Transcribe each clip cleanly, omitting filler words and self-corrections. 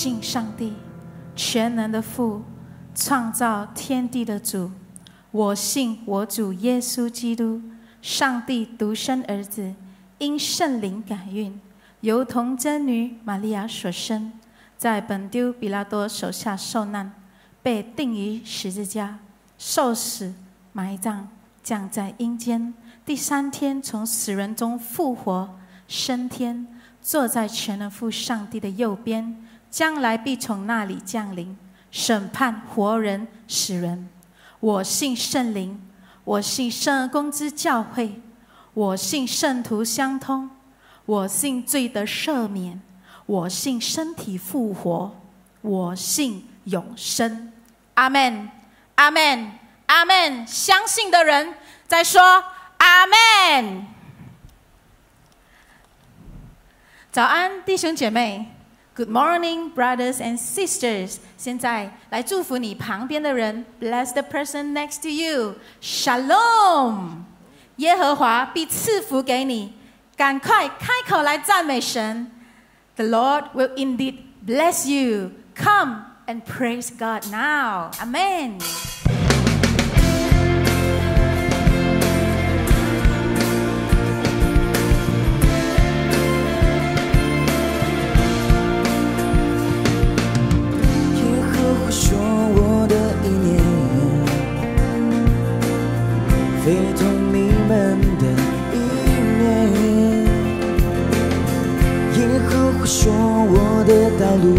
信上帝，全能的父，创造天地的主。我信我主耶稣基督，上帝独生儿子，因圣灵感孕，由童贞女玛利亚所生，在本丢比拉多手下受难，被钉于十字架，受死，埋葬，降在阴间。第3天从死人中复活，升天，坐在全能父上帝的右边，将来必从那里降临，审判活人死人。我信圣灵，我信圣而公之教会，我信圣徒相通，我信罪得赦免，我信身体复活，我信永生。阿们，阿们，阿们！相信的人在说阿们。早安，弟兄姐妹。Good morning, brothers and sisters. 现在来祝福你旁边的人 ，Bless the person next to you. Shalom. 耶和华必赐福给你，赶快开口来赞美神。The Lord will indeed bless you. Come and praise God now. Amen. 说我的意念非同你们的意念，耶和华说我的道路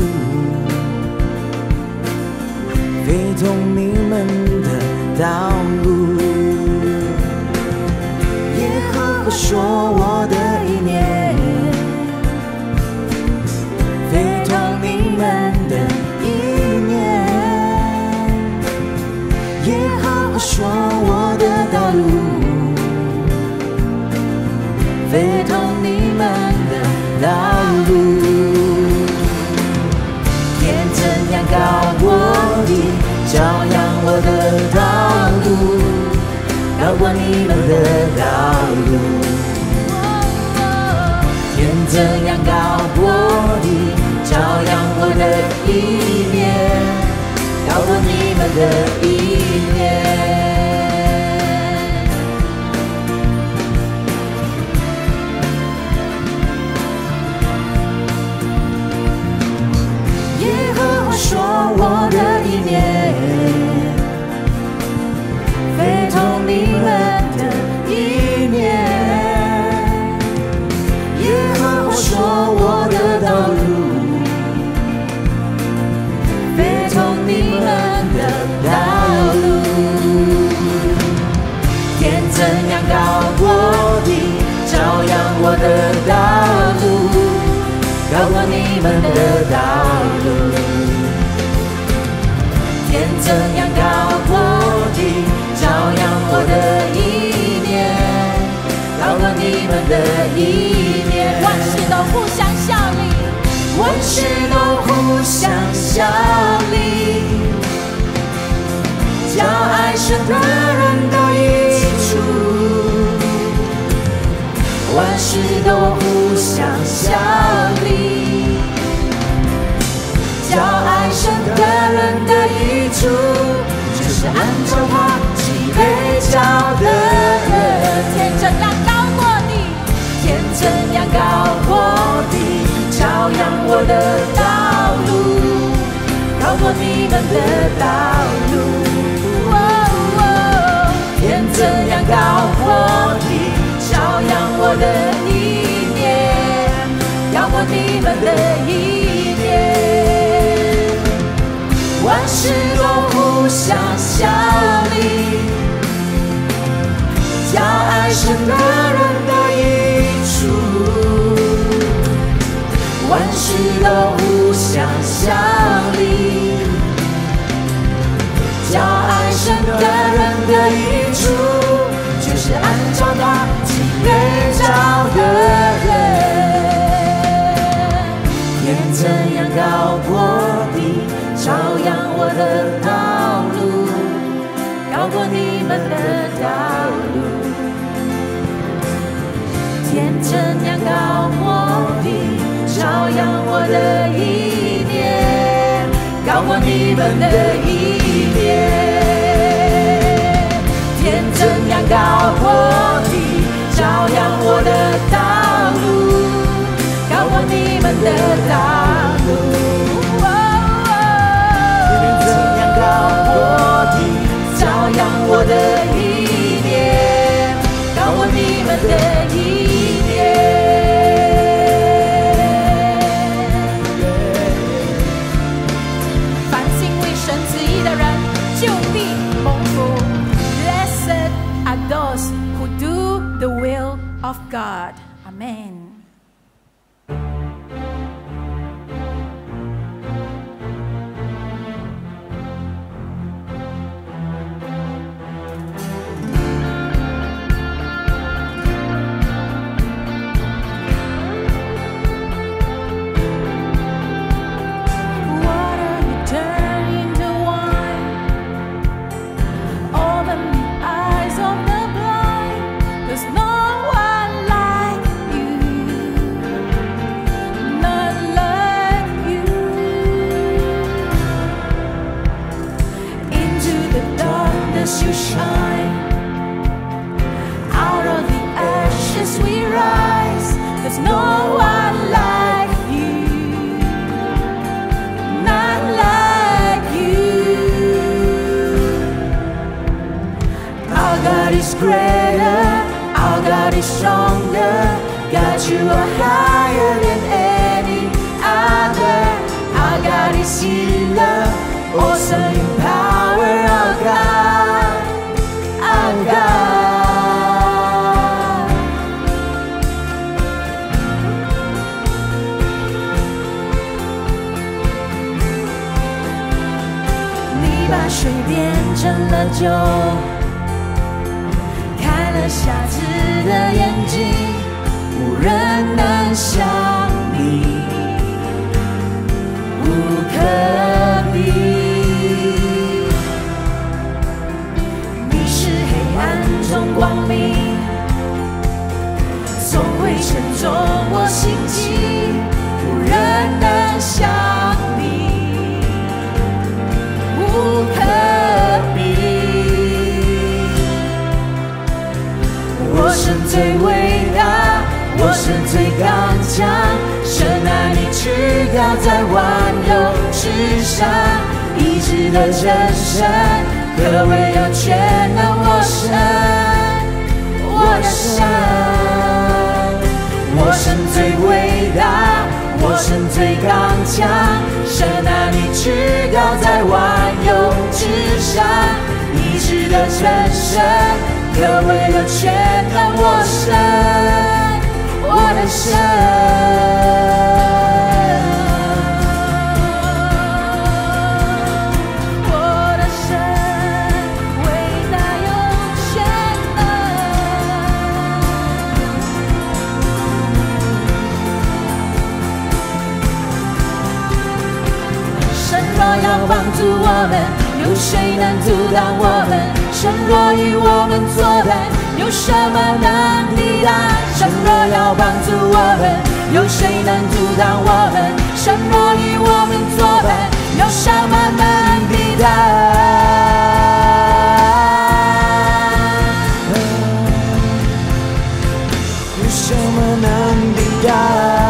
非同你们的道路，耶和华说我的意念非同你们的意念，耶和华说我的道路非同你们的道路，天怎样高过地，照样我的道路高过你们的道路，天怎样高过地，照样我的意念高过你们的意念。耶和华说我的意念非同你们的意念，耶和华说我的道路非同你们的道路，天怎样高过地，照样我的道路高过你们的道路，天怎样高过地，照样我的意念高过你们的意念， 万事都互相效力， 万事都互相效力，叫爱神的人得益处，万事都互相效力，叫爱神的人得益处，就是按照他既被召的人。 天怎样高过地， 天怎样高过地，照样我的道路高过你们的道路，天怎样高过地，照样我的意念高过你们的意念，万事都互相效力，叫爱神的人得益处，万事都互相效力，叫爱神的人得益处，就是按照他既被召的人。天怎样高过地，照样我的道路高过你们的道路，天怎样高过地，照样我的意念过你们的意念。天怎样高过地，照亮我的道路，高过你们的道路。天怎样高过地，照亮我的意念，高过你们的意念。 凡敬畏神旨意的人，就必蒙福。Blessed are those who do the will of God. Amen. Water you turn into wine, open the eyes of the blind. There's no one like you, none like you. Into the darkness you shine, out of the ashes we rise. There's no one like you, none like you. Our God is greater, our God is stronger. God, you are higher than any other. Our God is healer, awesome in power. Our God, our God. 你把水变成了酒，开了瞎子的眼睛，无人能像你，无可比。你是黑暗中光明，总会沉重我心境，无人能像你，无可比。我神最伟大，我神最刚强，神啊，你至高在万有之上，医治的真神，可唯有全能我神，我的神。我神最伟大，我神最刚强，神啊，你至高在万有之上，医治的真神，可唯有全能我神，我的神。我的神伟大有全能。神若要帮助我们，有谁能阻挡我们？神若与我们作伴，有什么能抵挡？神若要帮助我们，有谁能阻挡我们？神若与我们作伴，有什么能抵挡？有什么能抵挡？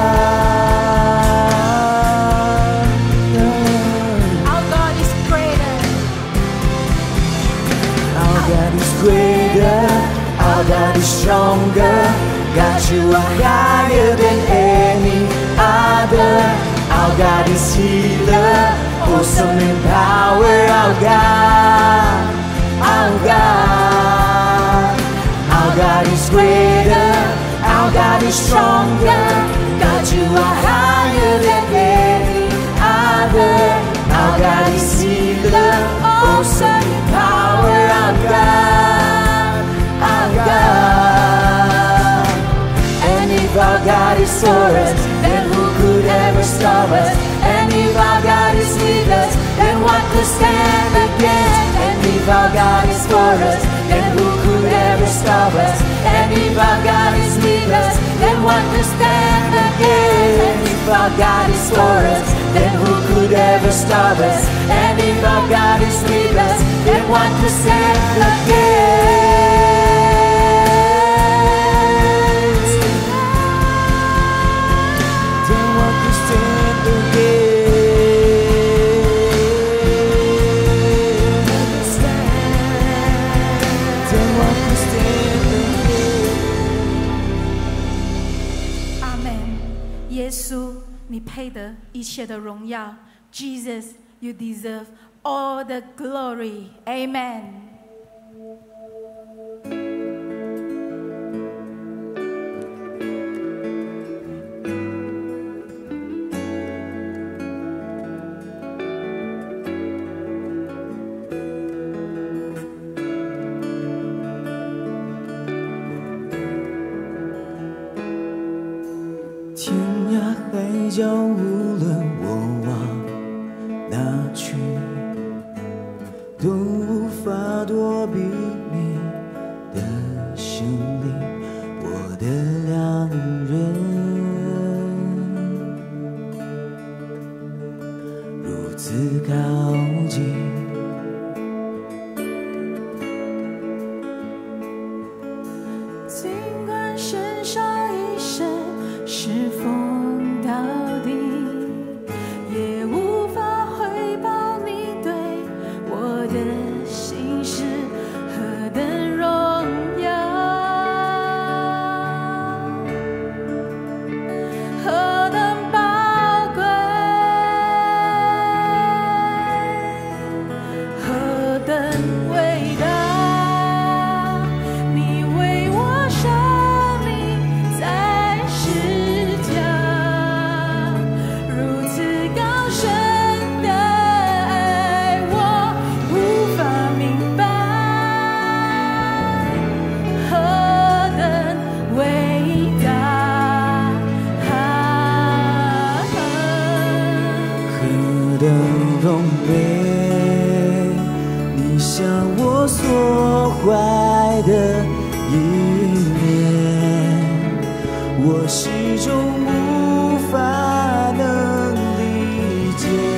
Greater, our God is stronger. God, you are higher than any other. Our God is healer, awesome in power. Our God, our God. Our God is greater, our God is stronger. God, you are higher than any other. Our God is healer, awesome in power. Our God, our God. And if our God is for us, then who could ever stop us? And if our God is with us, then what could stand against? And if our God is for us, then who could ever stop us? And if our God is with us, then what could stand against? And if if our God is for us, then who could ever stop us? And if our God is with us, then what could stand against? Then what could stand against? Then what could stand against? 阿门。耶稣，你配得一切的荣耀。Jesus, you deserve all the glory. Amen. 天涯海角，无论我往哪去，都无法躲避你的心里，我的良人。如此靠近， 尽管身上一身是风到底，也无法回报你对我的心事何等荣耀，何等宝贵，何等伟大。你为我舍命在十架，如此高深的爱，我无法明白，何等伟大， 何等荣美，你向我所怀的一面，我始终无法能理解，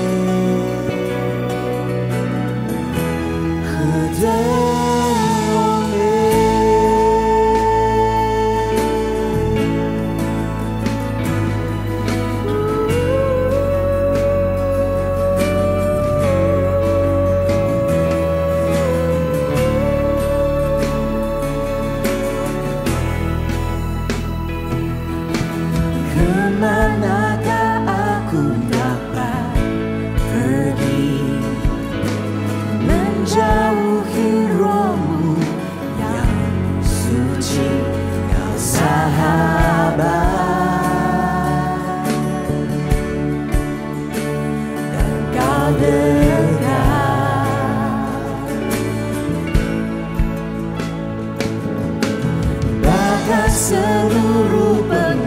何等荣美。Kemanakah aku dapat pergi, menjauhi rohmu yang suci, kau sahabat, dan kau dekat. Bahkan seluruh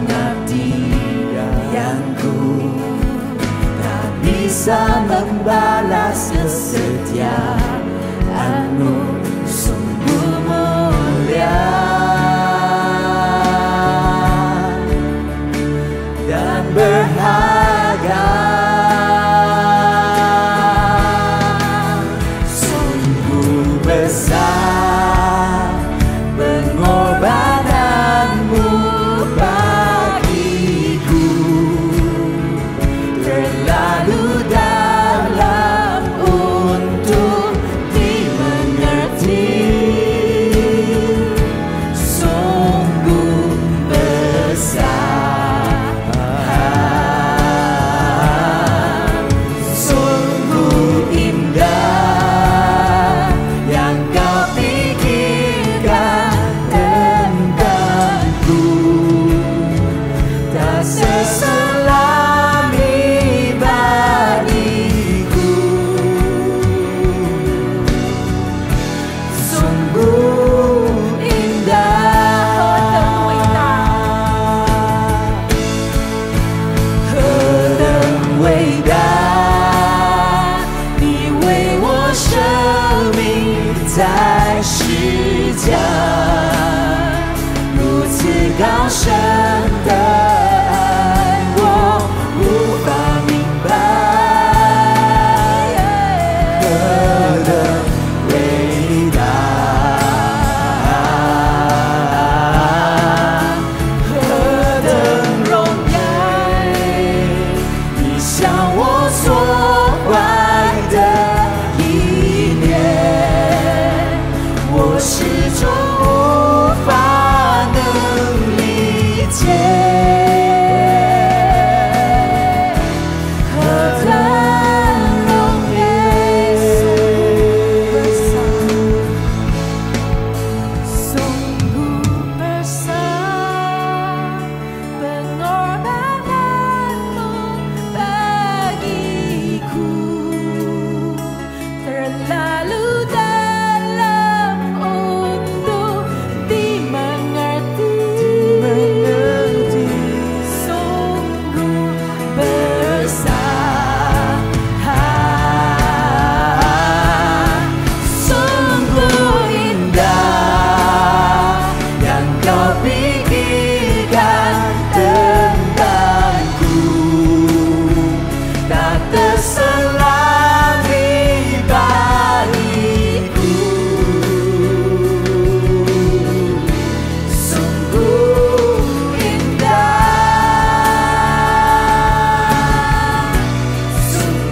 pengabdianku tak bisa membalas kesetiaanmu, sungguh mulia dan berharga, sungguh besar pengorbananmu bagiku, terlalu dalam untuk dimengerti.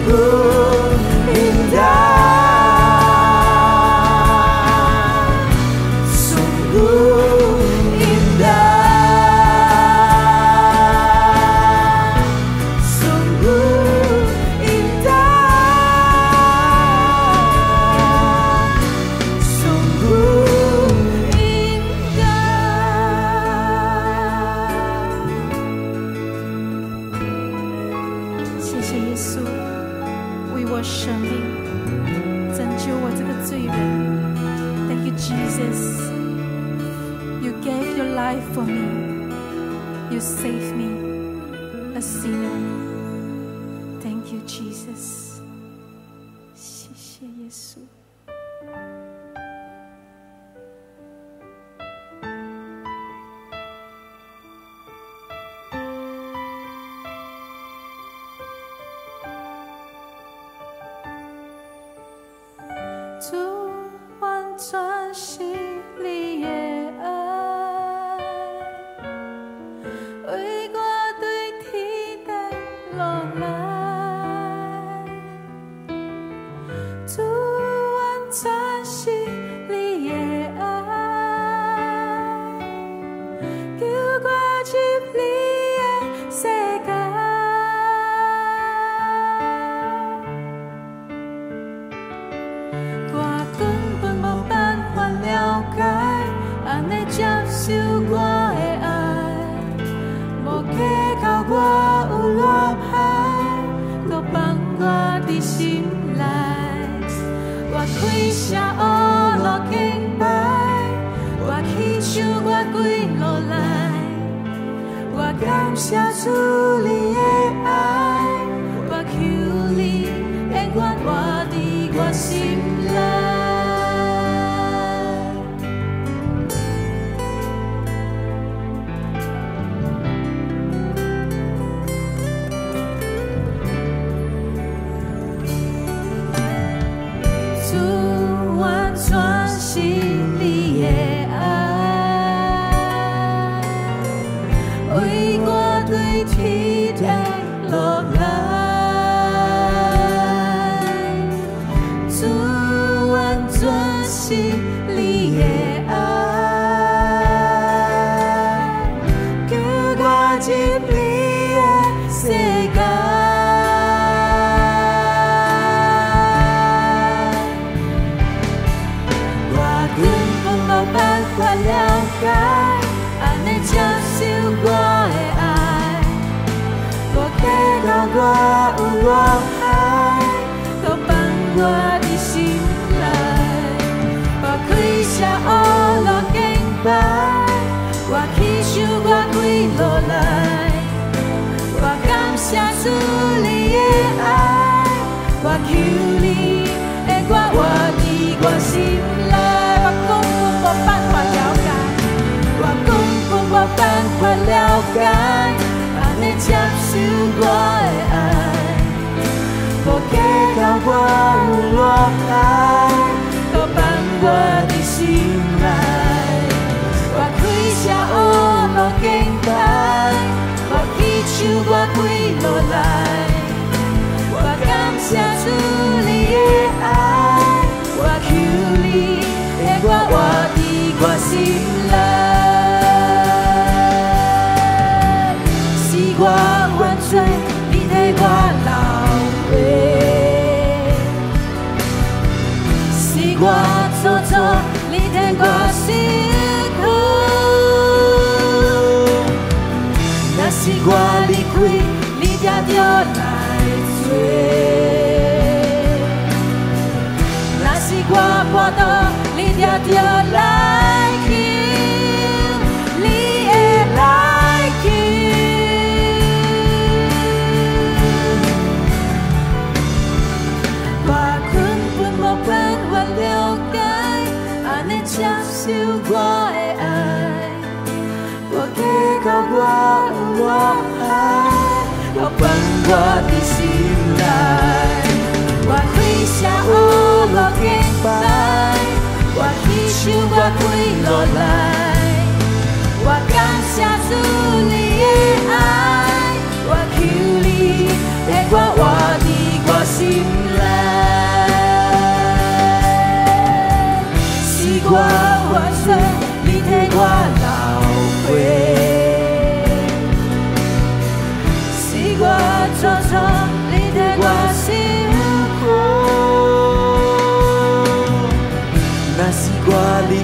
我求你，会我活伫我心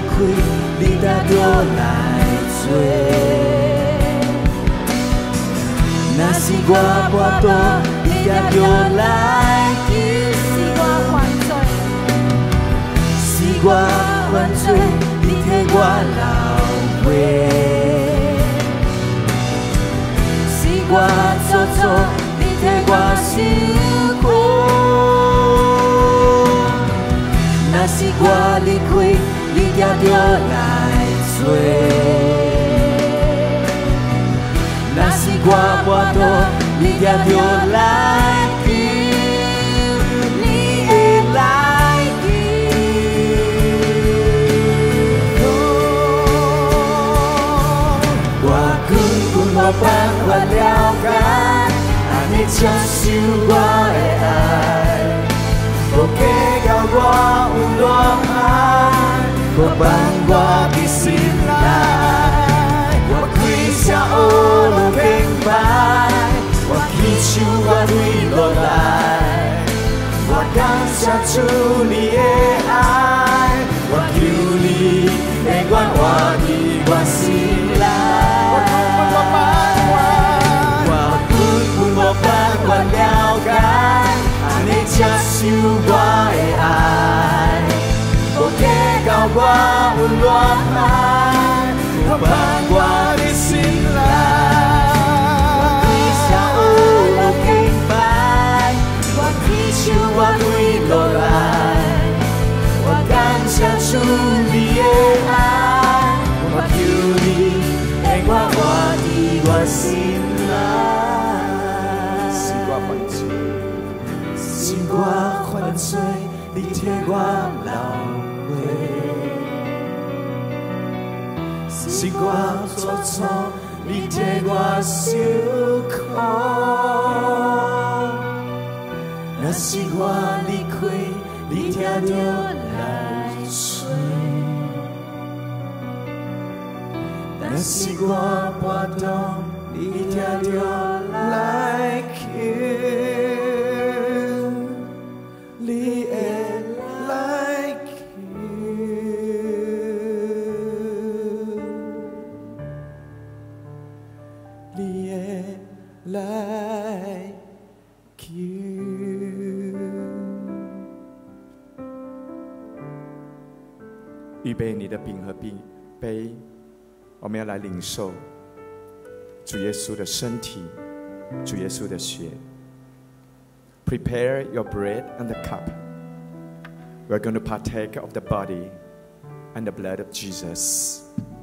开，你才着来做。若是我跋倒，你才着来救。是我犯罪，你替我流血。是我做错，你替我受苦。若是我离开，你才着来做。若是我跋倒，你才着来救，你会来救。我根本无办法了解，安尼接受我的爱，无计较我有多歹，无放我的心内。我开车学路明白，我祈求我对落来，我感谢主你的爱，我求你会愿活伫我心内。我根本无办法了解，安尼接受我的爱，无计较我有多歹，我放我的心内。我对落来，我感谢主你的爱，我求你会我活伫我心内。是我犯罪，是我犯罪，你替我流血，是我做错，你替我受苦。若是我离开，你才着来找；若是我跋倒，你才着来救。你会来救，你会来救。预备你的饼和杯，我们要来领受主耶稣的身体，主耶稣的血。Prepare your bread and the cup. We're going to partake of the body and the blood of Jesus.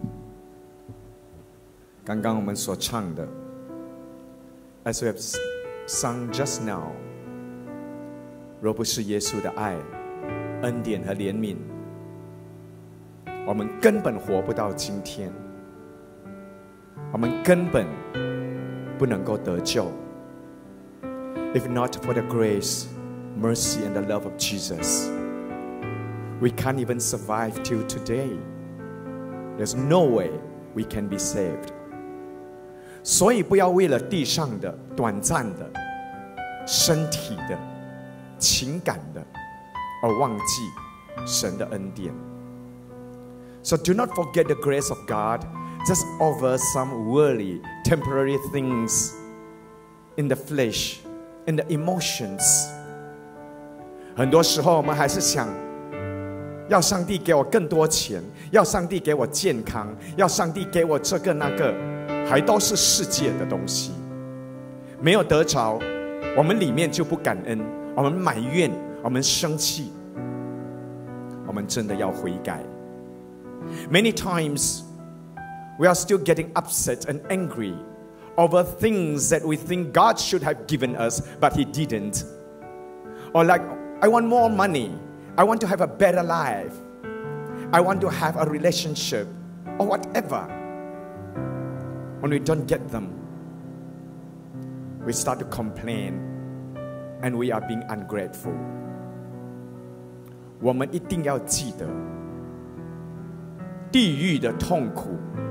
刚刚我们所唱的 ，as we have sung just now， 若不是耶稣的爱、恩典和怜悯，我们根本活不到今天，我们根本不能够得救。If not for the grace, mercy, and the love of Jesus, we can't even survive till today. There's no way we can be saved. 所以不要为了地上的、短暂的、身体的、情感的，而忘记神的恩典。So do not forget the grace of God just over some worldly, temporary things in the flesh, in the emotions. 很多时候我们还是想要上帝给我更多钱，要上帝给我健康，要上帝给我这个那个，还都是世界的东西。没有得着，我们里面就不感恩，我们埋怨，我们生气。我们真的要悔改。Many times, we are still getting upset and angry over things that we think God should have given us, but He didn't. Or like, I want more money. I want to have a better life. I want to have a relationship, or whatever. When we don't get them, we start to complain, and we are being ungrateful. 我们一定要记得。地狱的痛苦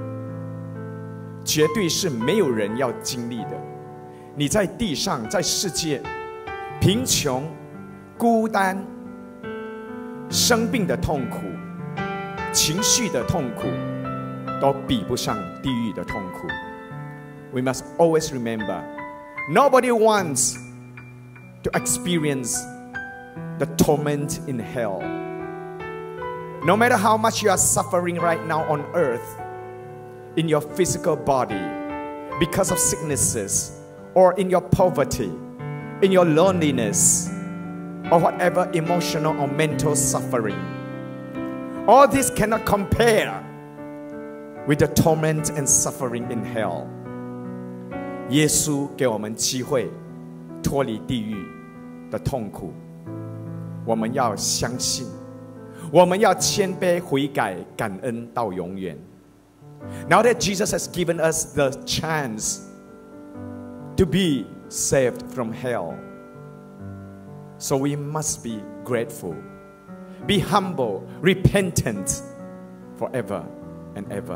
绝对是没有人要经历的。你在地上，在世界，贫穷、孤单、生病的痛苦， 情绪的痛苦都比不上地狱的痛苦。We must always remember, nobody wants to experience the torment in hell. No matter how much you are suffering right now on earth, in your physical body, because of sicknesses, or in your poverty, in your loneliness, or whatever emotional or mental suffering, all this cannot compare with the torment and suffering in hell. 耶稣给我们机会脱离地狱的痛苦，我们要相信，我们要谦卑悔改，感恩到永远。Now that Jesus has given us the chance to be saved from hell, so we must be grateful, be humble, repentant forever and ever.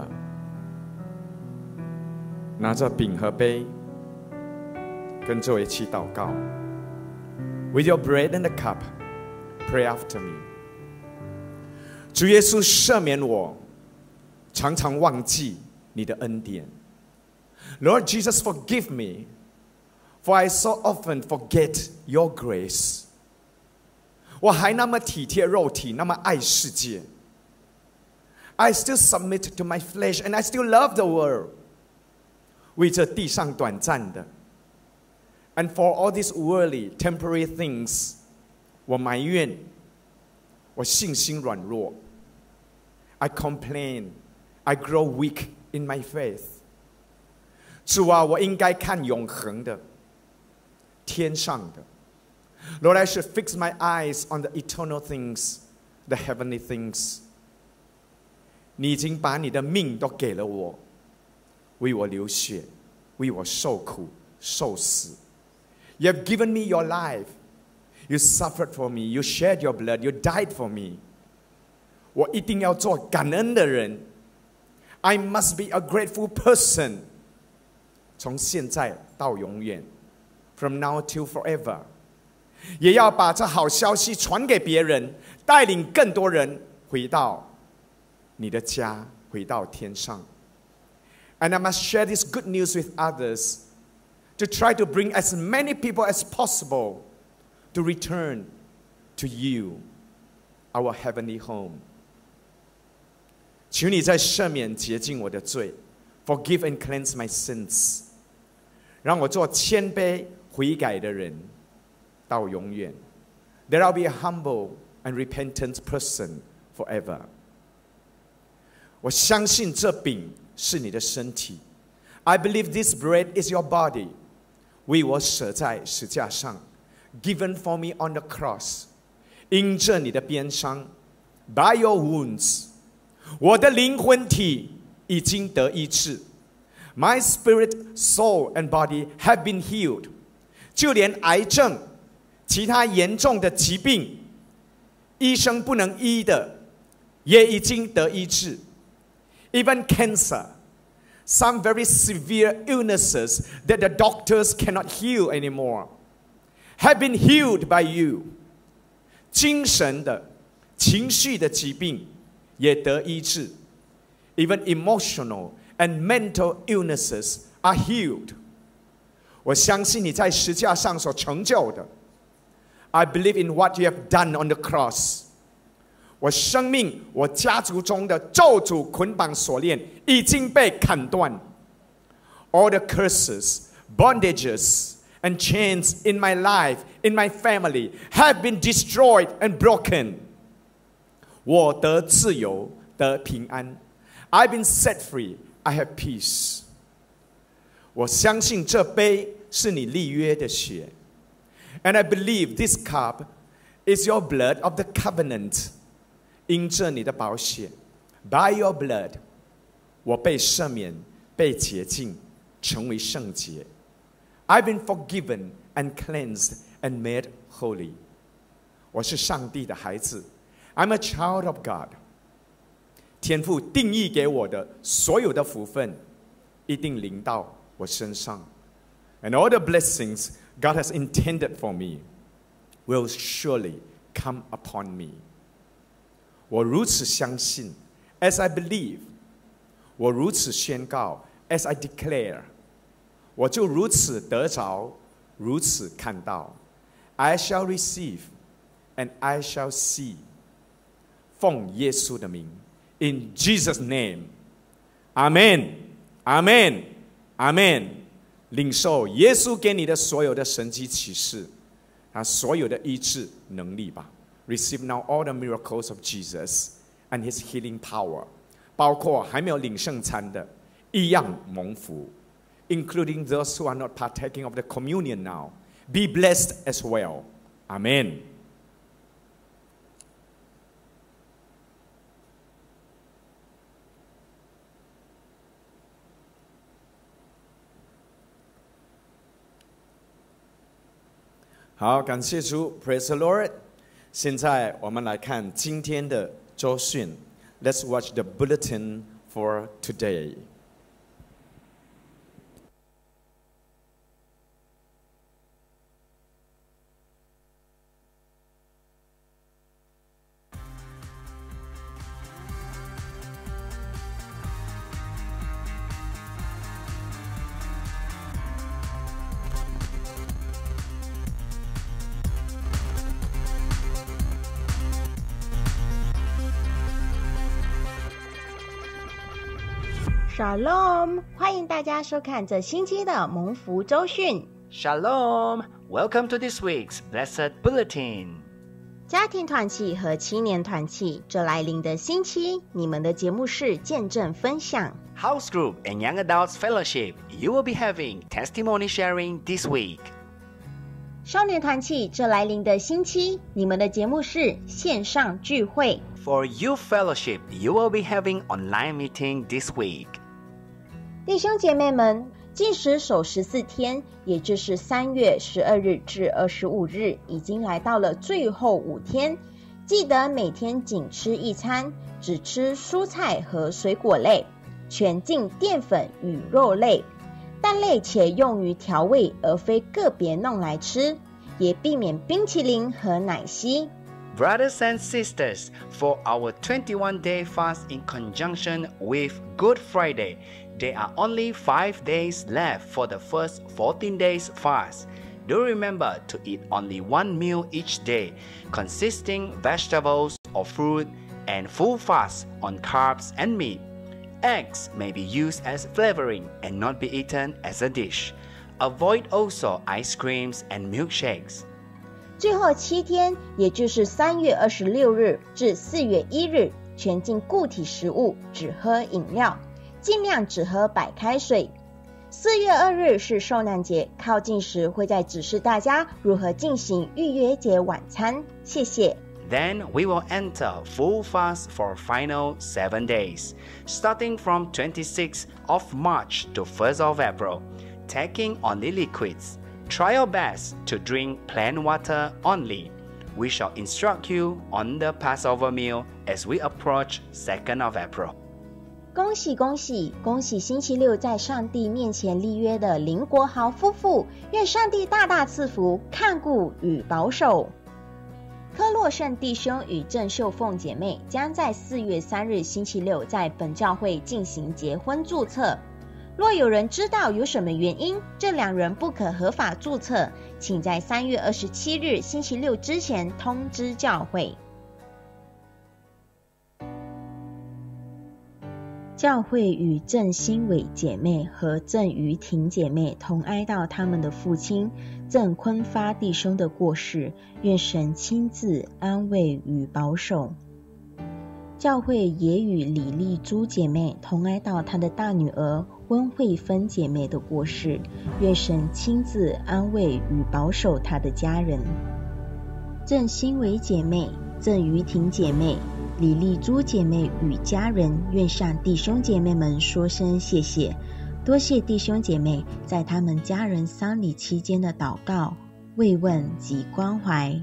拿着饼和杯，跟着我一起祷告。With your bread and the cup, pray after me. 主耶稣赦免我，常常忘记你的恩典。Lord Jesus, forgive me, for I so often forget your grace. 我还那么体贴肉体，那么爱世界。I still submit to my flesh, and I still love the world. 为这地上短暂的 and for all these worldly, temporary things, 我埋怨，我信心软弱。I complain, I grow weak in my faith. 主啊，我应该看永恒的，天上的。Lord, I should fix my eyes on the eternal things, the heavenly things. 你已经把你的命都给了我，为我流血，为我受苦受死。You have given me your life. You suffered for me. You shed your blood. You died for me. 我一定要做感恩的人。I must be a grateful person. 从现在到永远 ，from now till forever. 也要把这好消息传给别人，带领更多人回到你的家，回到天上。And I must share this good news with others to try to bring as many people as possible to return to you, our heavenly home. 求你在赦免洁净我的罪 ，forgive and cleanse my sins， 让我做谦卑悔改的人，到永远。That I'll be a humble and repentant person forever. 我相信这饼是你的身体。I believe this bread is your body. 为我舍在十架上 ，given for me on the cross. 因着你的鞭伤 ，by your wounds， 我的灵魂体已经得医治。My spirit, soul, and body have been healed. 就连癌症、其他严重的疾病，医生不能医的，也已经得医治。Even cancer, some very severe illnesses that the doctors cannot heal anymore, have been healed by you. 精神的、情绪的疾病也得医治。Even emotional and mental illnesses are healed. 我相信你在十架上所成就的。I believe in what you have done on the cross. 我生命、我家族中的咒诅、捆绑、锁链已经被砍断。All the curses, bondages, and chains in my life, in my family, have been destroyed and broken. 我得自由，得平安。I've been set free. I have peace. 我相信这杯是你立约的血。And I believe this cup is your blood of the covenant. 因着你的宝血 ，by your blood， 我被赦免，被洁净，成为圣洁。I've been forgiven and cleansed and made holy. 我是上帝的孩子 ，I'm a child of God. 天父定义给我的所有的福分，一定临到我身上。And all the blessings God has intended for me will surely come upon me. 我如此相信 As I believe， 我如此宣告 ；As I declare， 我就如此得着，如此看到。I shall receive, and I shall see。奉耶稣的名 ，In Jesus' name， Amen， Amen， Amen。领受耶稣给你的所有的神迹启示，所有的医治能力吧。Receive now all the miracles of Jesus and His healing power， 包括还没有领圣餐的，一样蒙福 ，including those who are not partaking of the communion now. Be blessed as well. Amen. 好，感谢主 ，Praise the Lord。现在我们来看今天的周讯。Let's watch the bulletin for today. Shalom， 欢迎大家收看这星期的蒙福周讯。 Shalom! Welcome to this week's Blessed Bulletin. 家庭团契和青年团契，这来临的星期，你们的节目是见证分享。 House Group and Young Adults Fellowship, you will be having testimony sharing this week. 少年团契，这来临的星期，你们的节目是线上聚会。 For Youth Fellowship, you will be having online meeting this week. 弟兄姐妹们，禁食守14天，也就是3月12日至25日，已经来到了最后5天。记得每天仅吃一餐，只吃蔬菜和水果类，全禁淀粉与肉类，蛋类且用于调味，而非个别弄来吃，也避免冰淇淋和奶昔。 Brothers and sisters, for our 21-day fast in conjunction with Good Friday, there are only 5 days left for the first 14 days fast. Do remember to eat only one meal each day, consisting vegetables or fruit, and full fast on carbs and meat. Eggs may be used as flavoring and not be eaten as a dish. Avoid also ice creams and milkshakes. 最后7天，也就是3月26日至4月1日，全禁固体食物，只喝饮料，尽量只喝白开水。4月2日是受难节，靠近时会再指示大家如何进行逾越节晚餐。谢谢。 Then we will enter full fast for final 7 days, starting from 26th of March to 1st of April, taking only liquids. Try your best to drink plain water only. We shall instruct you on the Passover meal as we approach 2nd of April. 恭喜恭喜恭喜！星期六在上帝面前立约的林国豪夫妇，愿上帝大大赐福、看顾与保守。科洛圣弟兄与郑秀凤姐妹将在4月3日星期六在本教会进行结婚注册。若有人知道有什么原因，这2人不可合法注册，请在3月27日星期六之前通知教会。教会与郑欣伟姐妹和郑于婷姐妹同哀悼他们的父亲郑坤发弟兄的过世，愿神亲自安慰与保守。教会也与李丽珠姐妹同哀悼她的大女儿温慧芬姐妹的过世，愿神亲自安慰与保守她的家人。郑欣伟姐妹、郑于婷姐妹、李丽珠姐妹与家人，愿向弟兄姐妹们说声谢谢，多谢弟兄姐妹在他们家人丧礼期间的祷告、慰问及关怀。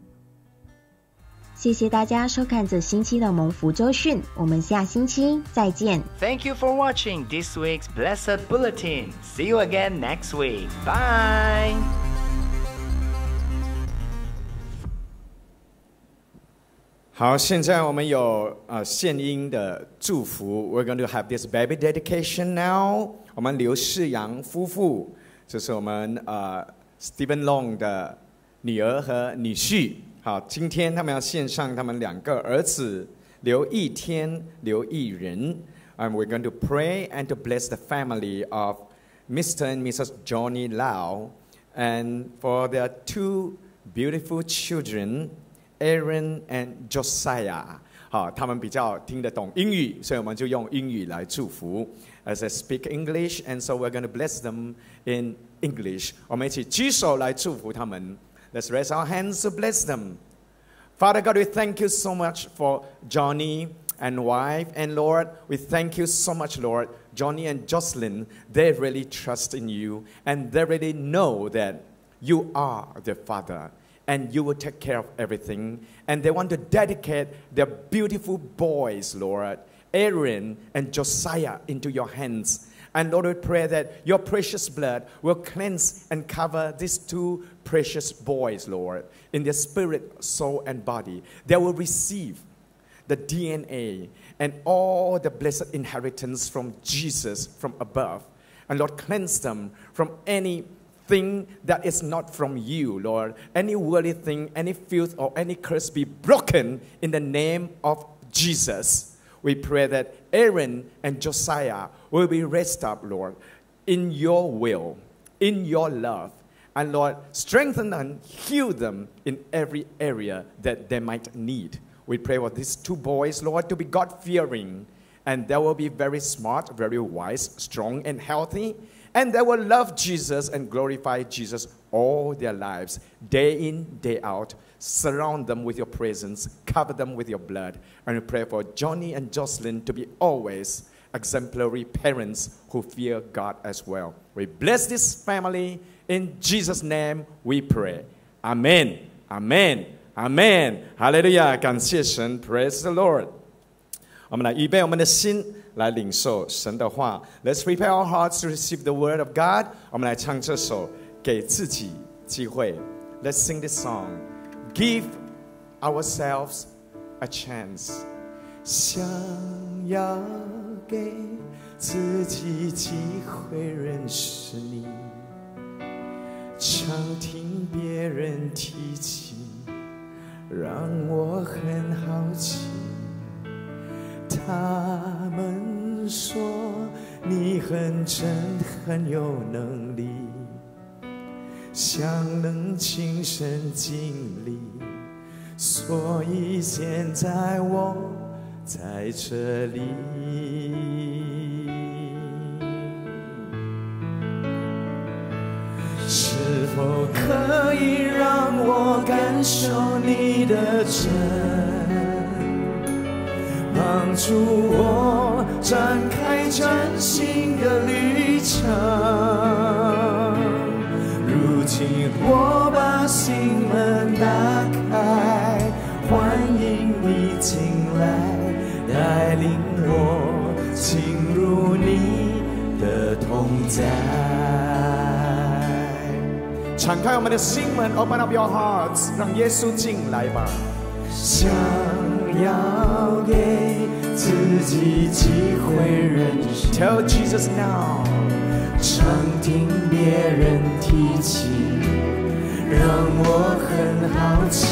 谢谢大家收看这星期的蒙福周讯，我们下星期再见。 Thank you for watching this week's Blessed Bulletin. See you again next week. Bye! 好，现在我们有献音的祝福。We're going to have this baby dedication now。我们刘世阳夫妇，这是我们Stephen Long 的女儿和女婿。好，今天他们要献上他们2个儿子刘义天、刘义仁。And we're going to pray and to bless the family of Mr. and Mrs. Johnny Lau, and for their 2 beautiful children, Aaron and Josiah. 好，他们比较听得懂英语，所以我们就用英语来祝福。As I speak English, and so we're going to bless them in English. 我们一起举手来祝福他们。Let's raise our hands to bless them. Father God, we thank you so much for Johnny and wife, and Lord, we thank you so much, Lord. Johnny and Jocelyn, they really trust in you, and they really know that you are their father, and you will take care of everything. And they want to dedicate their beautiful boys, Lord, Aaron and Josiah, into your hands. And Lord, we pray that your precious blood will cleanse and cover these 2 precious boys, Lord, in their spirit, soul, and body. They will receive the DNA and all the blessed inheritance from Jesus from above. And Lord, cleanse them from anything that is not from you, Lord. Any worldly thing, any filth, or any curse be broken in the name of Jesus. We pray that Aaron and Josiah will be raised up, Lord, in your will, in your love. And Lord, strengthen and heal them in every area that they might need. We pray for these 2 boys, Lord, to be God-fearing. And they will be very smart, very wise, strong, and healthy. And they will love Jesus and glorify Jesus all their lives, day in, day out. Surround them with your presence. Cover them with your blood. And we pray for Johnny and Jocelyn to be always exemplary parents who fear God as well. We bless this family. In Jesus' name we pray. Amen. Amen. Amen. Hallelujah. 感谢神 Praise the Lord. 我们来预备我们的心来领受神的话。Let's prepare our hearts to receive the word of God. 我们来唱这首给自己机会。Let's sing this song. Give ourselves a chance. 想要给自己机会认识你，常听别人提起，让我很好奇。他们说你很真，很有能力，想能亲身经历，所以现在我在这里。是否可以让我感受你的真，帮助我展开崭新的旅程？如今我把心门打开，欢迎你进来，带领我进入你的同在。敞开我们的心门 ，Open up your hearts， 让耶稣进来吧。想要给自己机会认识 ，Tell Jesus now。常听别人提起，让我很好奇。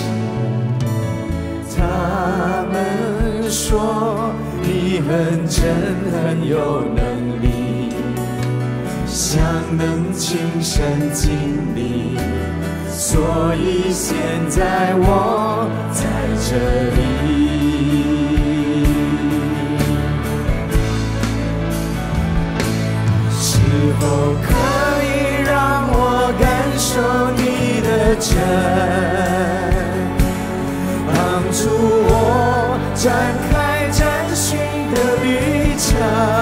他们说你很真，很有能力，想能亲身经历，所以现在我在这里。是否可以让我感受你的真，帮助我展开崭新的旅程？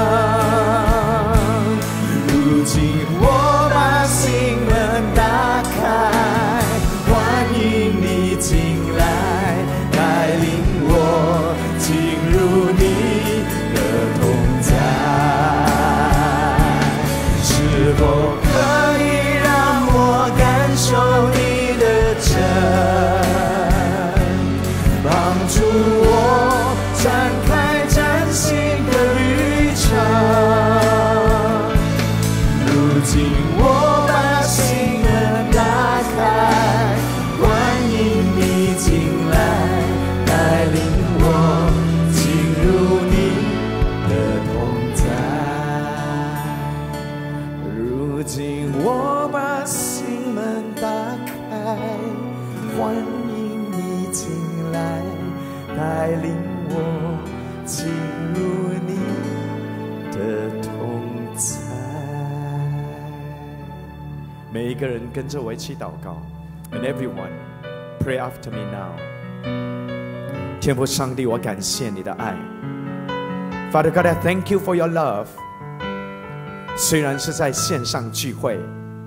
如今我把心门打开，欢迎你进来，带领我进入你的同在。是否可以让我感受你的真，帮助我进来，带领我进入你的同在。每一个人跟着我一起祷告 ，and everyone pray after me now。天父上帝，我感谢你的爱。Father God, I thank you for your love. 虽然是在线上聚会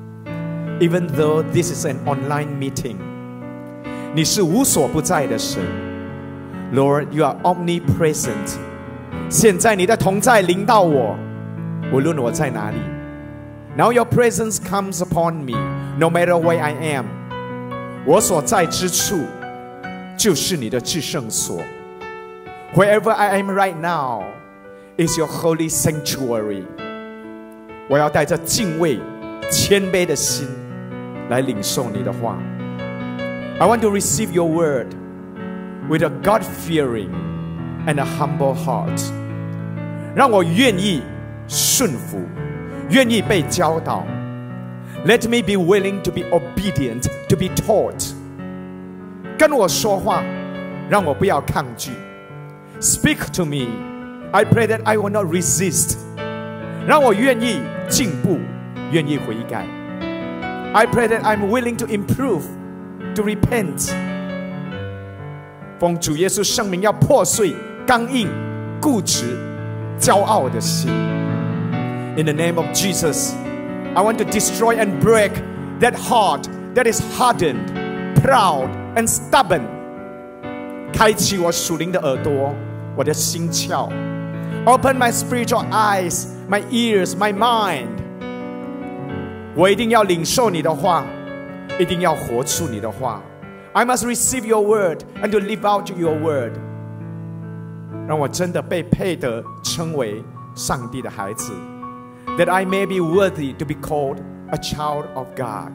，even though this is an online meeting， 你是无所不在的神。Lord, you are omnipresent. 现在你的同在临到我，无论我在哪里。Now your presence comes upon me, no matter where I am. 我所在之处，就是你的至圣所。Wherever I am right now is your holy sanctuary. 我要带着敬畏、谦卑的心来领受你的话。I want to receive your word with a God-fearing and a humble heart. 让我愿意顺服，愿意被教导。Let me be willing to be obedient, to be taught. 跟我说话，让我不要抗拒。Speak to me. I pray that I will not resist. 让我愿意进步，愿意悔改。I pray that I'm willing to improve, to repent. 奉主耶稣圣名，要破碎刚硬、固执、骄傲的心。In the name of Jesus, I want to destroy and break that heart that is hardened, proud, and stubborn. 开启我属灵的耳朵，我的心窍。Open my spiritual eyes, my ears, my mind. 我一定要领受你的话，一定要活出你的话。I must receive your word and to live out your word. 让我真的被配得称为上帝的孩子。That I may be worthy to be called a child of God.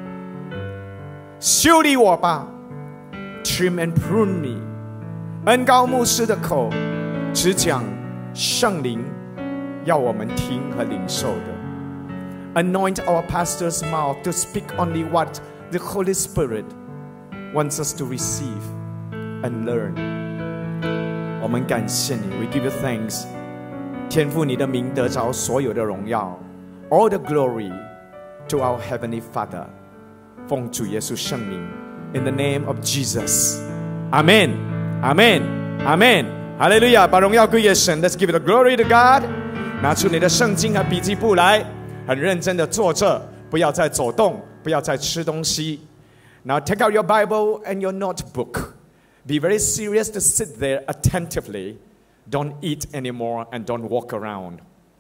修理我吧 ，trim and prune me. 恩膏牧师的口，只讲圣灵要我们听和领受的。Anoint our pastor's mouth to speak only what the Holy Spirit wants us to receive and learn. 我们感谢你 ，We give you thanks. 天父，你的名得着所有的荣耀 ，All the glory to our heavenly Father. 奉主耶稣圣名 ，In the name of Jesus. Amen. Amen. Amen. 哈利路亚！把荣耀归给神。Let's give the glory to God. 拿出你的圣经和笔记簿来，很认真的坐着，不要再走动，不要再吃东西。Now take out your Bible and your notebook. Be very serious to sit there attentively. Don't eat anymore and don't walk around.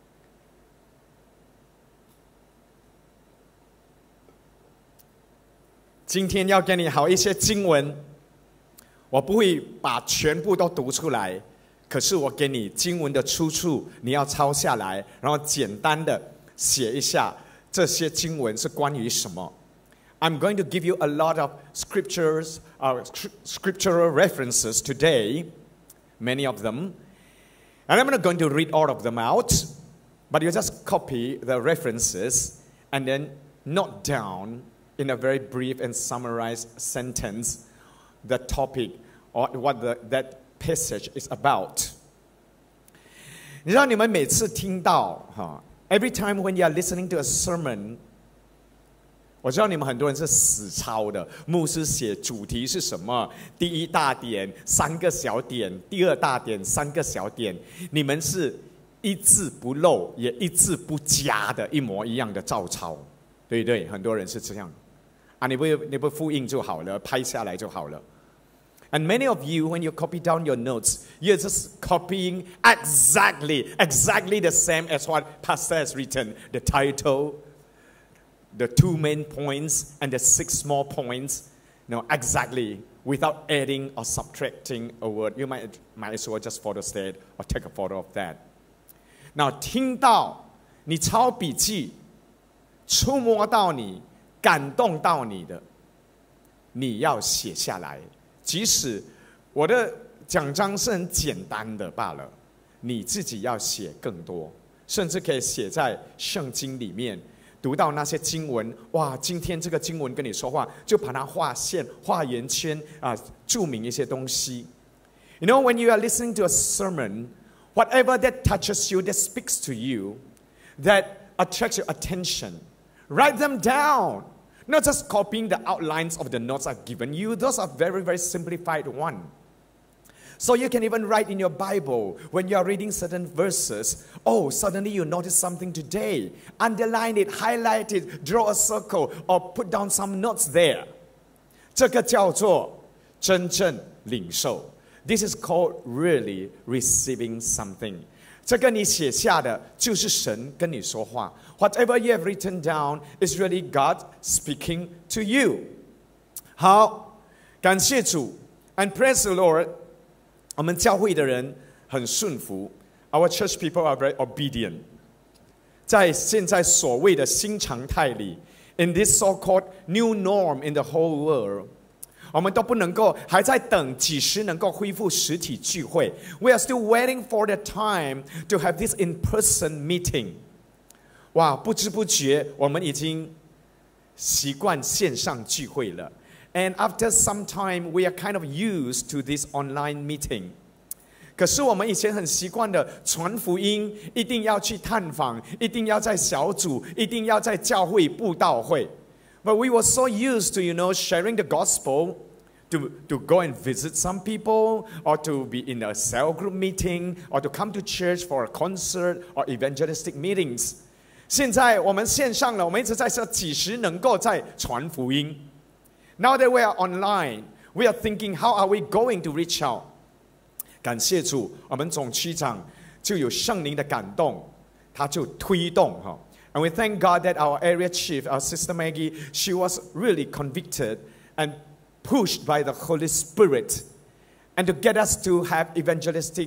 今天要给你好一些经文，我不会把全部都读出来，可是我给你经文的出处，你要抄下来，然后简单的写一下这些经文是关于什么。I'm going to give you a lot of scriptures, scriptural references today, many of them. And I'm not going to read all of them out, but you just copy the references and then note down in a very brief and summarized sentence the topic or what that passage is about. 你知道你们每次听到every time when you are listening to a sermon, 我知道你们很多人是死抄的，牧师写主题是什么，第一大点3个小点，第二大点3个小点，你们是一字不漏也一字不加的一模一样的照抄，对不对？很多人是这样啊，你不复印就好了，拍下来就好了。And many of you, when you copy down your notes, you're just copying exactly the same as what Pastor has written, the title, the 2 main points and the 6 small points, exactly, without adding or subtracting a word. You might as well just photostat or take a photo of that. Now, 听到你抄笔记，触摸到你，感动到你的，你要写下来。即使我的讲章是很简单的罢了，你自己要写更多，甚至可以写在圣经里面。 读到那些经文，哇，今天这个经文跟你说话，就把它画线、画圆圈啊，注明一些东西。You know, when you are listening to a sermon, whatever that touches you, that speaks to you, that attracts your attention, write them down. Not just copying the outlines of the notes I've given you. Those are very, very simplified one. So you can even write in your Bible when you are reading certain verses. Oh, suddenly you notice something today. Underline it, highlight it, draw a circle, or put down some notes there. 这个叫做真正领受。This is called really receiving something. 这个你写下的就是神跟你说话。Whatever you have written down is really God speaking to you. 好，感谢主 and praise the Lord. 我们教会的人很顺服。Our church people are very obedient. 在现在所谓的新常态里 in this so-called new norm in the whole world, 我们都不能够还在等几时能够恢复实体聚会。We are still waiting for the time to have this in-person meeting. 哇，不知不觉我们已经习惯线上聚会了。And after some time, we are kind of used to this online meeting. 可是我们以前很习惯的传福音，一定要去探访，一定要在小组，一定要在教会布道会。But we were so used to, sharing the gospel, to go and visit some people, or to be in a cell group meeting, or to come to church for a concert or evangelistic meetings. 现在我们线上了，我们一直在说几时能够再传福音。Now that we are online, we are thinking, how are we going to reach out? 感谢主，我们总区长就有圣灵的感动，他就推动哈。And we thank God that our area chief, our sister Maggie, she was really convicted and pushed by the Holy Spirit, and to get us to have evangelistic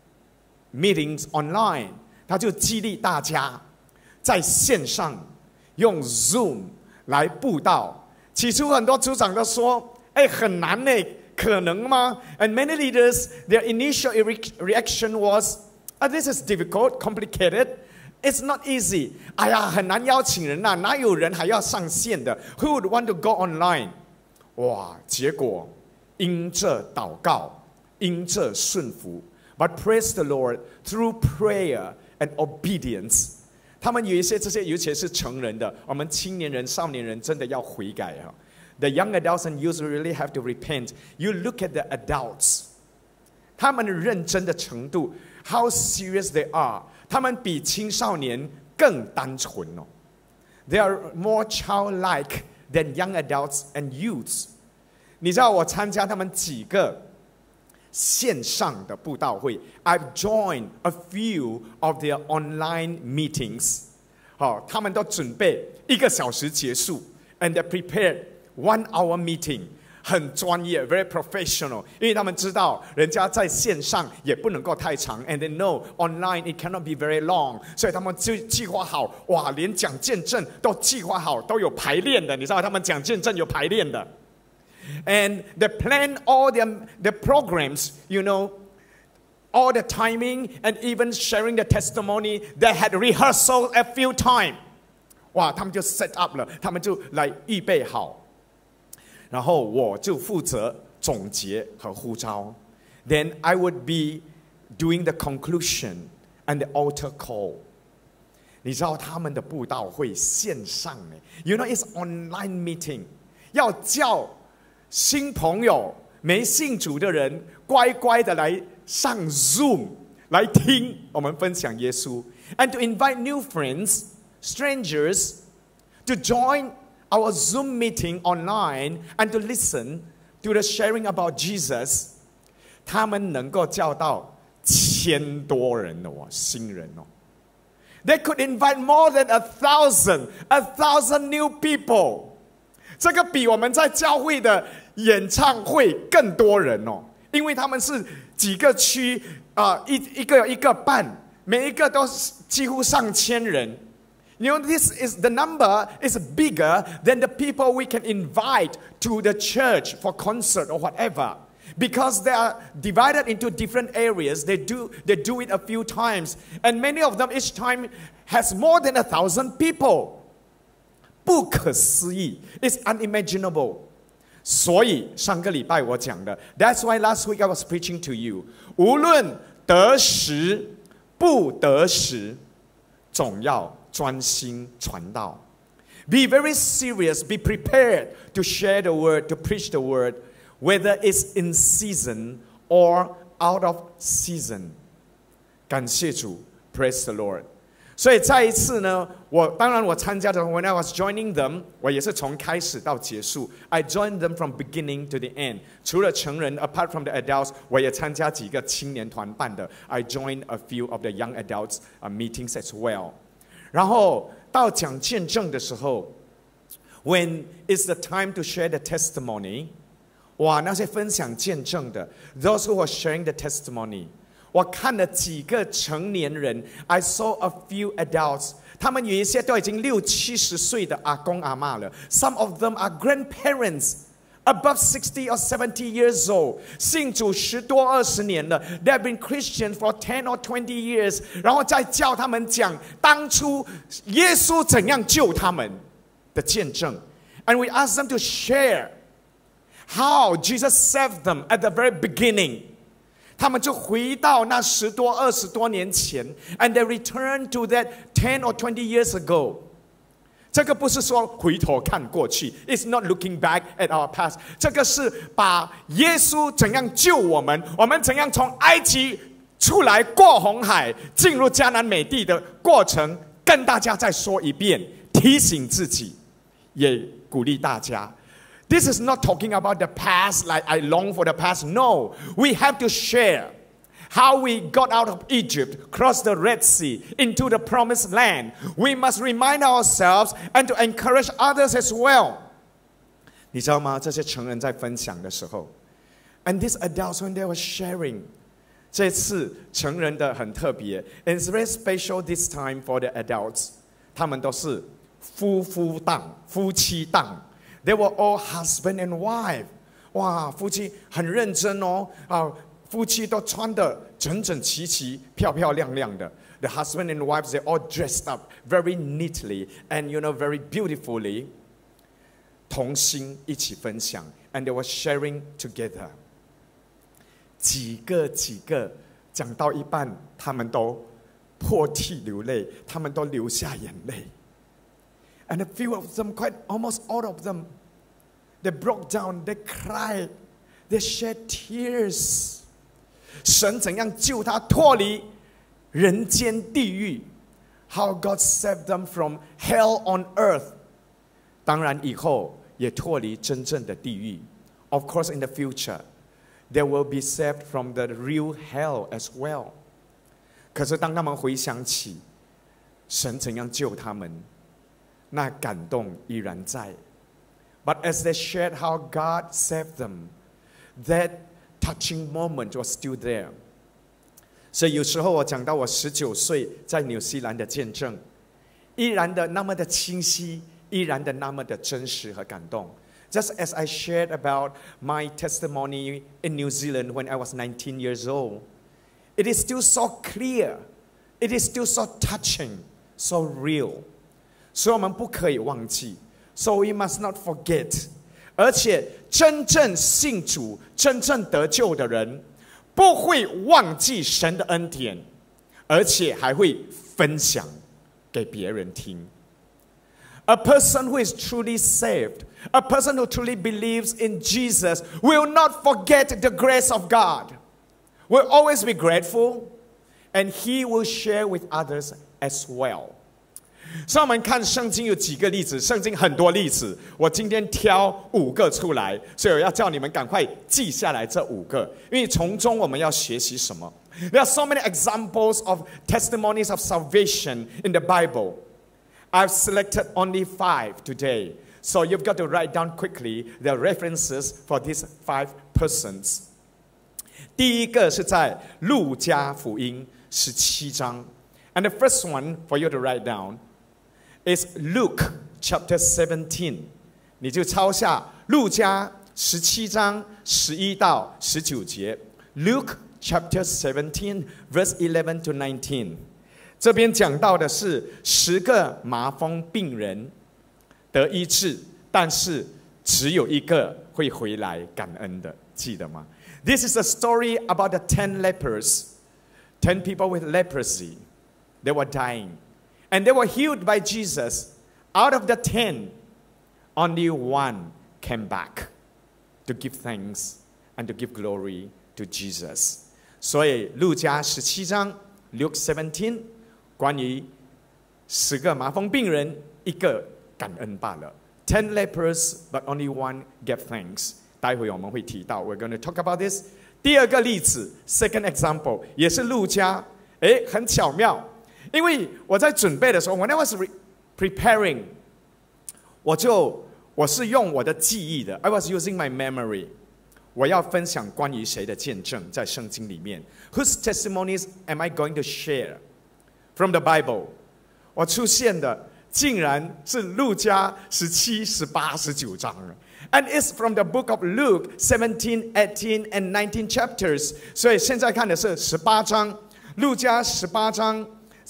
meetings online. 她就激励大家在线上用 Zoom 来布道。起初很多组长都说：“很难呢，可能吗？” And many leaders, their initial reaction was, "This is difficult, complicated.It's not easy. 哎呀，很难邀请人呐，哪有人还要上线的 ？Who would want to go online？ 哇，结果因着祷告，因着顺服 ，But praise the Lord through prayer and obedience。他们有一些这些，尤其是成人的，我们青年人、少年人真的要悔改啊。The young adults and youth really have to repent. You look at the adults， 他们的认真的程度 ，how serious they are。他们比青少年更单纯哦。They are more childlike than young adults and youths。你知道我参加他们几个线上的布道会 ，I've joined a few of their online meetings。好，他们都准备1个小时结束 ，and they prepared 1 hour meeting。很专业 ，very professional， 因为他们知道人家在线上也不能够太长 ，and they know online it cannot be very long， 所以他们就计划好，哇，连讲见证都计划好，都有排练的，你知道他们讲见证有排练的 ，and they plan all the programs， all the timing and even sharing the testimony. They had rehearsal a few times， 哇，他们就 set up 了，他们就来预备好。然后我就负责总结和呼召 ，Then I would be doing the conclusion and the altar call。你知道他们的布道会线上呢 ，it's online meeting， 要叫新朋友、没信主的人乖乖的来上 Zoom 来听我们分享耶稣 ，and to invite new friends, strangers, to join。Our Zoom meeting online and to listen to the sharing about Jesus， 他们能够叫到1000多人哦，新人哦。They could invite more than 1,000 new people。这个比我们在教会的演唱会更多人哦，因为他们是几个区一个有一个办，每一个都几乎上千人。this is the number is bigger than the people we can invite to the church for concert or whatever, because they are divided into different areas. They do it a few times, and many of them each time has more than 1,000 people. 不可思议 ，it's unimaginable。所以上个礼拜我讲的 ，That's why last week I was preaching to you。无论得时不得时，总要专心传道。Be very serious. Be prepared to share the word, to preach the word, whether it's in season or out of season. 感谢主 ，Praise the Lord。所以再一次呢，当然我参加的 when I was joining them， 我也是从开始到结束 ，I joined them from beginning to the end。除了成人 ，apart from the adults， 我也参加几个青年团办的 ，I joined a few of the young adults meetings as well。然后到讲见证的时候 ，when it's the time to share the testimony， 哇，那些分享见证的 ，those who are sharing the testimony。我看了几个成年人 ，I saw a few adults， 他们有一些都已经60、70岁的阿公阿嬷了 ，some of them are grandparents above 60 or 70 years old， 信主10多20年了 ，they have been Christians for 10 or 20 years， 然后再教他们讲当初耶稣怎样救他们的见证 ，and we ask them to share how Jesus saved them at the very beginning。他们就回到那10多20多年前 ，and they return to that 10 or 20 years ago。这个不是说回头看过去 ，it's not looking back at our past。这个是把耶稣怎样救我们，我们怎样从埃及出来过红海，进入迦南美地的过程，跟大家再说一遍，提醒自己，也鼓励大家。This is not talking about the past like I long for the past. No, we have to share how we got out of Egypt, crossed the Red Sea, into the promised land. We must remind ourselves and to encourage others as well. 你知道吗？这些成人在分享的时候 ，and these adults when they were sharing， 这次成人的很特别 ，and it's very special this time for the adults。他们都是夫妻档。They were all husband and wife。哇，夫妻很认真哦，夫妻都穿得整整齐齐、漂漂亮亮的。The husband and wives they all dressed up very neatly and very beautifully。同心一起分享 ，and they were sharing together。几个讲到一半，他们都破涕流泪，他们都流下眼泪。And a few of them, almost all of them, they broke down, they cried, they shed tears. 神怎样救他脱离人间地狱 ？How God saved them from hell on earth. 当然以后也脱离真正的地狱。Of course, in the future, they will be saved from the real hell as well. 可是当他们回想起神怎样救他们。那感动依然在 ，But as they shared how God saved them, that touching moment was still there. 所以有时候我讲到我19岁在纽西兰的见证，依然的那么的清晰，依然的那么的真实和感动。Just as I shared about my testimony in New Zealand when I was 19 years old, it is still so clear, it is still so touching, so real. 所以我们不可以忘记 ，so we must not forget。而且真正信主、真正得救的人，不会忘记神的恩典，而且还会分享给别人听。A person who is truly saved, a person who truly believes in Jesus, will not forget the grace of God. Will always be grateful, and he will share with others as well. 所以我们看圣经有几个例子，圣经很多例子，我今天挑5个出来，所以我要叫你们赶快记下来这5个，因为从中我们要学习什么。There are so many examples of testimonies of salvation in the Bible. I've selected only 5 today, so you've got to write down quickly the references for these 5 persons. 第一个是在路加福音17章 ，and the first one for you to write down.Is Luke chapter 17， 你就抄下路加17章11到19节。Luke chapter 17 verse 11 to 19， 这边讲到的是10个麻风病人， 得医治，但是只有一个会回来感恩的，记得吗？ This is a story about the 10 lepers, 10 people with leprosy. They were dying, and they were healed by Jesus. Out of the 10, only one came back to give thanks and to give glory to Jesus. 所以路加17章 Luke 17关于10个麻风病人，一个感恩罢了。10 lepers, but only one gave thanks. 待会我们会提到 ，We're going to talk about this. 第二个例子 ，second example 也是路加，很巧妙，因为我在准备的时候 ，when I was preparing， 我是用我的记忆的 ，I was using my memory。我要分享关于谁的见证在圣经里面 ？Whose testimonies am I going to share from the Bible？ 我出现的竟然是路加17、18、19章了。And it's from the book of Luke 17, 18, and 19 chapters. 所以现在看的是18章，路加18章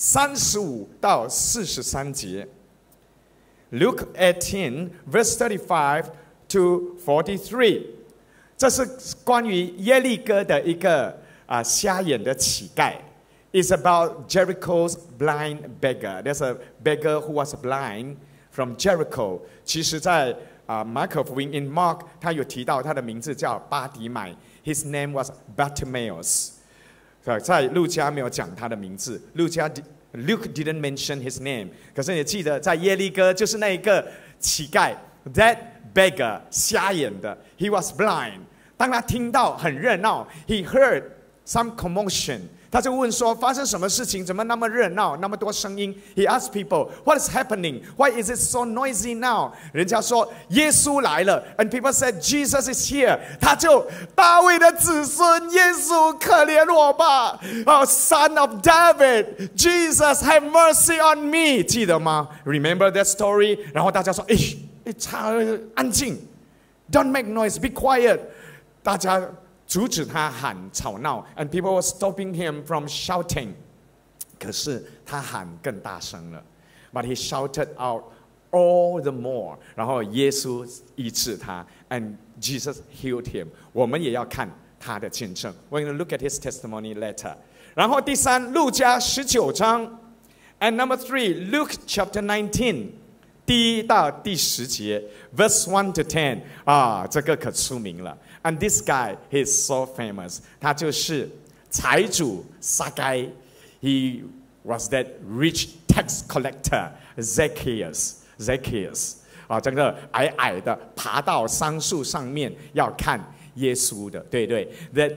35到43节。Luke 18, verse 35 to 43. 这是关于耶利哥的一个瞎眼的乞丐。It's about Jericho's blind beggar. There's a beggar who was blind from Jericho. 其实在马可福音 in Mark 他有提到他的名字叫巴底买 His name was Bartimaeus. 在路加没有讲他的名字，Luke didn't mention his name. 可是你记得在耶利哥就是那一个乞丐 that beggar 瞎眼的 He was blind. 当他听到很热闹 He heard some commotion. 他就问说发生什么事情，怎么那么热闹，那么多声音 He asked people, what is happening? Why is it so noisy now? 人家说耶稣来了 And people said, Jesus is here. 他就大卫的子孙耶稣可怜我吧 Son of David, Jesus have mercy on me. 记得吗 Remember that story? 然后大家说安静 Don't make noise, be quiet. 大家阻止他喊吵闹 and people were stopping him from shouting. 可是他喊更大声了 But he shouted out all the more. 然后耶稣医治他 and Jesus healed him. 我们也要看他的见证 We're going to look at his testimony later. 然后第三，路加19章 and number 3, Luke chapter 19. 第1到第10节 verse 1 to 10. 这个可出名了And this guy, he is so famous. 他就是财主撒该 He was that rich tax collector, Zacchaeus. 这个矮矮的爬到桑树上面要看耶稣的，对对。That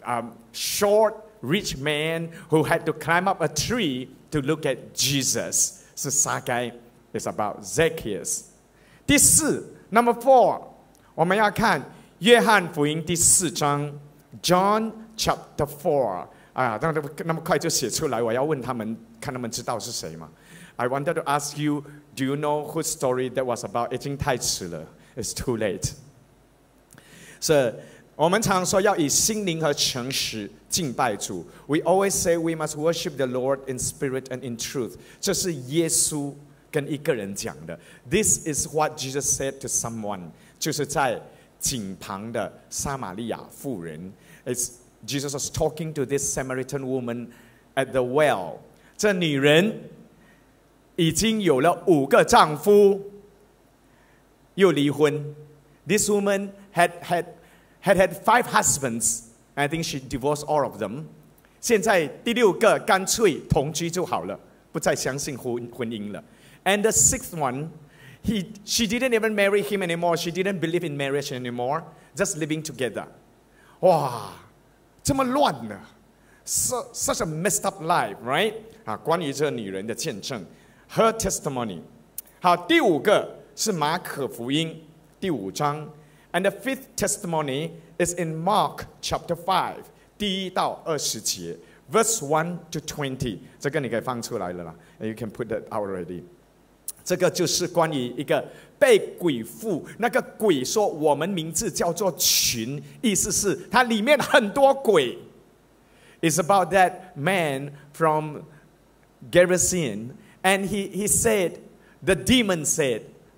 short rich man who had to climb up a tree to look at Jesus. 是撒该 It's about Zacchaeus. 第4 number 4， 我们要看约翰福音第4章 John chapter 4那么快就写出来，我要问他们，看他们知道是谁吗 I wanted to ask you, do you know whose story that was about? 已经太迟了 It's too late. 是我们常说要以心灵和诚实敬拜主 We always say we must worship the Lord in spirit and in truth. 这是耶稣跟一个人讲的 This is what Jesus said to someone. 就是在井旁的撒玛利亚妇人 Jesus was talking to this Samaritan woman at the well. 这女人已经有了5个丈夫，又离婚。This woman had 5 husbands. I think she divorced all of them. 现在第6个干脆同居就好了，不再相信婚姻了。And the 6th one, she didn't even marry him anymore. She didn't believe in marriage anymore. Just living together. 哇，这么乱的 such a messed up life, right? 关于这个女人的见证 her testimony. 好，第5个是马可福音第5章 And the 5th testimony is in Mark chapter 5, 第1到20节 verse 1 to 20. 这个你可以放出来了啦 You can put that out already. 这个就是关于一个被鬼附，那个鬼说我们名字叫做群，意思是它里面很多鬼。It's about that man from Gerasene, and he said, the demon said,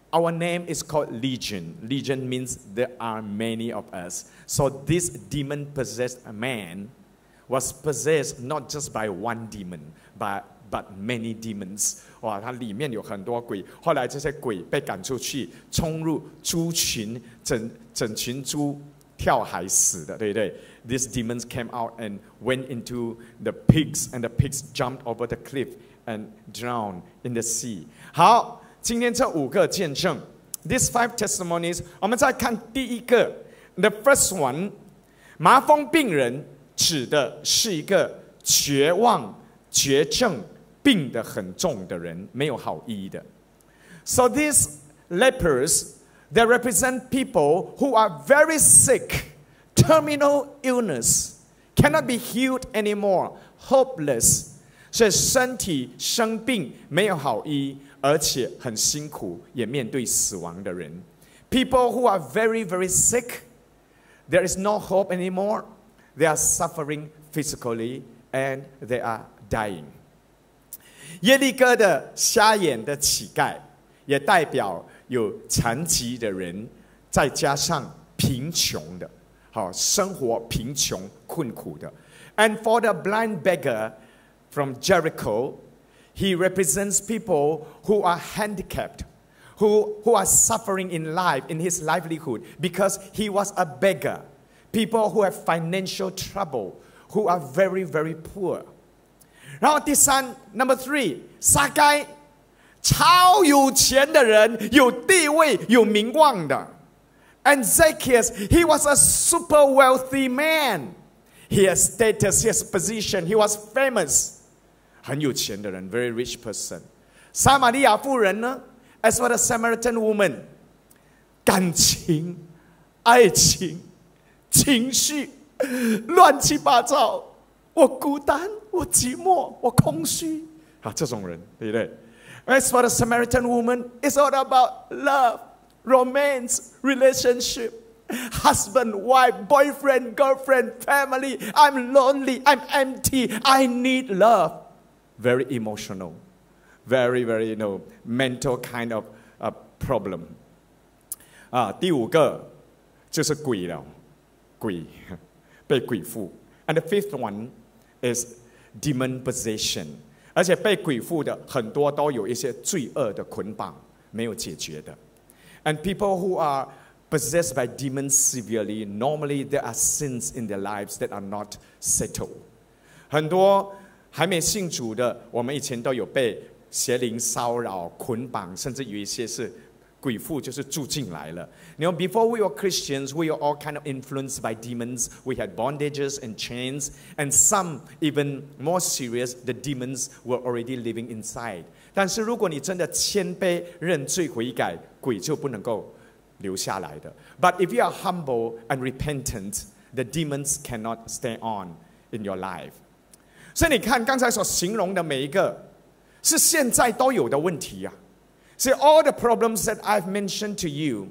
our name is called Legion. Legion means there are many of us. So this demon-possessed man was possessed not just by one demon, but many demons. 哇，它里面有很多鬼。后来这些鬼被赶出去，冲入猪群，整群猪跳海死的，对不对？ These demons came out and went into the pigs, and the pigs jumped over the cliff and drowned in the sea. 好，今天这5个见证 ，these 5 testimonies， 我们再看第一个 ，the first one， 麻风病人指的是一个绝望、绝症、病得很重的人，没有好医的。So these lepers, they represent people who are very sick. Terminal illness cannot be healed anymore, hopeless. 所以身体生病没有好医，而且很辛苦，也面对死亡的人。People who are very, very sick, there is no hope anymore. They are suffering physically and they are dying. 耶利哥的瞎眼的乞丐，也代表有残疾的人，再加上贫穷的。 好，生活贫穷困苦的。And for the blind beggar from Jericho, he represents people who are handicapped, who are suffering in life, in his livelihood, because he was a beggar. People who have financial trouble, who are very, very poor. 然后第三 ，Number 3， 撒该，超有钱的人，有地位、有名望的。 And Zacchaeus, he was a super wealthy man. He has status, he has position, he was famous. 很有钱的人 very rich person. 撒玛利亚妇人呢 as for the Samaritan woman, 感情、爱情、情绪乱七八糟，我孤单，我寂寞，我空虚。啊，这种人，对不对？ As for the Samaritan woman, it's all about love. Romance, relationship, husband, wife, boyfriend, girlfriend, family. I'm lonely, I'm empty, I need love. Very emotional, very, very, mental kind of problem. 第5个就是鬼了，鬼被鬼附。And the 5th one is demon possession. 而且被鬼附的很多都有一些罪恶的捆绑，没有解决的。 And people who are possessed by demons severely, normally there are sins in their lives that are not settled. 很多还没信主的，我们以前都有被邪灵骚扰、捆绑，甚至有一些是鬼附，就是住进来了。Before we were Christians, we were all kind of influenced by demons. We had bondages and chains, and some even more serious, the demons were already living inside. 但是如果你真的谦卑、认罪、悔改，鬼就不能够留下来的。But if you are humble and repentant, the demons cannot stay on in your life. 所以你看刚才所形容的每一个，是现在都有的问题啊。See, all the problems that I've mentioned to you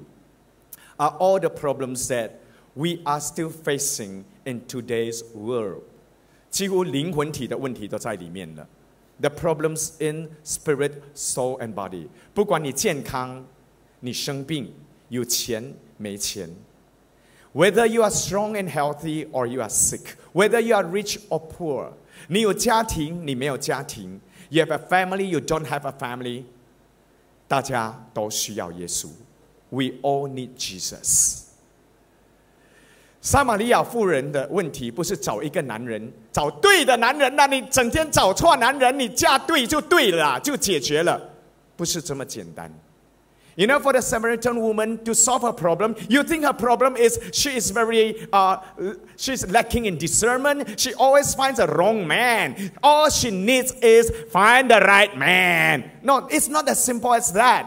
are all the problems that we are still facing in today's world. 几乎灵魂体的问题都在里面了。The problems in spirit, soul, and body. 不管你健康，你生病，有钱没钱。Whether you are strong and healthy or you are sick. Whether you are rich or poor. 你有家庭，你没有家庭。You have a family, you don't have a family. 大家都需要耶稣。We all need Jesus. 撒玛利亚妇人的问题不是找一个男人，找对的男人，那你整天找错男人，你嫁对就对了，就解决了，不是这么简单。You know, for the Samaritan woman to solve her problem, you think her problem is she's lacking in discernment. She always finds a wrong man. All she needs is find the right man. No, it's not as simple as that.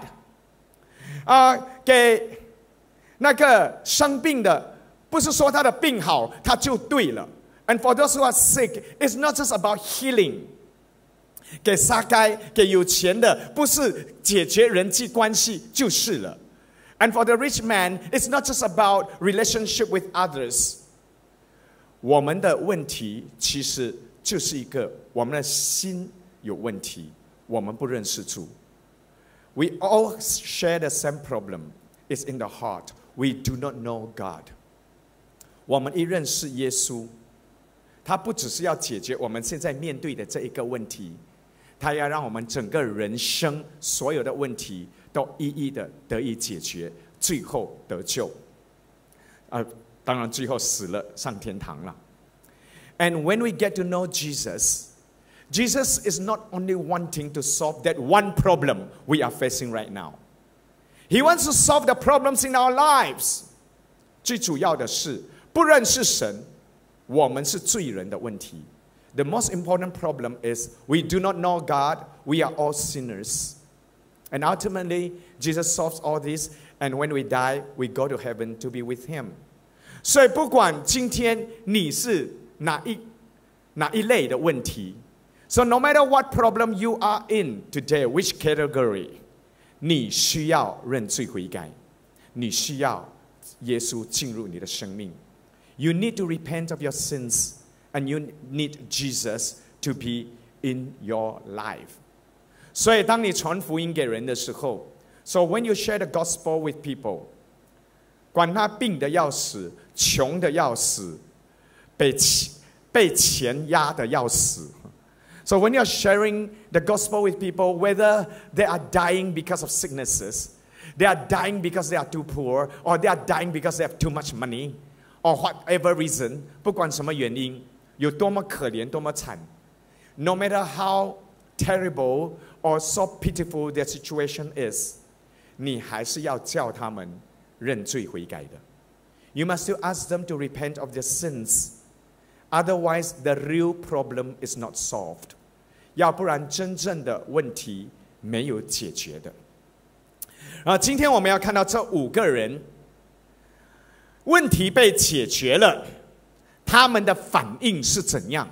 给那个生病的。不是说他的病好，他就对了。And for those who are sick, it's not just about healing. 给撒该，给有钱的，不是解决人际关系就是了。And for the rich man, it's not just about relationship with others. 我们的问题其实就是一个我们的心有问题，我们不认识主。 We all share the same problem. It's in the heart. We do not know God. 我们一认识耶稣，他不只是要解决我们现在面对的这一个问题，他要让我们整个人生所有的问题都一一的得以解决，最后得救。当然最后死了上天堂了。And when we get to know Jesus, Jesus is not only wanting to solve that one problem we are facing right now. He wants to solve the problems in our lives. 最主要的是不认识神，我们是罪人的问题。The most important problem is we do not know God. We are all sinners. And ultimately, Jesus solves all this. And when we die, we go to heaven to be with Him. 所以不管今天你是哪一类的问题， So no matter what problem you are in today, which category, 你需要认罪悔改，你需要耶稣进入你的生命。You need to repent of your sins, and you need Jesus to be in your life. 所以当你传福音给人的时候 ，So when you share the gospel with people, 管他病得要死，穷得要死，被钱压得要死。So when you're sharing the gospel with people, whether they are dying because of sicknesses, they are dying because they are too poor, or they are dying because they have too much money, or whatever reason, 不管什么原因，有多么可怜，多么惨 ，no matter how terrible or so pitiful their situation is, 你还是要叫他们认罪悔改的。You must still ask them to repent of their sins. Otherwise, the real problem is not solved. 要不然真正的问题没有解决的。今天我们要看到这5个人，问题被解决了，他们的反应是怎样？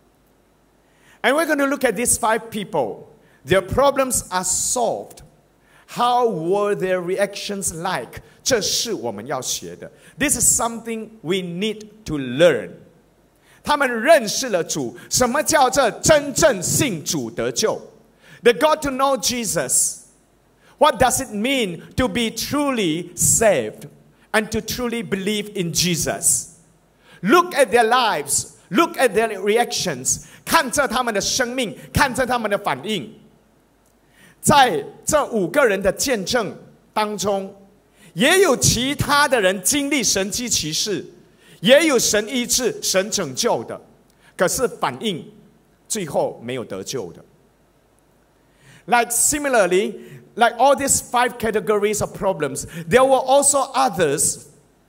And we're going to look at these 5 people. Their problems are solved. How were their reactions like? 这是我们要学的。This is something we need to learn. 他们认识了主，什么叫做真正信主得救？ They got to know Jesus. What does it mean to be truly saved and to truly believe in Jesus? Look at their lives. Look at their reactions. 看着他们的生命，看着他们的反应。在这5个人的见证当中，也有其他的人经历神迹奇事，也有神医治、神拯救的，可是反应最后没有得救的。Like similarly, like all these 5 categories of problems, there were also others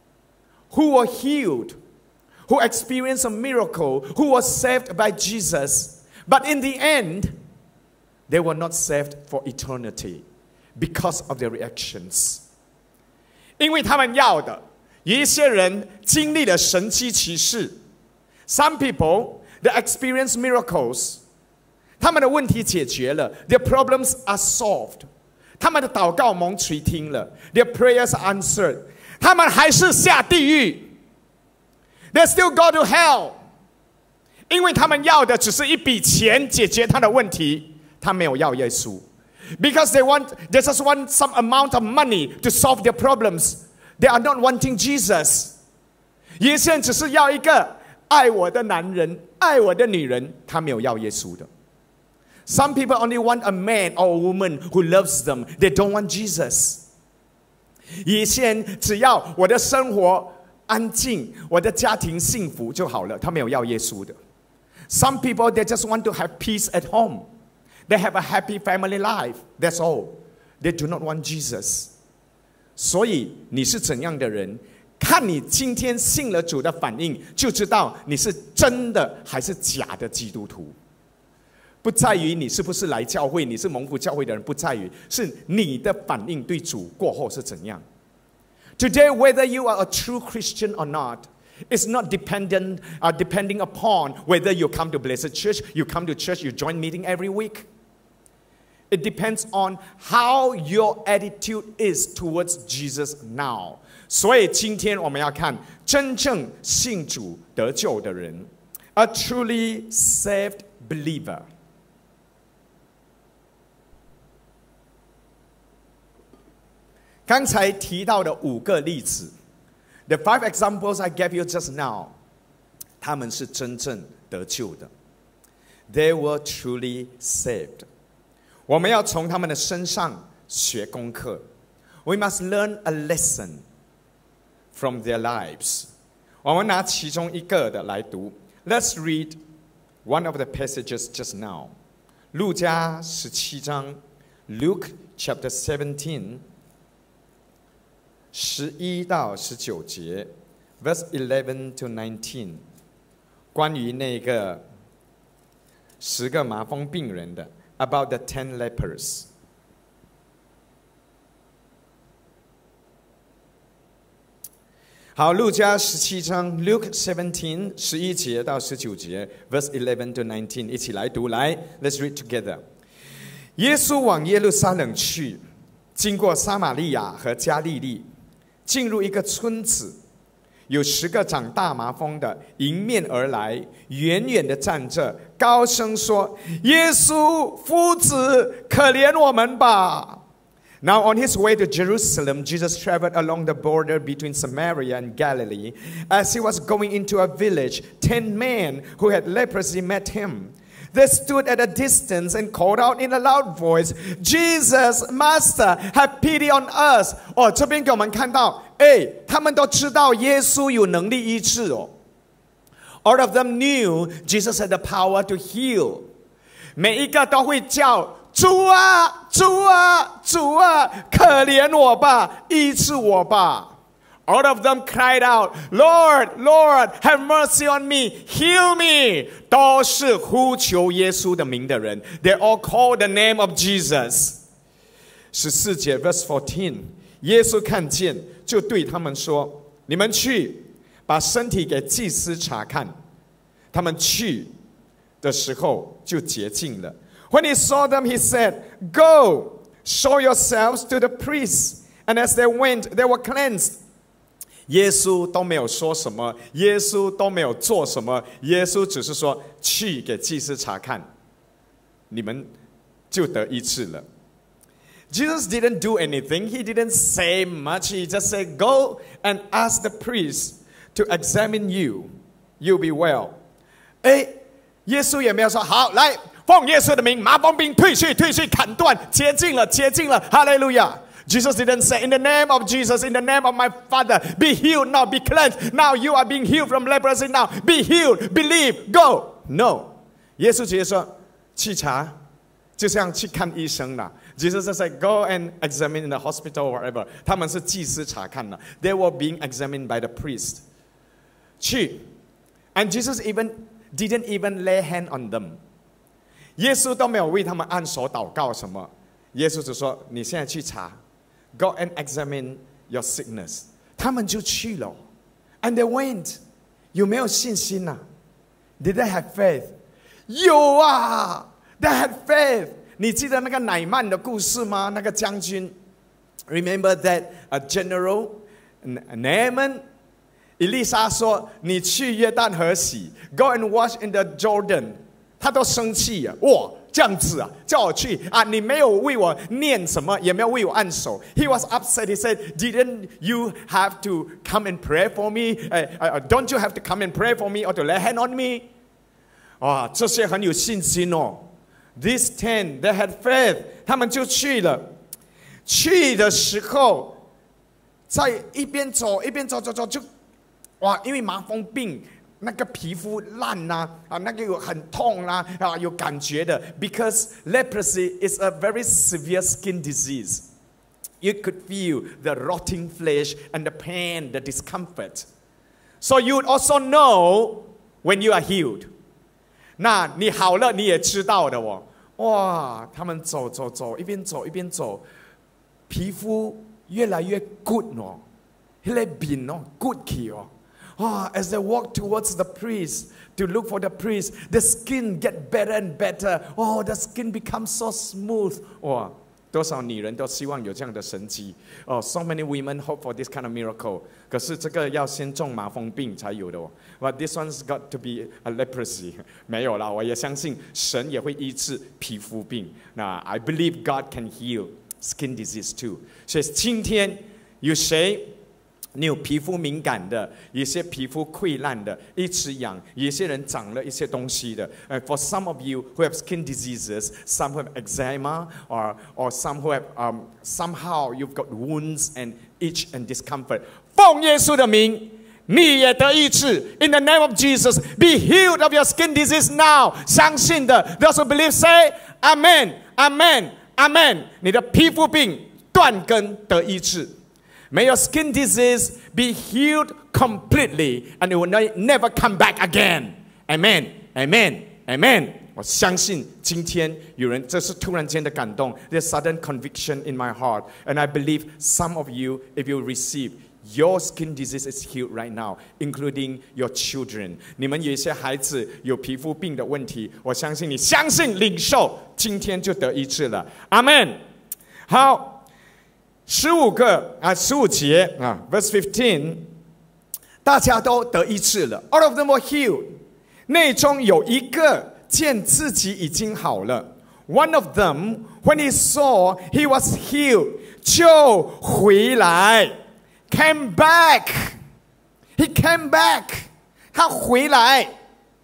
who were healed, who experienced a miracle, who were saved by Jesus. But in the end, they were not saved for eternity because of their reactions. 因为他们要的，有一些人经历了神迹奇事。Some people, they experience miracles. 他们的问题解决了 ，their problems are solved. 他们的祷告蒙垂听了 ，their prayers are answered. 他们还是下地狱 ，they still go to hell. 因为他们要的只是一笔钱解决他的问题，他没有要耶稣。Because they just want some amount of money to solve their problems. They are not wanting Jesus. 有些人只是要一个爱我的男人、爱我的女人，他没有要耶稣的。Some people only want a man or a woman who loves them. They don't want Jesus. 有些人只要我的生活安静，我的家庭幸福就好了，他没有要耶稣的。Some people, they just want to have peace at home. They have a happy family life. That's all. They do not want Jesus. 所以你是怎样的人，看你今天信了主的反应，就知道你是真的还是假的基督徒。不在于你是不是来教会，你是蒙福教会的人，不在于是你的反应对主过后是怎样。Today, whether you are a true Christian or not, it's not depending upon whether you come to Blessed Church, you come to church, you join meeting every week. It depends on how your attitude is towards Jesus now. 所以今天我们要看真正信主得救的人 ，a truly saved believer. 刚才提到的5个例子 ，the 5 examples I gave you just now， 他们是真正得救的 ，they were truly saved。我们要从他们的身上学功课 ，we must learn a lesson from their lives。我们拿其中一个的来读 ，Let's read one of the passages just now。路加17章 ，Luke chapter 17。11到19节 ，verse 11 to 19， 关于那个10个麻风病人的 ，about the 10 lepers。好，路加17章 ，Luke 17 11节到19节 ，verse 11 to 19， 一起来读，来 ，Let's read together。耶稣往耶路撒冷去，经过撒玛利亚和加利利。进入一个村子，有10个长大麻风的迎面而来，远远的站着，高声说：“耶稣夫子，可怜我们吧！” Now on his way to Jerusalem, Jesus traveled along the border between Samaria and Galilee. As he was going into a village, 10 men who had leprosy met him. They stood at a distance and called out in a loud voice, Jesus, Master, have pity on us. 这边给我们看到，他们都知道耶稣有能力医治哦。All of them knew Jesus had the power to heal. 每一个都会叫主啊，主啊，主啊，可怜我吧，医治我吧。All of them cried out, Lord, Lord, have mercy on me, heal me. 都是呼求耶稣的名的人。They all called the name of Jesus. 14节 verse 14， 耶稣看见，就对他们说：“你们去，把身体给祭司查看。”他们去的时候就洁净了。When he saw them, he said, Go, show yourselves to the priests. And as they went, they were cleansed. 耶稣都没有说什么，耶稣都没有做什么，耶稣只是说去给祭司查看，你们就得医治了。Jesus didn't do anything. He didn't say much. He just said, "Go and ask the priest to examine you. You'll be well." 耶稣也没有说好，来奉耶稣的名，麻风病退去，退去，砍断，洁净了，洁净了，哈利路亚。Jesus didn't say, in the name of Jesus, in the name of my Father, be healed now, be cleansed. Now you are being healed from leprosy now. Be healed, believe, go. No. 耶稣直接说，去查，就像去看医生了。Jesus said, go and examine in the hospital or whatever. 他们是祭司查看了。They were being examined by the priest. 去 And Jesus didn't even lay hand on them. 耶稣都没有为他们按手祷告什么。耶稣只说，你现在去查。Go and examine your sickness. 他们就去了 And they went. 有没有信心啊 Did they have faith? 有啊 They had faith. 你记得那个乃曼的故事吗？那个将军 Remember that a general Naaman 以利沙说你去约旦河洗 Go and wash in the Jordan. 他都生气啊哇这样子啊，叫我去啊！你没有为我念什么，也没有为我按手。He was upset. He said, "Didn't you have to come and pray for me? Don't you have to come and pray for me or to lay hand on me?" 哇，这些很有信心哦。These 10, they had faith. 他们就去了。去的时候，在一边走就，哇，因为麻风病。那个皮肤烂啦，那个有很痛啦，有感觉的。Because leprosy is a very severe skin disease. You could feel the rotting flesh and the pain, the discomfort. So you would also know when you are healed. 那你好了，你也知道的哦。哇，他们走，一边走，皮肤越来越 good 哦，越来变哦 ，good 起哦。as they walk towards the priest to look for the priest, the skin get better and better. The skin becomes so smooth. 哇，多少女人都希望有这样的神迹。So many women hope for this kind of miracle. 可是这个要先中麻风病才有的哦。But this one's got to be a leprosy. 没有啦，我也相信神也会医治皮肤病。那 I believe God can heal skin disease too。所以今天有谁？你有皮肤敏感的，有些皮肤溃烂的，一直痒；有些人长了一些东西的。For some of you who have skin diseases, some who have eczema, or some who have somehow you've got wounds and itch and discomfort. 奉耶稣的名，你也得医治。In the name of Jesus, be healed of your skin disease now. 相信的 those who believe say, Amen, Amen, Amen. 你的皮肤病断根得医治。May your skin disease be healed completely, and it will never come back again. Amen, Amen, Amen. 我相信今天有人，这是突然间的感动。There's sudden conviction in my heart, and I believe some of you, if you receive, your skin disease is healed right now, including your children. 你们有一些孩子有皮肤病的问题，我相信你相信领受，今天就得医治了。Amen. 好。15节verse 15， 大家都得医治了。All of them were healed。内中有一个见自己已经好了。One of them, when he saw he was healed， 就回来 ，came back。He came back， 他回来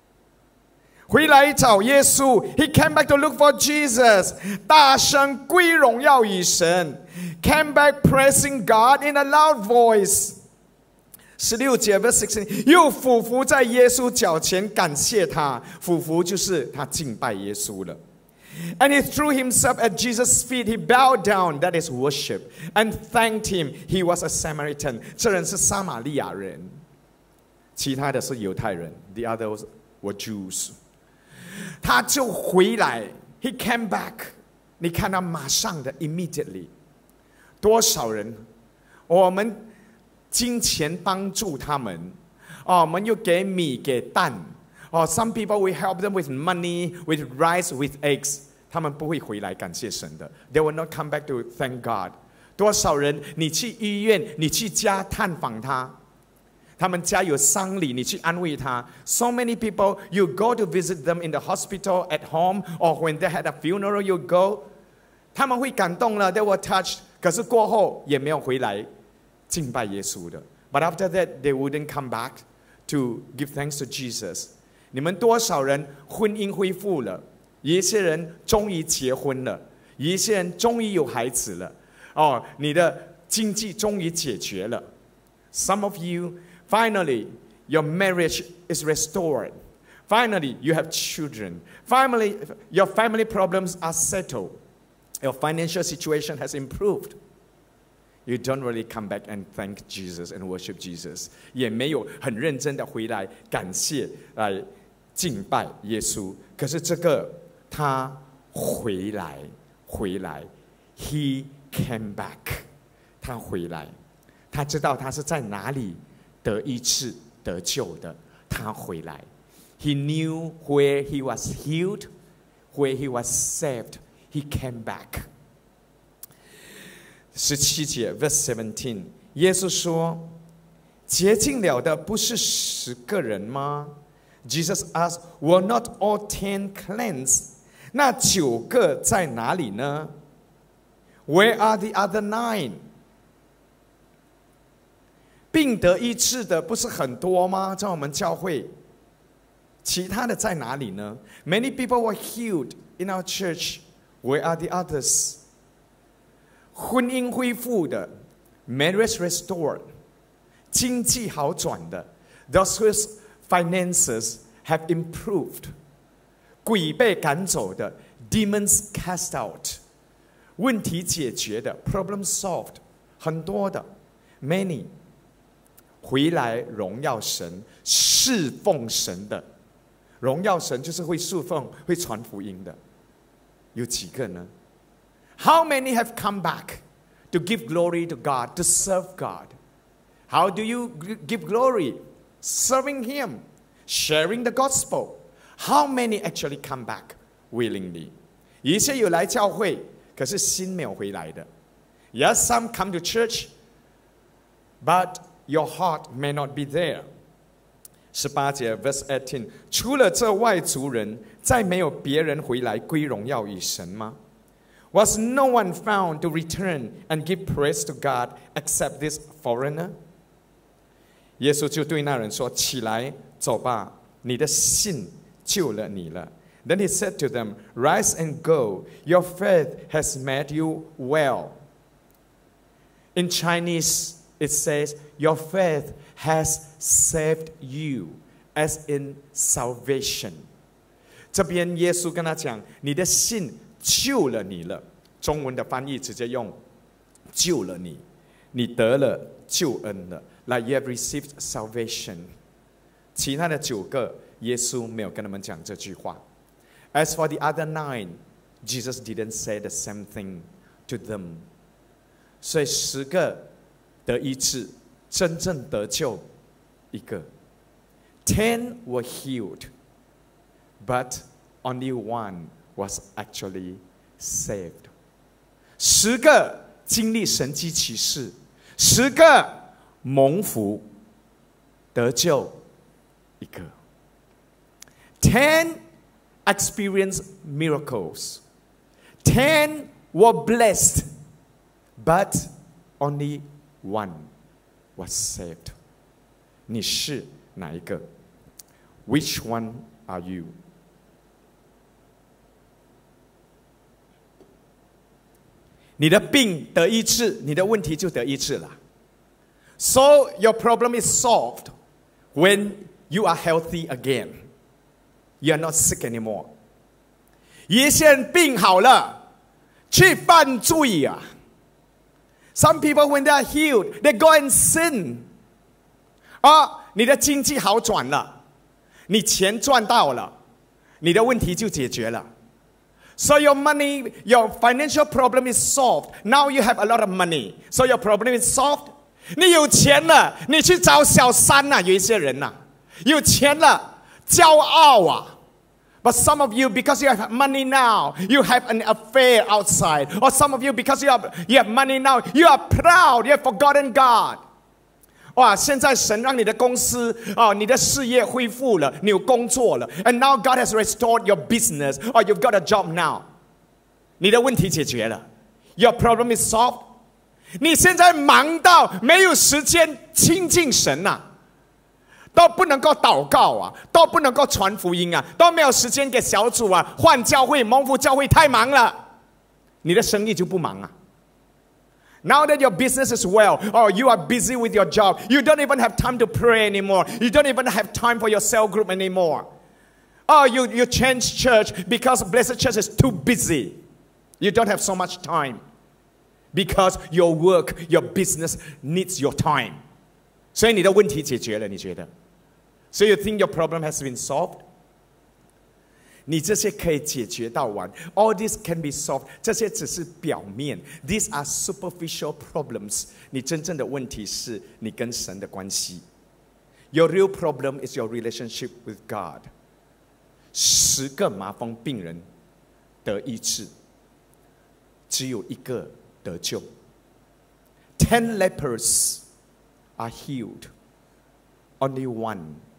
找耶稣。He came back to look for Jesus， 大声归荣耀与神。Came back praising God in a loud voice。16节 verse 16， 又俯伏在耶稣脚前感谢他。俯伏就是他敬拜耶稣了。And he threw himself at Jesus' feet. He bowed down, that is worship, and thanked him. He was a Samaritan。 这人是撒玛利亚人，其他的是犹太人。The others were Jews。他就回来 ，He came back。你看他马上的 ，immediately。多少人，我们金钱帮助他们，我们又给米给蛋，some people we help them with money, with rice, with eggs， 他们不会回来感谢神的 ，They will not come back to thank God。多少人，你去医院，你去家探访他。他们家有丧礼，你去安慰他。So many people, you go to visit them in the hospital, at home, or when they had a funeral, you go. 他们会感动了 ，they were touched。可是过后也没有回来敬拜耶稣的。But after that, they wouldn't come back to give thanks to Jesus. 你们多少人婚姻恢复了？有一些人终于结婚了，有一些人终于有孩子了。你的经济终于解决了。Some of you, finally, your marriage is restored. Finally, you have children. Finally, your family problems are settled. Your financial situation has improved. You don't really come back and thank Jesus and worship Jesus. 也没有很认真的回来感谢来敬拜耶稣。可是这个他回来 ，He came back， 他回来，他知道他是在哪里得医治得救的，他回来。He knew where he was healed, where he was saved.He came back. 17节 verse 17， 耶稣说：“洁净了的不是10个人吗？” Jesus asked, "Were not all 10 cleansed?" 那9个在哪里呢 ？Where are the other 9？ 病得医治的不是很多吗？在我们教会，其他的在哪里呢 ？Many people were healed in our church.Where are the others? 婚姻恢复的 ，marriage restored， 经济好转的 ，those whose finances have improved， 鬼被赶走的 ，demons cast out， 问题解决的 ，problem solved， 很多的 ，many， 回来荣耀神、侍奉神的，荣耀神就是会侍奉、会传福音的。有几个呢 ？How many have come back to give glory to God, to serve God? How do you give glory? Serving Him, sharing the gospel. How many actually come back willingly? 有一些有来教会，可是心没有回来的。Yes, some come to church, but your heart may not be there. 18节 verse 18， 除了这外族人，再没有别人回来归荣耀与神吗 Was no one found to return and give praise to God except this foreigner? 耶稣就对那人说：“起来，走吧，你的信救了你了。” Then he said to them, "Rise and go. Your faith has made you well." In Chinese, it says, "Your faith has saved you," as in salvation. 这边耶稣跟他讲：“你的信救了你了。”中文的翻译直接用“救了你”，你得了救恩了。Like you have received salvation. 其他的9个，耶稣没有跟他们讲这句话。As for the other 9, Jesus didn't say the same thing to them. 所以10个得医治，真正得救1个。10 were healed, but only 1 was actually saved. 10个经历神迹奇事，10个蒙福得救1个。10 experienced miracles. 10 were blessed, but only 1 was saved. 你是哪一个？ Which one are you? 你的病得医治，你的问题就得医治了。So your problem is solved when you are healthy again. You are not sick anymore. 有些人病好了，去犯罪啊。Some people when they are healed, they go and sin. 你的经济好转了，你钱赚到了，你的问题就解决了。So your money, your financial problem is solved. Now you have a lot of money. So your problem is solved. 你有钱了，你去找小三啊，有一些人啊，有钱了，骄傲啊。But some of you, because you have money now, you have an affair outside. Or some of you, because you have money now, you are proud, you have forgotten God. 哇！现在神让你的公司你的事业恢复了，你有工作了 ，and now God has restored your business, or you've got a job now. 你的问题解决了 ，your problem is solved. 你现在忙到没有时间亲近神呐，都不能够祷告啊，都不能够传福音啊，都没有时间给小组啊，换教会、蒙福教会太忙了，你的生意就不忙啊。Now that your business is well, or you are busy with your job, you don't even have time to pray anymore. You don't even have time for your cell group anymore. You change church because Blessed Church is too busy. You don't have so much time because your work, your business needs your time. 所以你的问题解决了，你觉得 So you think your problem has been solved? 你这些可以解决到完 All this can be solved. 这些只是表面 These are superficial problems. 你真正的问题是你跟神的关系 Your real problem is your relationship with God. 10个麻风病人得医治，只有1个得救。10 lepers are healed. Only 1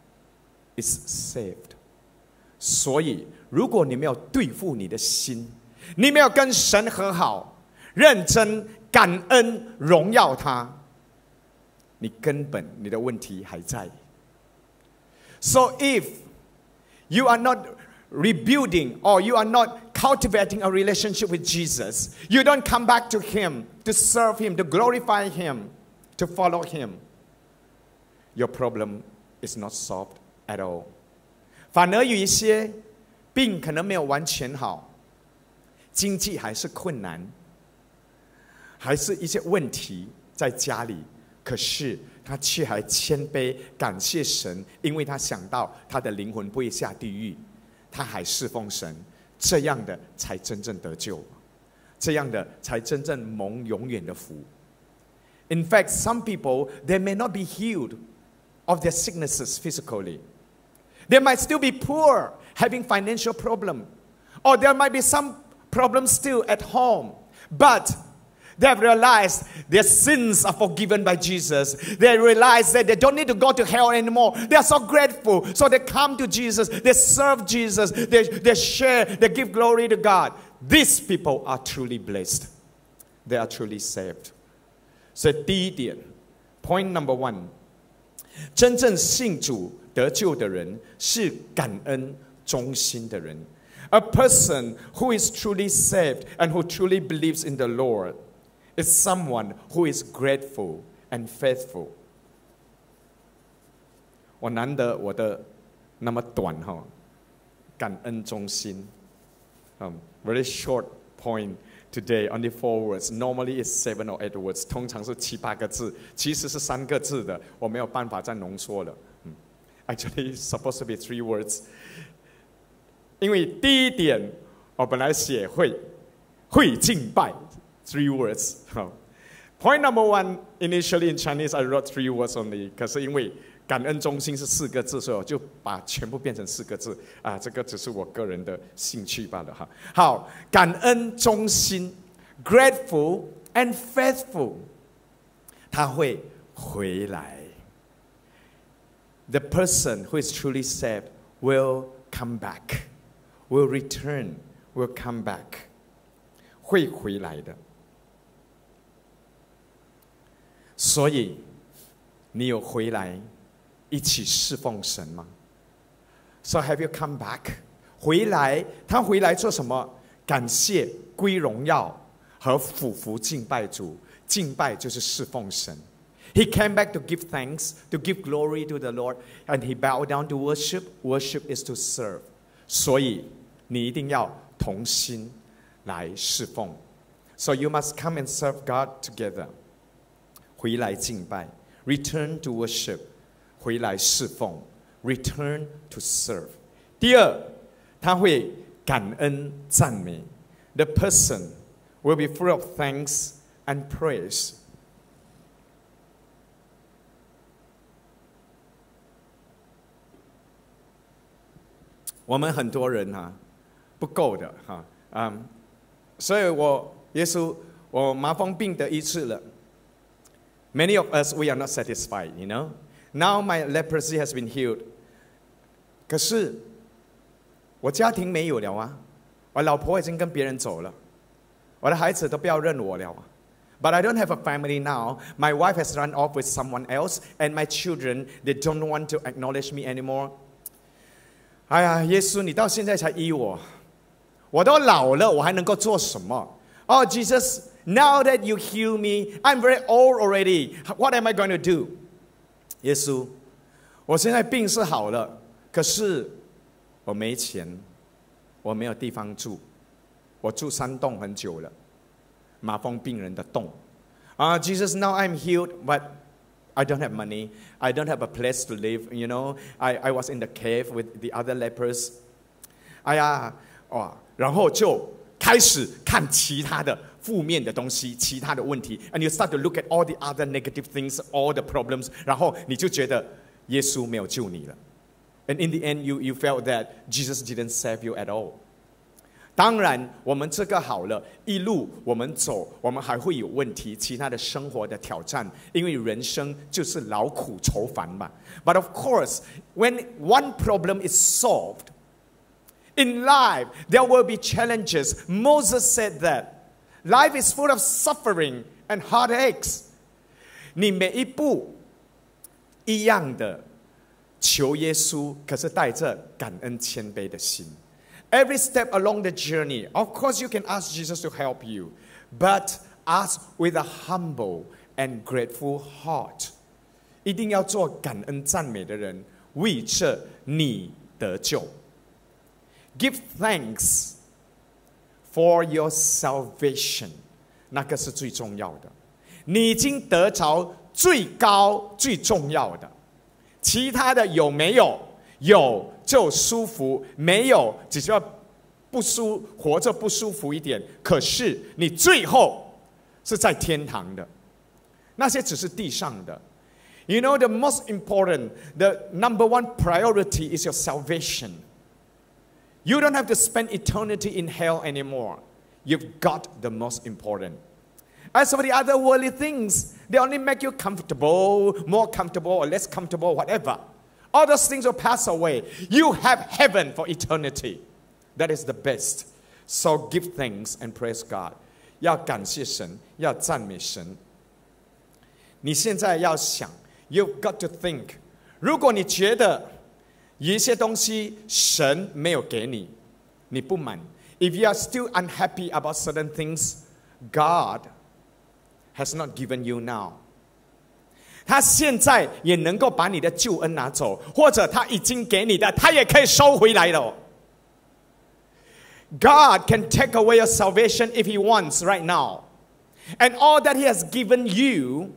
is saved. 所以，如果你没有对付你的心，你没有跟神和好，认真感恩荣耀他，你根本你的问题还在。So if you are not rebuilding or you are not cultivating a relationship with Jesus, you don't come back to Him, to serve Him, to glorify Him, to follow Him, your problem is not solved at all. 反而有一些病可能没有完全好，经济还是困难，还是一些问题在家里，可是他却还谦卑感谢神，因为他想到他的灵魂不会下地狱，他还侍奉神，这样的才真正得救，这样的才真正蒙永远的福。In fact, some people, they may not be healed of their sicknesses physically. They might still be poor, having financial problem. Or there might be some problems still at home. But they have realized their sins are forgiven by Jesus. They realize that they don't need to go to hell anymore. They are so grateful. So they come to Jesus. They serve Jesus. They share. They give glory to God. these people are truly blessed. They are truly saved. 所以第一点 ，Point number one， 真正信主得救的人是感恩忠心的人。A person who is truly saved and who truly believes in the Lord is someone who is grateful and faithful. 我难得我的那么短哈，感恩忠心。Very short point today, only 4 words. Normally it's 7 or 8 words. 通常是7、8个字，其实是3个字的，我没有办法再浓缩了。Actually, it's supposed to be 3 words. 因为第一点，我本来写会敬拜 3 words. Point number one, initially in Chinese I wrote 3 words only. 可是因为感恩忠心是4个字，所以我就把全部变成4个字啊。这个只是我个人的兴趣罢了哈。好，感恩忠心 ，grateful and faithful， 他会回来。The person who is truly saved will come back, will return, will come back， 会回来的。所以你有回来一起侍奉神吗？ So have you come back？ 回来，他回来做什么？感谢、归荣耀和俯伏敬拜主。敬拜就是侍奉神。He came back to give thanks, to give glory to the Lord, and he bowed down to worship. Worship is to serve. 所以你一定要同心来侍奉。So you must come and serve God together. 回来敬拜 ，return to worship， 回来侍奉 ，return to serve。第二，他会感恩赞美 ，the person will be full of thanks and praise。我们很多人不够的所以耶稣我麻风病得医治了。Many of us, we are not satisfied, you know. Now my leprosy has been healed. 可是我家庭没有了啊，我老婆已经跟别人走了，我的孩子都不要认我了。But I don't have a family now. My wife has run off with someone else, and my children, they don't want to acknowledge me anymore. 哎呀，耶稣，你到现在才医我，我都老了，我还能够做什么？ Oh Jesus, now that you heal me, I'm very old already. What am I going to do? 耶稣，我现在病是好了，可是我没钱，我没有地方住，我住山洞很久了，麻风病人的洞。Jesus, now I'm healed, but I don't have money. I don't have a place to live. You know, I was in the cave with the other lepers. 哎呀，然后就开始看其他的负面的东西，其他的问题 ，and you start to look at all the other negative things, all the problems. 然后你就觉得耶稣没有救你了。And in the end, you felt that Jesus didn't save you at all. 当然，我们这个好了，一路我们走，我们还会有问题，其他的生活的挑战，因为人生就是劳苦愁烦嘛。But of course, when one problem is solved in life, there will be challenges. Moses said that life is full of suffering and heartaches. 你每一步一样的求耶稣，可是带着感恩谦卑的心。Every step along the journey, of course you can ask Jesus to help you, but ask with a humble and grateful heart. 一定要做感恩赞美的人，为着你得救。Give thanks for your salvation. 那个是最重要的。你已经得着最高最重要的，其他的有没有？有就舒服，没有只需要活着不舒服一点。可是你最后是在天堂的，那些只是地上的。You know, the most important, the number one priority is your salvation. You don't have to spend eternity in hell anymore. You've got the most important. As for the other worldly things, they only make you comfortable, more comfortable or less comfortable, whatever.All those things will pass away. You have heaven for eternity. That is the best. So give thanks and praise God. 要感谢神，要赞美神。你现在要想 ，You've got to think。如果你觉得有一些东西神没有给你，你不满 ，If you are still unhappy about certain things, God has not given you now。他现在也能够把你的救恩拿走，或者他已经给你的，他也可以收回来了。God can take away your salvation if He wants right now. And all that He has given you,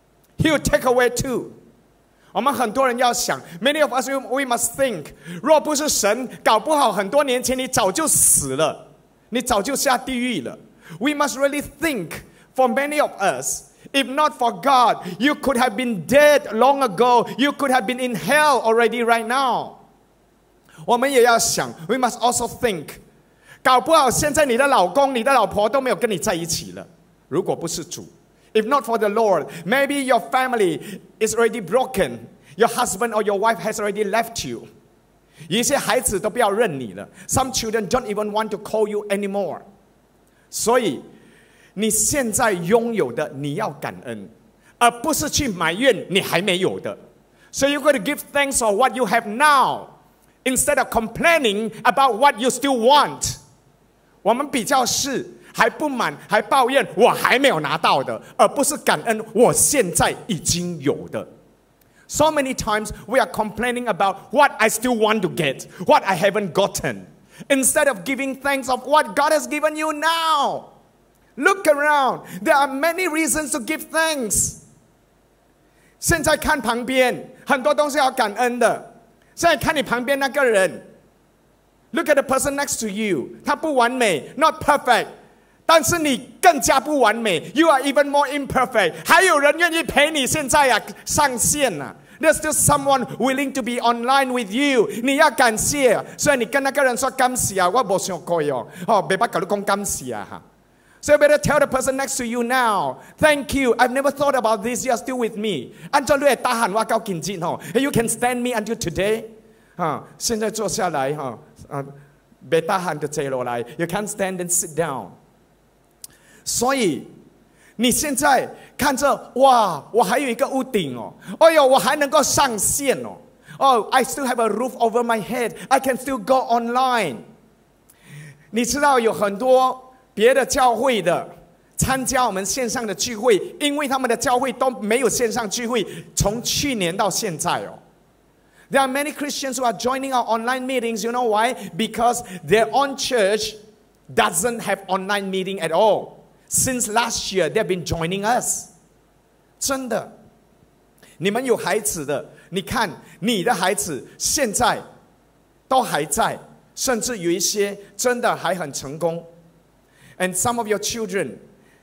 He will take away too. 我们很多人要想 ，Many of us we must think， 若不是神，搞不好很多年前你早就死了，你早就下地狱了。We must really think for many of us. If not for God, you could have been dead long ago. You could have been in hell already right now. 我们也要想 ，We must also think. 搞不好现在你的老公、你的老婆都没有跟你在一起了。如果不是主 ，If not for the Lord, maybe your family is already broken. Your husband or your wife has already left you. 有一些孩子都不要认你了。Some children don't even want to call you anymore. 所以你现在拥有的，你要感恩，而不是去埋怨你还没有的。So you're going to give thanks for what you have now, instead of complaining about what you still want. 我们比较是还不满，还抱怨我还没有拿到的，而不是感恩我现在已经有的。So many times we are complaining about what I still want to get, what I haven't gotten, instead of giving thanks of what God has given you now. Look around. There are many reasons to give thanks. 现在看旁边，很多东西要感恩的。现在看你旁边那个人。Look at the person next to you. 他不完美 ，not perfect. 但是你更加不完美 ，You are even more imperfect. 还有人愿意陪你现在啊上线啊。There's still someone willing to be online with you. 你要感谢，所以你跟那个人说感谢啊，我冇想过哦，别把搞到讲感谢啊哈。So you better tell the person next to you now, thank you. I've never thought about this. You are still with me. 按照你大喊话到今天哦 ，You can stand me until today. 现在坐下来哈，别大喊就坐落来。You can't stand and sit down. 所以你现在看着哇，我还有一个屋顶哦，哎呦，我还能够上线哦。Oh, I still have a roof over my head. I can still go online. 你知道有很多别的教会的参加我们线上的聚会，因为他们的教会都没有线上聚会，从去年到现在哦。There are many Christians who are joining our online meetings. You know why? Because their own church doesn't have online meeting at all. Since last year, they've been joining us. 真的，你们有孩子的，你看你的孩子现在都还在，甚至有一些真的还很成功。And some of your children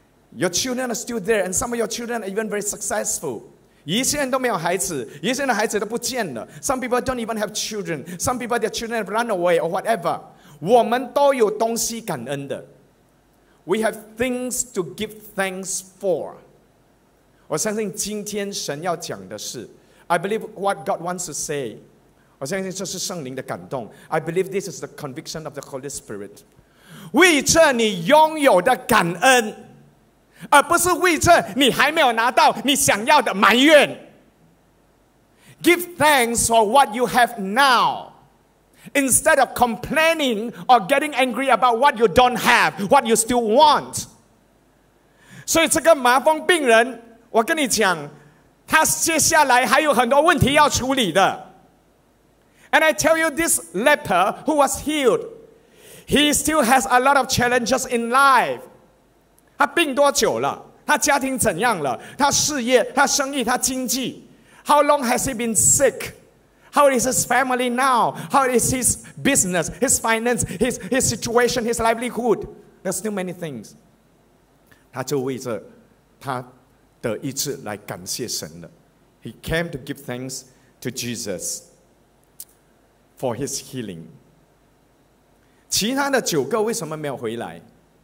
are still there, and some of your children are even very successful. 一些人都没有孩子，一些人的孩子都不见了。Some people don't even have children. Some people their children have run away or whatever. 我们都有东西感恩的。We have things to give thanks for. 我相信今天神要讲的是 I believe what God wants to say. 我相信这是圣灵的感动。I believe this is the conviction of the Holy Spirit. 为着你拥有的感恩，而不是为着你还没有拿到你想要的埋怨。Give thanks for what you have now, instead of complaining or getting angry about what you don't have, what you still want. 所以这个麻风病人，我跟你讲，他接下来还有很多问题要处理的。And I tell you, this leper who was healed, he still has a lot of challenges in life. 他病多久了？他家庭怎样了？他事业、他生意、他经济。How long has he been sick? How is his family now? How is his business, his finance, his situation, his livelihood? There's still many things. 他就为着他的医治来感谢神了。He came to give thanks to Jesus for his healing. 其他的9个为什么没有回来？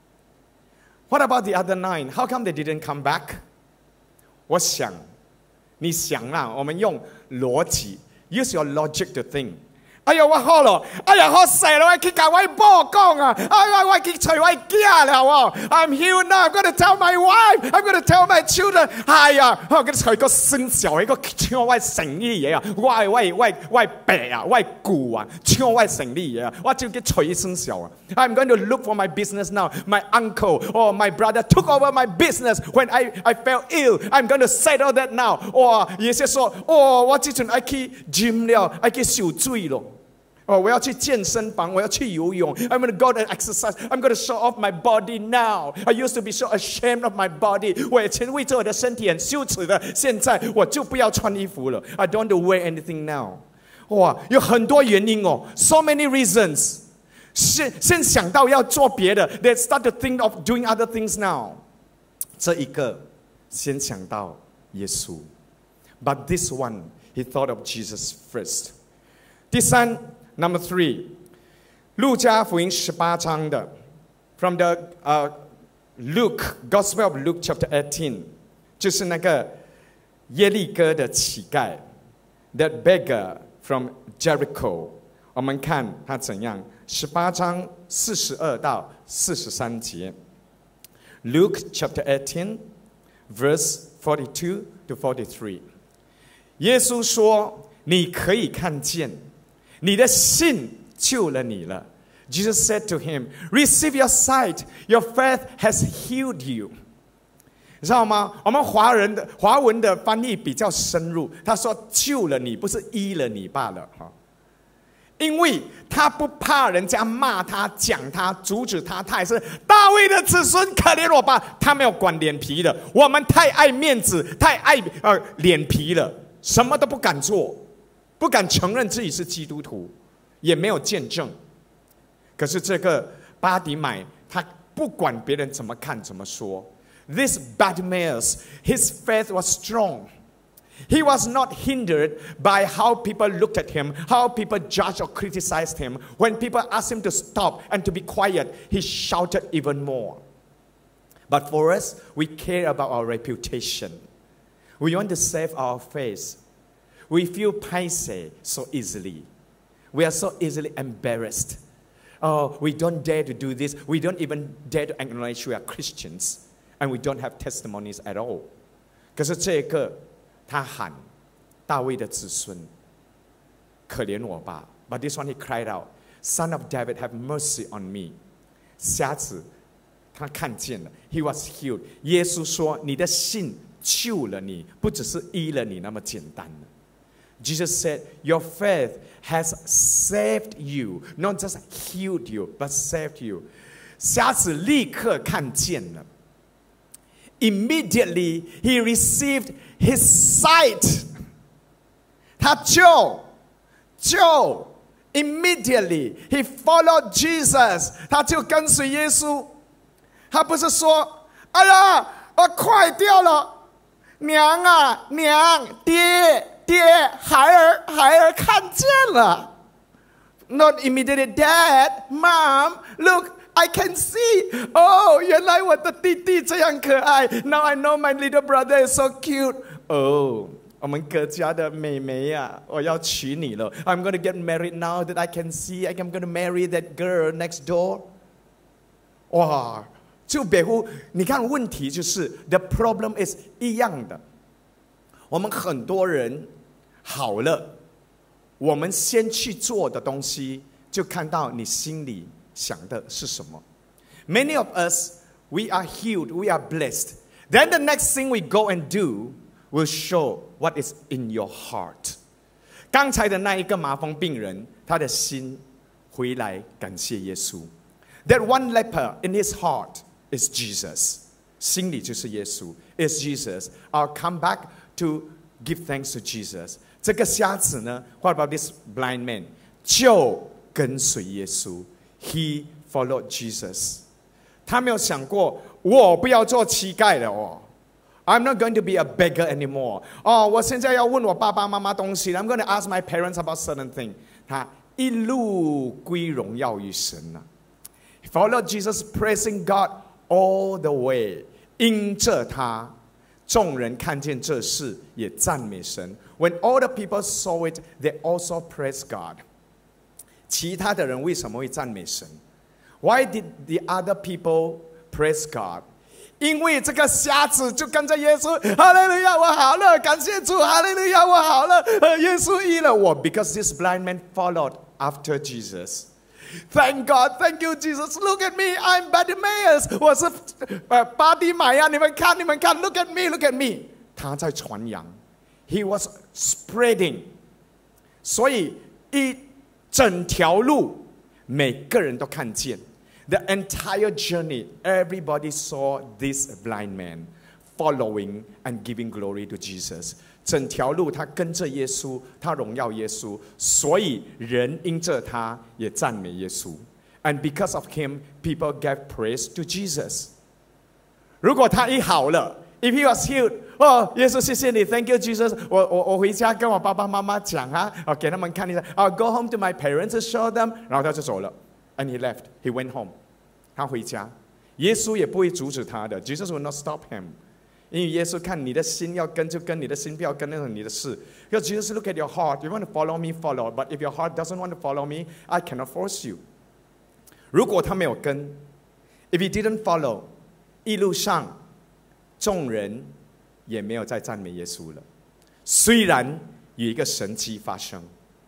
What about the other 9? How come they didn't come back? 我想，你想啦，我们用逻辑 ，use your logic to think. 哎呀，我好了，哎呀，好势了，我去甲我某讲啊，我去找我囝了哦。I'm healed now. I'm gonna tell my wife. I'm gonna tell my children. 哎呀，我跟找一个生小孩，个抢我生意嘢啊！我白啊，我舅啊，抢我生意嘢啊！我就去找一生小啊。I'm going to look for my business now. My uncle or my brother took over my business when I fell ill. I'm going to settle that now. 哇，有些说，我之前爱去 gym 了，爱去受水咯。我要去健身房，我要去游泳。I'm going to go and exercise. I'm going to show off my body now. I used to be so ashamed of my body. 我以前为着我的身体很羞耻的，现在我就不要穿衣服了。I don't want to wear anything now. 哇，有很多原因哦 ，so many reasons. 先想到要做别的 ，they start to think of doing other things now. 这一个先想到耶稣 ，but this one he thought of Jesus first. 第三。Number 3， 路加福音18章的 ，from the Luke Gospel of Luke chapter 18， 就是那个耶利哥的乞丐 ，that beggar from Jericho。我们看他怎样，18章42到43节。Luke chapter 18, verse 42 to 43。耶稣说：“你可以看见。”你的信救了你了。Jesus said to him, "Receive your sight. Your faith has healed you." 你知道吗？我们华文的翻译比较深入，他说救了你，不是医了你罢了哈。因为他不怕人家骂他、讲他、阻止他，他也是大卫的子孙，可怜我吧。他没有管脸皮的，我们太爱面子，太爱脸皮了，什么都不敢做。不敢承认自己是基督徒，也没有见证。可是这个巴底买，他不管别人怎么看怎么说。This Bartimaeus, his faith was strong. He was not hindered by how people looked at him, how people judged or criticized him. When people asked him to stop and to be quiet, he shouted even more. But for us, we care about our reputation. We want to save our face.We feel paiseh so easily. We are so easily embarrassed. Oh, we don't dare to do this. We don't even dare to acknowledge we are Christians. And we don't have testimonies at all. 可是这个他喊大卫的子孙，可怜我吧。But this one he cried out, Son of David, have mercy on me. 瞎子他看见了 He was healed. 耶稣说你的信救了你，不只是医了你那么简单。Jesus said, "Your faith has saved you, not just healed you, but saved you." 瞎子立刻看见了。Immediately he received his sight. 他就 immediately he followed Jesus. 他就跟随耶稣。他不是说，哎呀，我快掉了，娘啊，娘，爹。孩儿看见了 ，Not immediately, Dad, Mom, look, I can see. Oh, 原来我的弟弟这样可爱。Now I know my little brother is so cute. Oh, 我们各家的妹妹呀，我要娶你了。I'm going to get married now that I can see. I'm going to marry that girl next door. 哇，就别乎，你看问题就是 the problem is 一样的。我们很多人。好了，我们先去做的东西，就看到你心里想的是什么。Many of us, we are healed, we are blessed. Then the next thing we go and do will show what is in your heart. 刚才的那一个麻风病人，他的心回来感谢耶稣。That one leper in his heart is Jesus. 心里就是耶稣 is Jesus. I'll come back to give thanks to Jesus. 这个瞎子呢 ，What about this blind man？ 就跟随耶稣 ，He followed Jesus。他没有想过，我不要做乞丐了哦。I'm not going to be a beggar anymore. 哦，我现在要问我爸爸妈妈东西。I'm going to ask my parents about certain thing. 他一路归荣耀于神啊。He followed Jesus, praising God all the way. 因着他。众人看见这事，也赞美神。When all the people saw it, they also praised God. 其他的人为什么会赞美神 ？Why did the other people praise God？ 因为这个瞎子就跟着耶稣，哈利路亚，我好了，感谢主，哈利路亚，我好了，耶稣医了我。Because this blind man followed after Jesus. Thank God, thank you, Jesus. Look at me, I'm Bartimaeus. 我是巴底买呀，你们看，你们看 ，Look at me, look at me. 他在传扬 ，He was spreading. 所以一整条路，每个人都看见。The entire journey, everybody saw this blind man following and giving glory to Jesus. 整条路他跟着耶稣，他荣耀耶稣，所以人因着他也赞美耶稣。And because of him, people gave praise to Jesus. 如果他一好了 ，if he was healed， 哦，耶稣谢谢你 ，Thank you Jesus。我回家跟我爸爸妈妈讲啊，给他们看一下。I'll go home to my parents and show them， 然后他就走了。And he left. He went home. 他回家，耶稣也不会阻止他的。Jesus will not stop him， 因为耶稣看你的心要跟就跟，你的心不要跟，那是你的事。Because Jesus look at your heart. You want to follow me, follow. But if your heart doesn't want to follow me, I cannot force you. 如果他没有跟 ，if he didn't follow， 一路上众人也没有再赞美耶稣了。虽然有一个神迹发生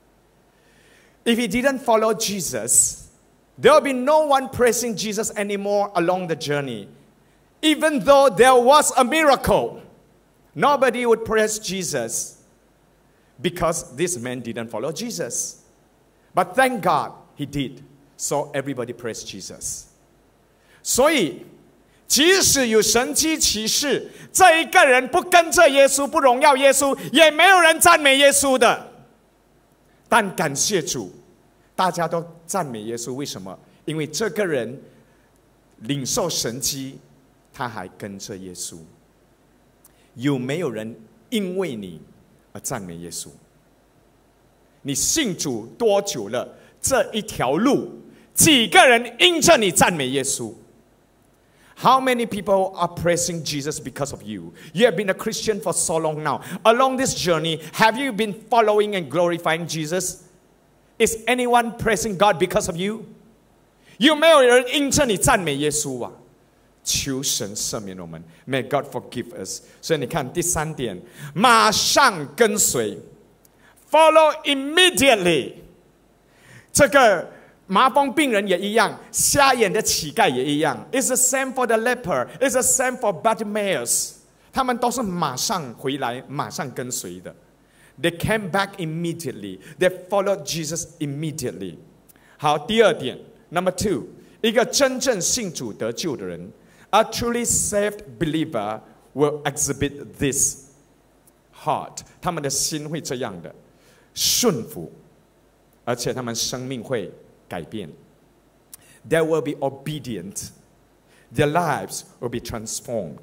，if he didn't follow Jesus。There will be no one praising Jesus anymore along the journey. Even though there was a miracle, nobody would praise Jesus because this man didn't follow Jesus. But thank God he did. So everybody praised Jesus. 所以，即使有神迹奇事，这一个人不跟着耶稣，不荣耀耶稣，也没有人赞美耶稣的。但感谢主。大家都赞美耶稣，为什么？因为这个人领受神迹，他还跟着耶稣。有没有人因为你而赞美耶稣？你信主多久了？这一条路，几个人因着你赞美耶稣 ？How many people are praising Jesus because of you? You have been a Christian for so long now. Along this journey, have you been following and glorifying Jesus?Is anyone praising God because of you? 有没有人因着你赞美耶稣啊？求神赦免我们 ，May God forgive us。所以你看第三点，马上跟随 ，Follow immediately。这个麻风病人也一样，瞎眼的乞丐也一样。It's the same for the leper. It's the same for Bartimaeus。他们都是马上回来，马上跟随的。They came back immediately. They followed Jesus immediately. 好，第二点 ，Number 2， 一个真正信主得救的人 ，a truly saved believer will exhibit this heart. 他们的心会这样的顺服，而且他们生命会改变。They will be obedient. Their lives will be transformed.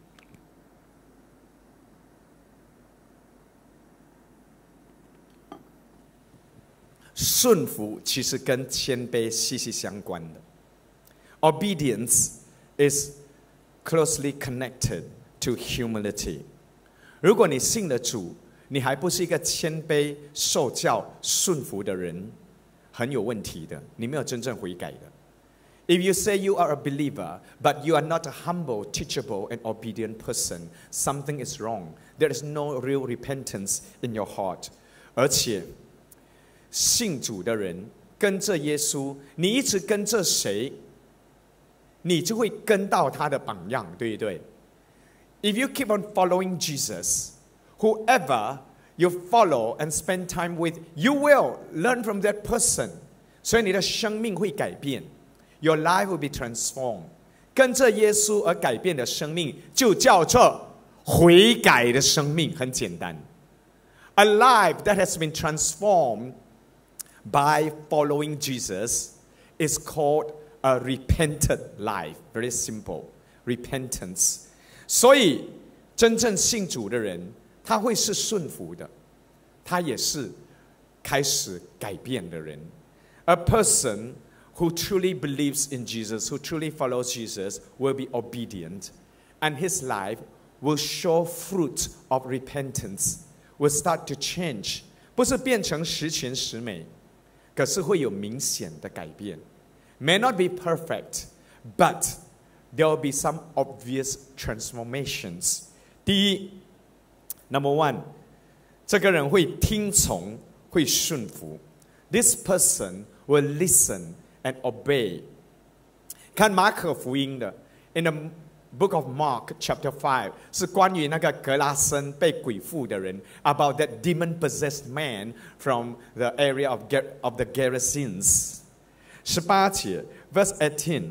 顺服其实跟谦卑息息相关的。Obedience is closely connected to humility. 如果你信了主，你还不是一个谦卑、受教、顺服的人，很有问题的，你没有真正悔改的。If you say you are a believer, but you are not a humble, teachable, and obedient person, something is wrong. There is no real repentance in your heart. 而且信主的人跟着耶稣，你一直跟着谁，你就会跟到他的榜样，对不对 ？If you keep on following Jesus, whoever you follow and spend time with, you will learn from that person. 所以你的生命会改变 ，Your life will be transformed. 跟着耶稣而改变的生命，就叫做悔改的生命，很简单。A life that has been transformed.By following Jesus is called a repentant life. Very simple. Repentance. 所以真正信主的人，他会是顺服的，他也是开始改变的人。A person who truly believes in Jesus, who truly follows Jesus, will be obedient, and his life will show fruit of repentance, will start to change. 不是变成十全十美。 可是会有明显的改变。May not be perfect, but there will be some obvious transformations. 第一 ，Number one， 这个人会听从，会顺服。This person will listen and obey. 看马可福音的 ，in the book of Mark chapter 5是关于那个格拉森被鬼附的人 ，about that demon-possessed man from the area of the Gerasenes. 18节 ，verse 18。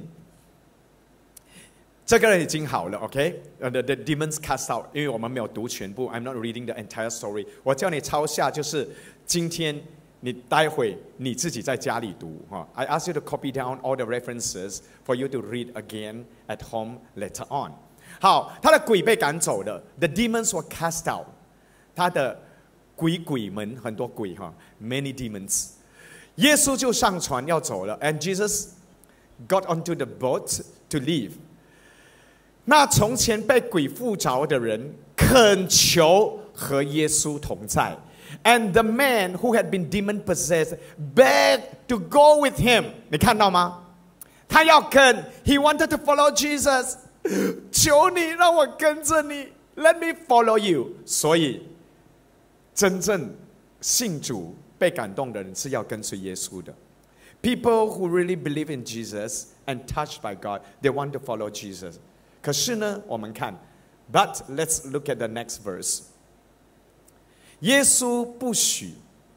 这个人已经好了 ，OK？The demons cast out， 因为我们没有读全部 ，I'm not reading the entire story。我叫你抄下，就是今天你待会你自己在家里读哈。I ask you to copy down all the references for you to read again at home later on。好，他的鬼被赶走了 ，the demons were cast out。他的鬼们很多鬼哈 ，many demons。耶稣就上船要走了 ，and Jesus got onto the boat to leave。那从前被鬼附着的人恳求和耶稣同在 ，and the man who had been demon possessed begged to go with him。你看到吗？他要跟 ，he wanted to follow Jesus。求你让我跟着你 ，Let me follow you。所以，真正信主被感动的人是要跟随耶稣的。People who really believe in Jesus and touched by God, they want to follow Jesus。可是呢，我们看 ，But let's look at the next verse。耶稣不许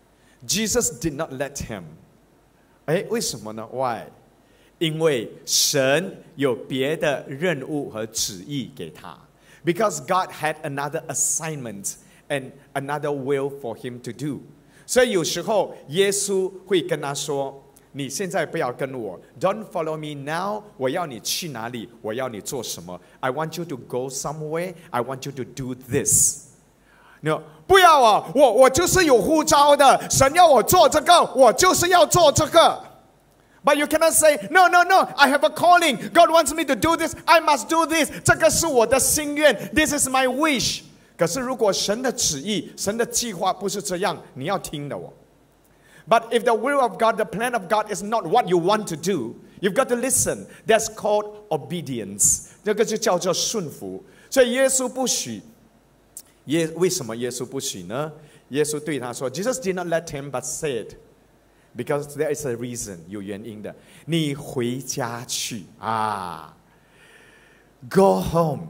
，Jesus did not let him。哎，为什么呢 ？Why？ 因为神有别的任务和旨意给他 ，because God had another assignment and another will for him to do。所以有时候耶稣会跟他说。你现在不要跟我 ，Don't follow me now。我要你去哪里？我要你做什么 ？I want you to go somewhere. I want you to do this。No， 不要啊！我就是有呼召的，神要我做这个，我就是要做这个。But you cannot say no, no, no. I have a calling. God wants me to do this. I must do this. 这个是我的心愿。This is my wish。可是如果神的旨意、神的计划不是这样，你要听的哦。But if the will of God, the plan of God is not what you want to do, you've got to listen. That's called obedience. 这个就叫做顺服。所以耶稣不许。为什么耶稣不许呢？耶稣对他说 ，Jesus did not let him, but said, because there is a reason， 有原因的。你回家去啊 ，Go home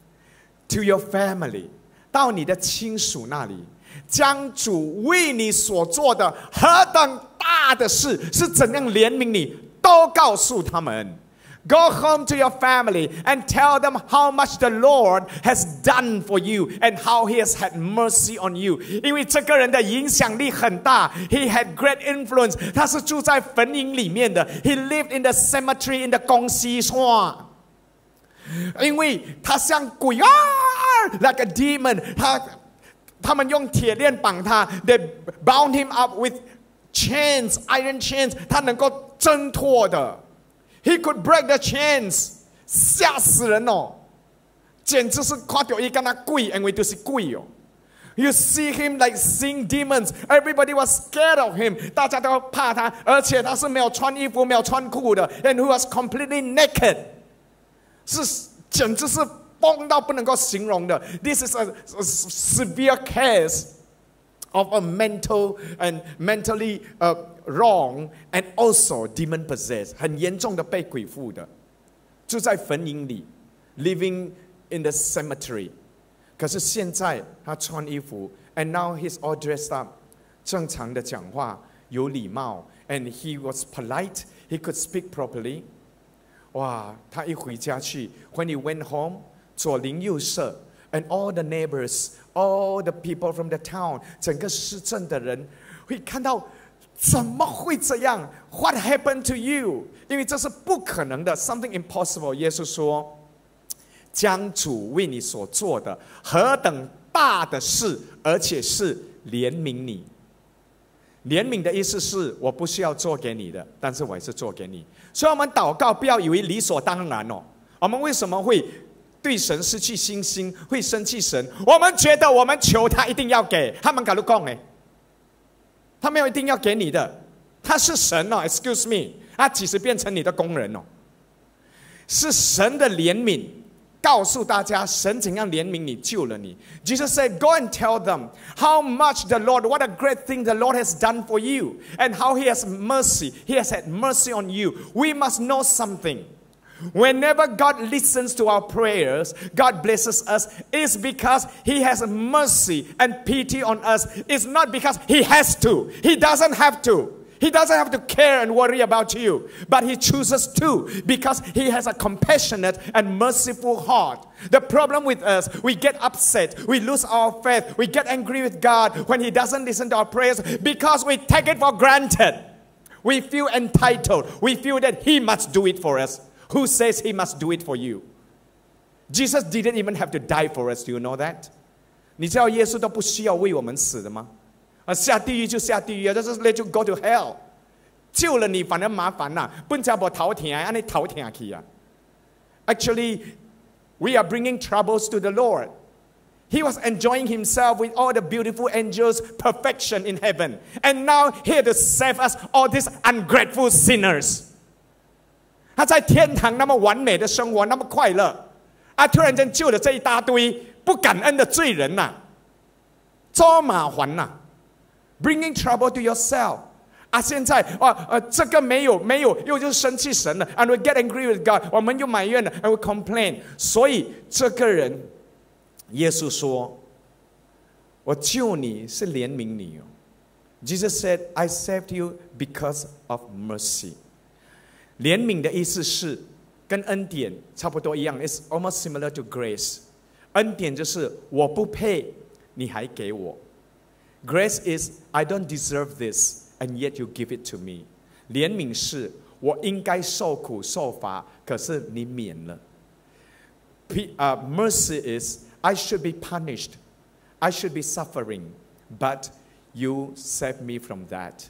to your family， 到你的亲属那里。将主为你所做的何等大的事，是怎样怜悯你，都告诉他们。Go home to your family and tell them how much the Lord has done for you and how He has had mercy on you。因为这个人的影响力很大 ，He had great influence。他是住在坟茔里面的 ，He lived in the cemetery in the 公西川。因为他像鬼啊 ，like a demon， 他们用铁链绑他 ，They bound him up with chains, iron chains。他能够挣脱的 ，He could break the chains， 吓死人哦！简直是看到一个那鬼，因为就是鬼哦。You see him like seeing demons. Everybody was scared of him. 大家都怕他，而且他是没有穿衣服、没有穿裤的 ，and he was completely naked。是，简直是。崩到不能够形容的 ，This is a severe case of a mental and mentally wrong and also demon possessed， 很严重的被鬼附的，住在坟茔里 ，living in the cemetery。可是现在他穿衣服 ，and now he's all dressed up， 正常的讲话，有礼貌 ，and he was polite， he could speak properly。哇，他一回家去 ，when he went home。左邻右舍 and all the neighbors, all the people from the town， 整个市镇的人会看到，怎么会这样 ？What happened to you？ 因为这是不可能的 ，something impossible。耶稣说，将主为你所做的何等大的事，而且是怜悯你。怜悯的意思是我不需要做给你的，但是我也是做给你。所以我们祷告不要以为理所当然哦。我们为什么会对神失去信心，会生气神？我们觉得我们求他一定要给，他们敢讲哎，他没有一定要给你的。 他是神哦 ，excuse me， 他几时变成你的工人哦？是神的怜悯，告诉大家神怎样怜悯你，救了你。Jesus said, "Go and tell them how much the Lord, what a great thing the Lord has done for you, and how He has mercy. He has had mercy on you." We must know something. Whenever God listens to our prayers, God blesses us, is because He has mercy and pity on us. It's not because He has to. He doesn't have to. He doesn't have to care and worry about you. But He chooses to because He has a compassionate and merciful heart. The problem with us, we get upset. We lose our faith. We get angry with God when He doesn't listen to our prayers because we take it for granted. We feel entitled. We feel that He must do it for us. Who says He must do it for you? Jesus didn't even have to die for us. Do you know that? 你知道耶稣都不需要为我们死的吗？下地狱就下地狱，就是 let you go to hell。救了你反而麻烦啦，本家无头疼，安尼头疼去啊。Actually, we are bringing troubles to the Lord. He was enjoying Himself with all the beautiful angels, perfection in heaven, and now here to save us, all these ungrateful sinners. 他在天堂那么完美的生活，那么快乐，突然间救了这一大堆不感恩的罪人呐，多麻烦呐 ！Bringing trouble to yourself 现在这个没有，又就生气神了 ，and we get angry with God， 我们又埋怨了 ，and we complain。所以这个人，耶稣说：“我救你是怜悯你哦。” Jesus said, "I saved you because of mercy." 怜悯的意思是跟恩典差不多一样 ，It's almost similar to grace。恩典就是我不配，你还给我。Grace is I don't deserve this, and yet you give it to me。怜悯是我应该受苦受罚，可是你免了。Mercy is I should be punished, I should be suffering, but you save me from that.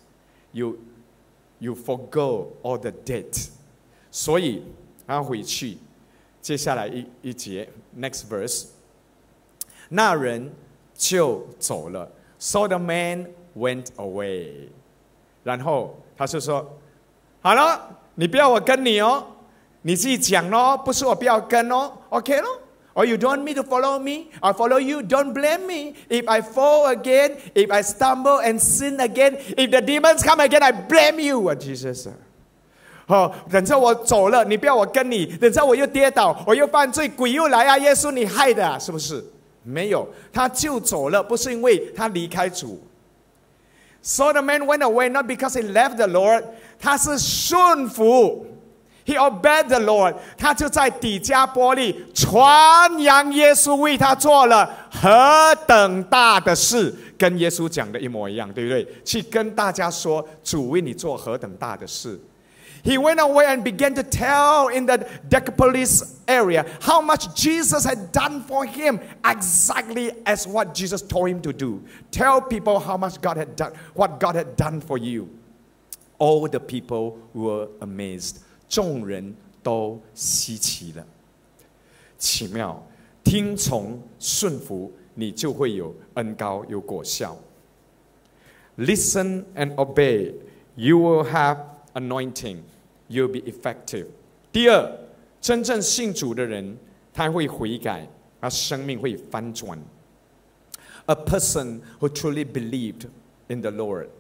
You forgo all the debt. 所以他回去，接下来一节 ，next verse。那人就走了 ，so the man went away。然後他就說：好了，你不要我跟你哦，你自己講咯，不是我不要跟哦 ，OK 咯。Or you don't want me to follow me, I follow you. Don't blame me. If I fall again, if I stumble and sin again, if the demons come again, I blame you. What Jesus said. 等着我走了，你不要我跟你。等着我又跌倒，我又犯罪，鬼又来啊！耶稣，你害的啊，是不是？没有，他就走了，不是因为他离开主。So the man went away not because he left the Lord， 他是顺服。He obeyed the Lord， 他就在底加波利传扬耶稣为他做了何等大的事，跟耶稣讲的一模一样，对不对？去跟大家说主为你做何等大的事。He went away and began to tell in the Decapolis area how much Jesus had done for him, exactly as what Jesus told him to do. Tell people how much God had done, what God had done for you. All the people were amazed. 众人都稀奇了，奇妙！听从顺服，你就会有恩膏，有果效。Listen and obey, you will have anointing, you'll be effective. 第二，真正信主的人，他会悔改，他生命会翻转。A person who truly believed in the Lord,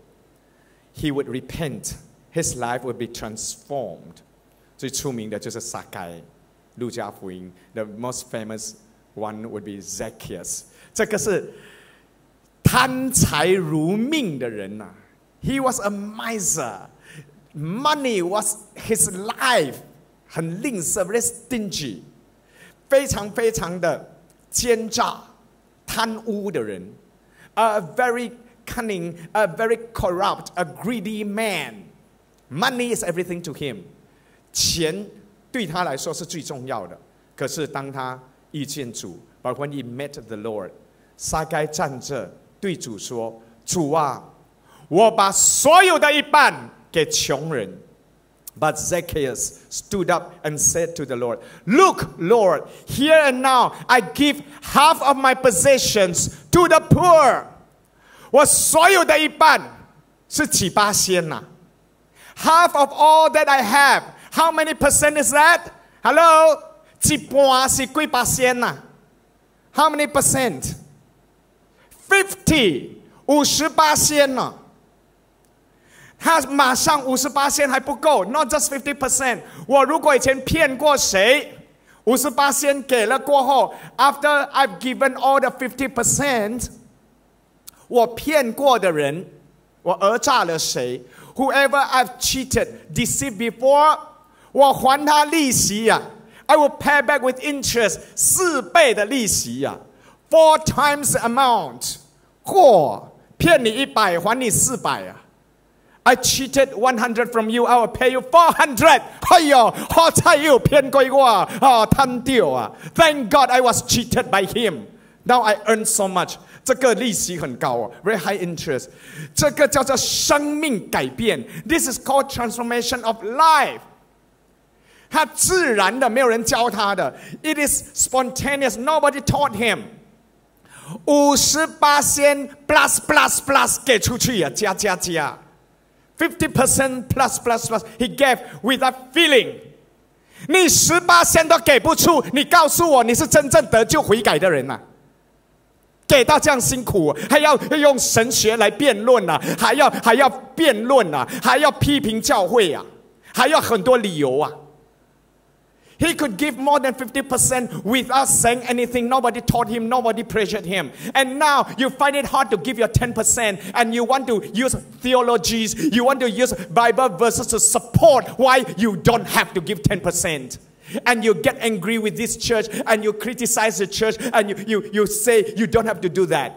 he would repent, his life would be transformed. 最出名的就是撒该，路加福音 The most famous one would be Zacchaeus。这个是贪财如命的人呐、He was a miser. Money was his life. 很吝啬 very stingy， 非常非常的奸诈、贪污的人。A very cunning, a very corrupt, a greedy man. Money is everything to him. 钱对他来说是最重要的，可是当他遇见主 ，But when he met the Lord， 撒该站着对主说：“主啊，我把所有的一半给穷人。” But Zacchaeus stood up and said to the Lord, "Look, Lord, here and now I give half of my possessions to the poor." 我所有的一半是几%呐？ half of all that I have. How many percent is that? Hello? 一半是几%呐 How many percent? 50 50%呢？他马上50%还不够 ，not just 50%。我如果以前骗过谁，50%给了过后 ，after I've given all the 50%， 我骗过的人，我讹诈了谁 ？Whoever I've cheated, deceived before， 我还他利息呀、I will pay back with interest 4倍的利息呀、4 times the amount。骗你100，还你400啊。I cheated 100 from you, I will pay you 400. 哎呦，好彩又骗过我啊，贪掉啊 ！Thank God I was cheated by him. Now I earn so much. 这个利息很高哦 ，very high interest. 这个叫做生命改变。This is called transformation of life. 他自然的，没有人教他的。It is spontaneous. Nobody taught him. 50% plus 给出去啊，加。50% plus he gave without feeling。你10% 都给不出，你告诉我你是真正得救悔改的人啊？给到这样辛苦，还要用神学来辩论啊，还要辩论啊，还要批评教会啊，还要很多理由啊。He could give more than 50% without saying anything. Nobody taught him, nobody pressured him. And now you find it hard to give your 10% and you want to use theologies, you want to use Bible verses to support why you don't have to give 10%. And you get angry with this church and you criticize the church and you say you don't have to do that.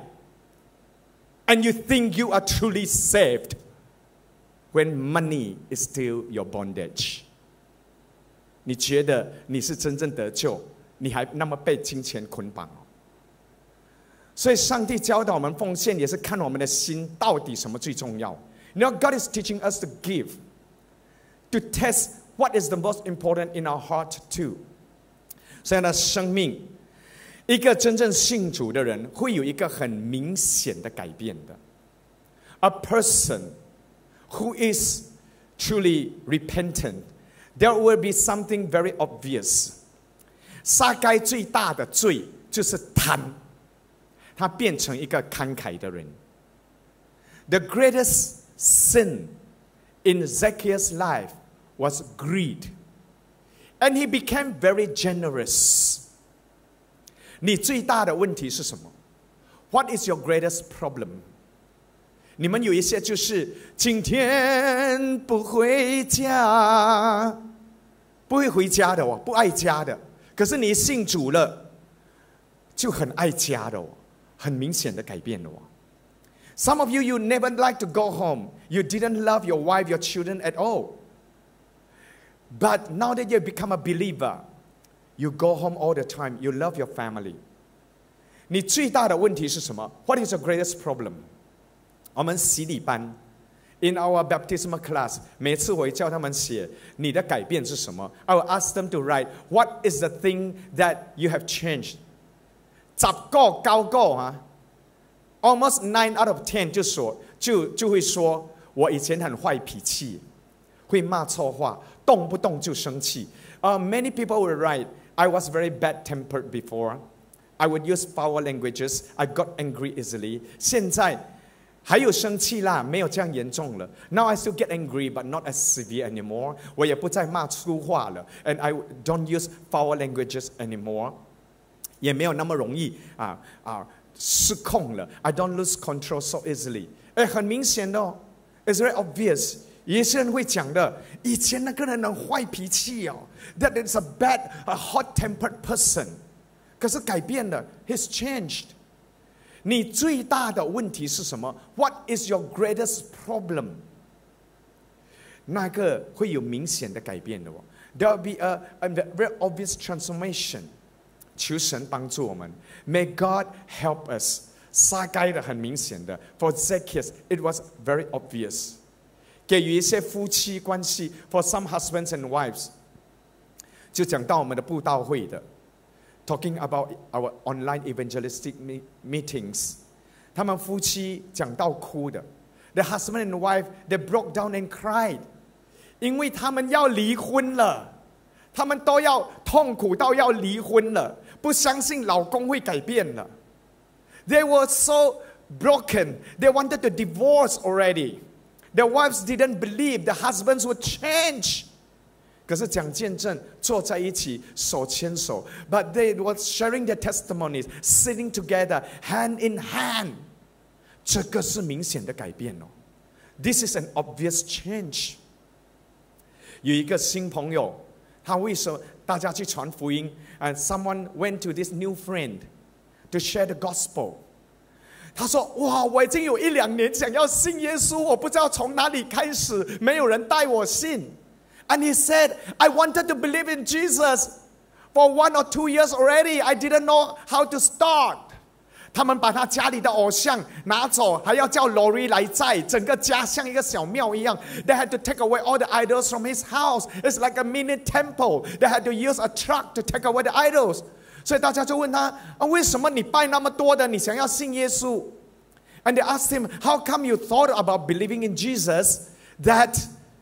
And you think you are truly saved when money is still your bondage. 你觉得你是真正得救，你还那么被金钱捆绑哦。所以上帝教导我们奉献，也是看我们的心到底什么最重要。You know, God is teaching us to give, to test what is the most important in our heart too. 所以呢，生命一个真正信主的人，会有一个很明显的改变的。A person who is truly repentant.There will be something very obvious. 撒该最大的罪就是贪，他变成一个慷慨的人。The greatest sin in Zacchaeus' life was greed, and he became very generous. 你最大的问题是什么 ？What is your greatest problem?你们有一些就是今天不回家，不会回家的哦，不爱家的。可是你信主了，就很爱家的哦，很明显的改变了哦。Some of you never like to go home. You didn't love your wife, your children at all. But now that you become a believer, you go home all the time. You love your family. 你最大的问题是什么 ？What is your greatest problem?我们洗礼班 ，in our baptismal class， 每次我会叫他们写你的改变是什么。I will ask them to write what is the thing that you have changed。10个9个啊 ，almost 9 out of 10就会说，我以前很坏脾气，会骂错话，动不动就生气。Many people will write, I was very bad-tempered before. I would use foul languages. I got angry easily. 现在还有生气啦，没有这样严重了。Now I still get angry, but not as severe anymore. 我也不再骂粗话了 ，and I don't use foul languages anymore. 也没有那么容易失控了。I don't lose control so easily. 很明显的哦 ，it's very obvious. 有些人会讲的，以前那个人很坏脾气哦 ，that is a hot-tempered person. 可是改变了 ，he's changed. 你最大的问题是什么 ？What is your greatest problem？ 那个会有明显的改变的哦。There will be a very obvious transformation。求神帮助我们。May God help us。撒该的很明显的 ，For Zacchaeus it was very obvious。给予一些夫妻关系 ，For some husbands and wives， 就讲到我们的布道会的。Talking about our online evangelistic meetings， 他们夫妻讲到哭的 ，the husband and wife they broke down and cried， 因为他们要离婚了，他们都要痛苦到要离婚了，不相信老公会改变了。They were so broken. They wanted to divorce already. Their wives didn't believe the husbands would change. 可是讲见证，坐在一起，手牵手。But they were sharing their testimonies, sitting together, hand in hand. 这个是明显的改变哦。This is an obvious change. 有一个新朋友，他为什么大家去传福音 ？And someone went to this new friend to share the gospel. 他说：“哇，我已经有1-2年想要信耶稣，我不知道从哪里开始，没有人带我信。” And he said, I wanted to believe in Jesus for 1 or 2 years already. I didn't know how to start. 他们把他家里的偶像拿走，还要叫 lorry 来载，整个家像一个小庙一样。They had to take away all the idols from his house. It's like a mini temple. They had to use a truck to take away the idols. 所以大家就问他为什么你拜那么多的，你想要信耶稣 ？And they asked him, How come you thought about believing in Jesus that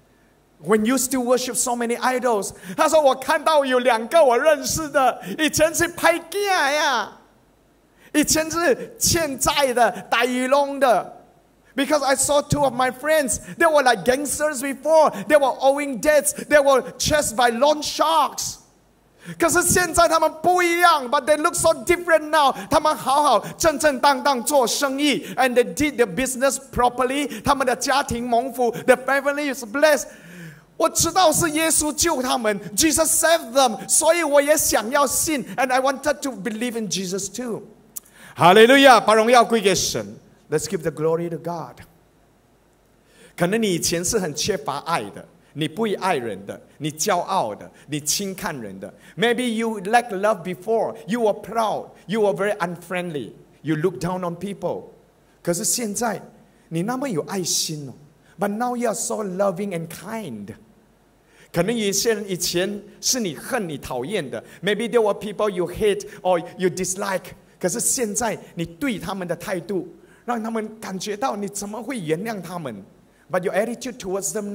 when you still worship so many idols? 他说我看到有2个我认识的，以前是拍囝呀，以前是欠债的、大鱼龙的。Because I saw 2 of my friends, they were like gangsters before. They were owing debts. They were chased by loan sharks. 可是现在他们不一样 ，but they look so different now. 他们好好正正当当做生意 ，and they did the business properly. 他们的家庭蒙福 ，the family is blessed. 我知道是耶稣救他们 ，Jesus saved them， 所以我也想要信 ，and I wanted to believe in Jesus too. 哈利路亚，把荣耀归给神。Let's give the glory to God. 可能你以前是很缺乏爱的。你不会爱人的，你骄傲的，你轻看人的。Maybe you lack love before. You were proud. You were very unfriendly. You look down on people. 可是现在你那么有爱心哦。But now you are so loving and kind. 可能有一些人以前是你恨你讨厌的。Maybe there were people you hate or you dislike. 可是现在你对他们的态度，让他们感觉到你怎么会原谅他们 ？But your attitude towards them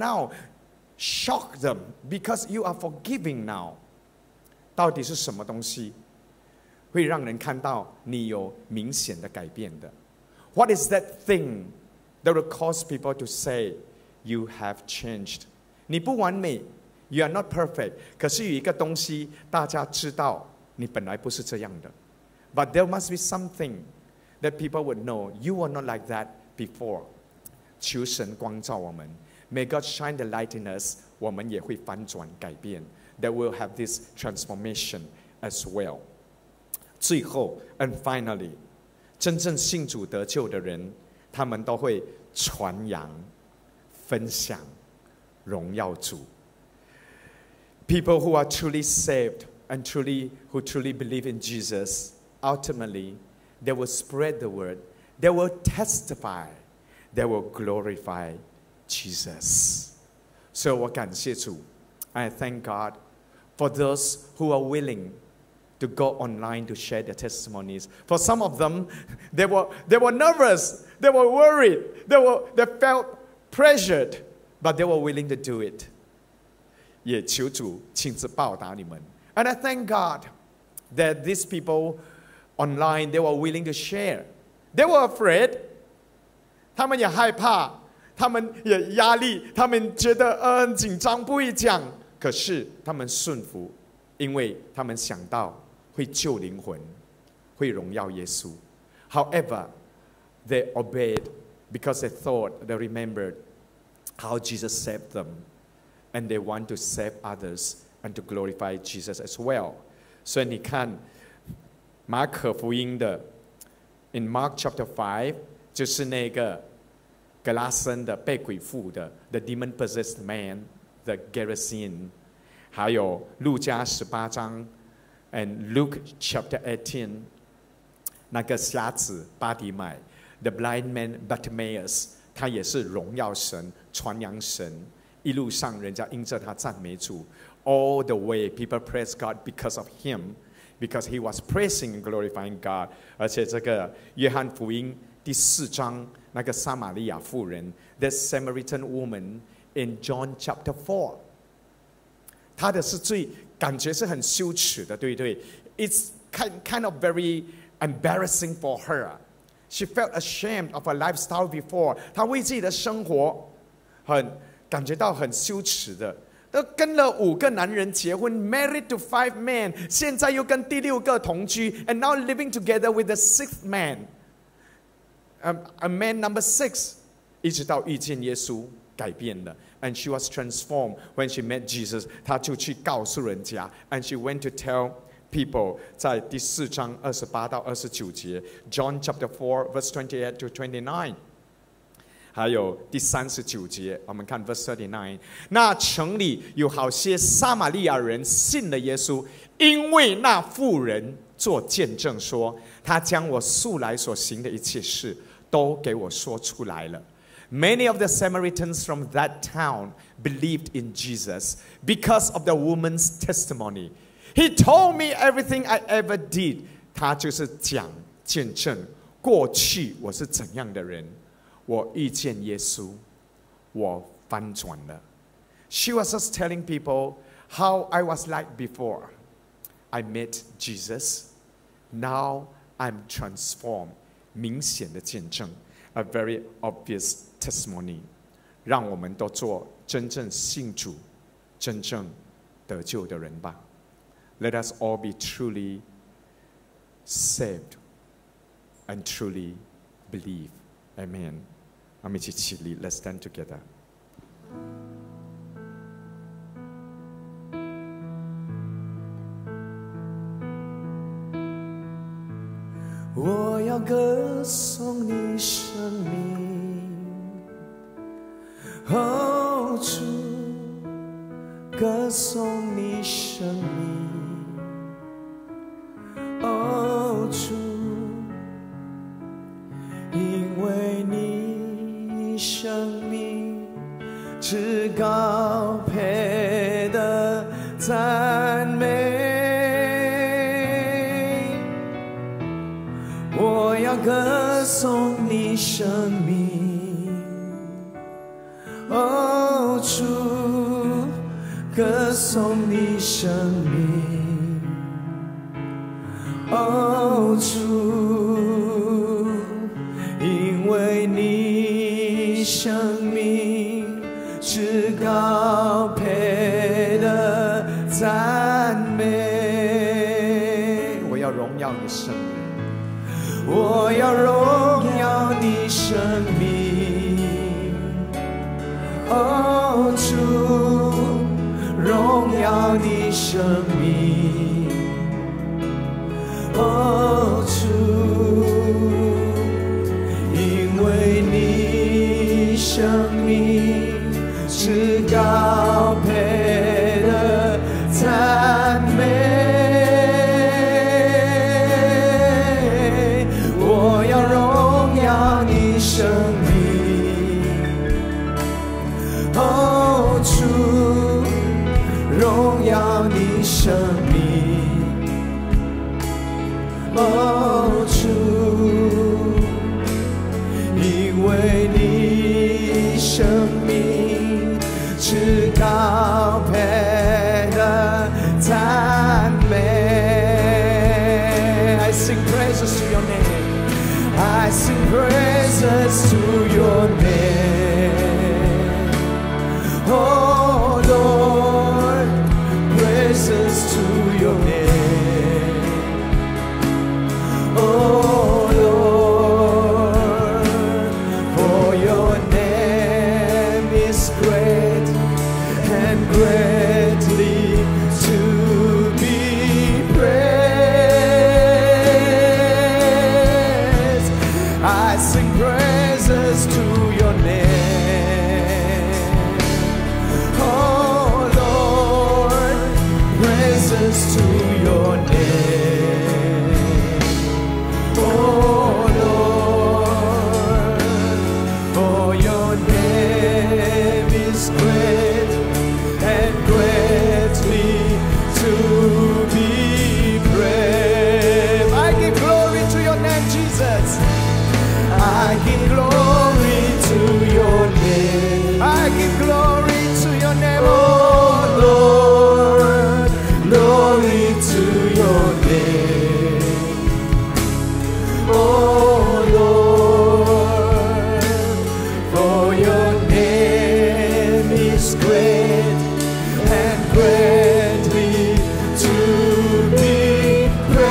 now.Shock them because you are forgiving now. 到底是什么东西会让人看到你有明显的改变的 ？What is that thing that will cause people to say you have changed? 你不完美 ，you are not perfect. 可是有一个东西大家知道你本来不是这样的 ，but there must be something that people would know you were not like that before. 求神光照我们。May God shine the light in us. 我们也会翻转改变。That will have this transformation as well. 最后 and finally, 真正信主得救的人，他们都会传扬、分享、荣耀主。People who are truly saved and who truly believe in Jesus, ultimately, they will spread the word. They will testify. They will glorify Jesus. 所以我感谢主 I thank God for those who are willing to go online to share their testimonies. For some of them, they were nervous, they were worried, they felt pressured, but they were willing to do it. 也求主亲自报答你们 And I thank God that these people online, they were willing to share. They were afraid. 他们也害怕，他们也压力，他们觉得很紧张，不会讲。可是他们顺服，因为他们想到会救灵魂，会荣耀耶稣。However, they obeyed because they thought, they remembered how Jesus saved them, and they want to save others and to glorify Jesus as well. 所以你看马可福音的 in Mark chapter 5就是那个格拉森的被鬼附的 the demon possessed man, the Gerasene, 还有路加18章 and Luke chapter 18那个瞎子巴底买 the blind man Bartimaeus, 他也是荣耀神传扬神，一路上人家因着他赞美主 all the way people praise God because of him, because he was praising and glorifying God. 而且这个约翰福音第4章那个撒玛利亚妇人 the Samaritan woman in John chapter 4。他的是最感觉是很羞耻的，对不对 ？It's kind of very embarrassing for her. She felt ashamed of her lifestyle before. 她为自己的生活感觉到很羞耻的。跟了5个男人结婚 ，married to 5 men， 现在又跟第6个同居 ，and now living together with the 6th man， a man number 6， 一直到遇见耶稣改变了 ，and she was transformed when she met Jesus。她就去告诉人家 ，and she went to tell people， 在第4章28到29节 ，John chapter 4 verse 28 to 29。还有第39节，我们看 verse 39。那城里有好些撒玛利亚人信了耶稣，因为那妇人做见证说，他将我素来所行的一切事都给我说出来了。Many of the Samaritans from that town believed in Jesus because of the woman's testimony. He told me everything I ever did. 他就是讲见证过去我是怎样的人。我遇见耶稣，我翻转了。She was just telling people how I was like before. I met Jesus. Now I'm transformed. 明显的见证 ，a very obvious testimony. 让我们都做真正信主、真正得救的人吧。Let us all be truly saved and truly believe. Amen. 我们一起起立 ，Let's stand together. 我要歌颂你生命，哦主，歌颂你生命，哦主，因为你生命至高配的赞美。我要歌颂你生命，哦主，歌颂你生命，哦主，因为你生命至高配的赞美。 我要荣耀你生命。 我要荣耀你生命，哦主，荣耀你生命，哦主，因为你生命至高配的赞美。生命，哦主，荣耀你生命，哦主，因为你生命至高配的赞美。I sing praises to your name.I sing praises to your name, oh Lord, praises to your name, oh Lord, for your name is great and greatly to be praised.I sing praises to your name, oh Lord, praises to your name, oh Lord, for your name is great and greatly to be praised. I give glory to your name, Jesus.I give glory to your name. I give glory glory to your name. Oh Lord, for your name is great and greatly to be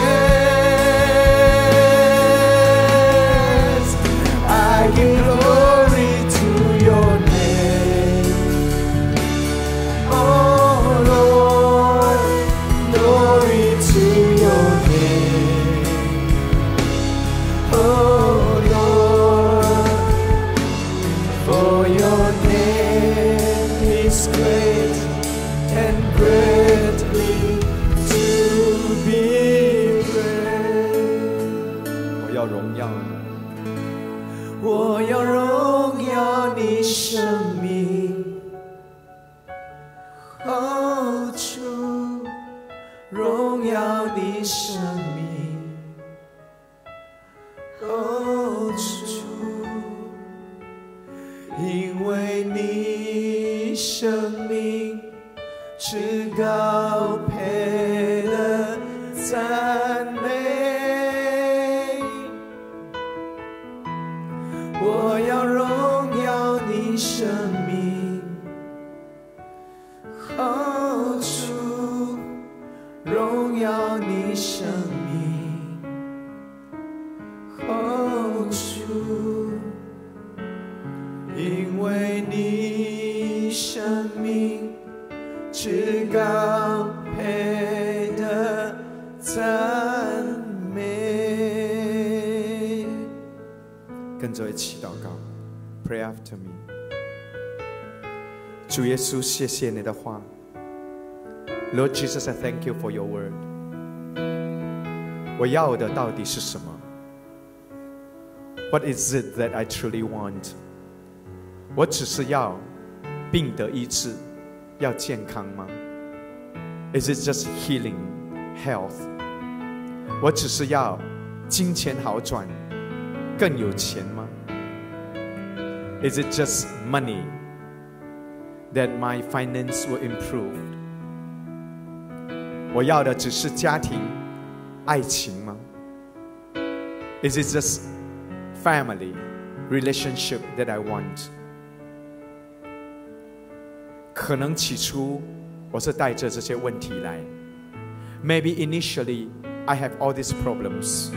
praised. I give glory to your name. Oh Lord, glory to your name. Oh Lord, for your name is great and greatly to be praised. 我要荣耀你，我要荣耀你生命。哦，主，荣耀你生命。哦，主，因为你生命至高配的赞美，我要荣耀你生命。哦，主，荣耀你生命。哦，主，因为你生命至高配的赞美。跟着一起祷告 ，Pray after me。主耶稣，谢谢你的话。Lord Jesus, I thank you for your word. 我要的到底是什么？ What is it that I truly want? 我只是要病得医治，要健康吗？ Is it just healing, health? 我只是要金钱好转，更有钱吗？ Is it just money that my finance will improve? 我要的只是家庭、爱情吗？ Is it just family, relationship that I want? 可能起初我是带着这些问题来。Maybe initially I have all these problems.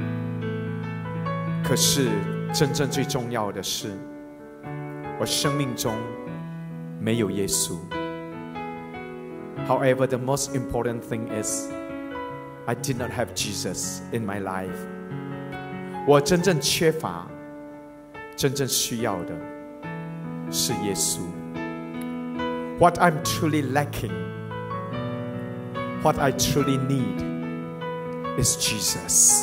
可是真正最重要的是，我生命中没有耶稣。However, the most important thing is I did not have Jesus in my life. 我真正缺乏、真正需要的是耶稣。What I'm truly lacking, what I truly need is Jesus.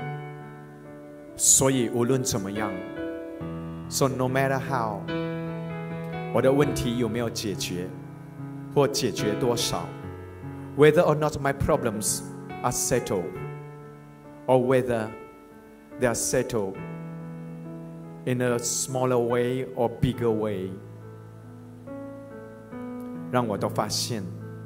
所以无论怎么样 So no matter how 我的问题有没有解决或解决多少 Whether or not my problems are settled or whether they are settled in a smaller way or bigger way 让我都发现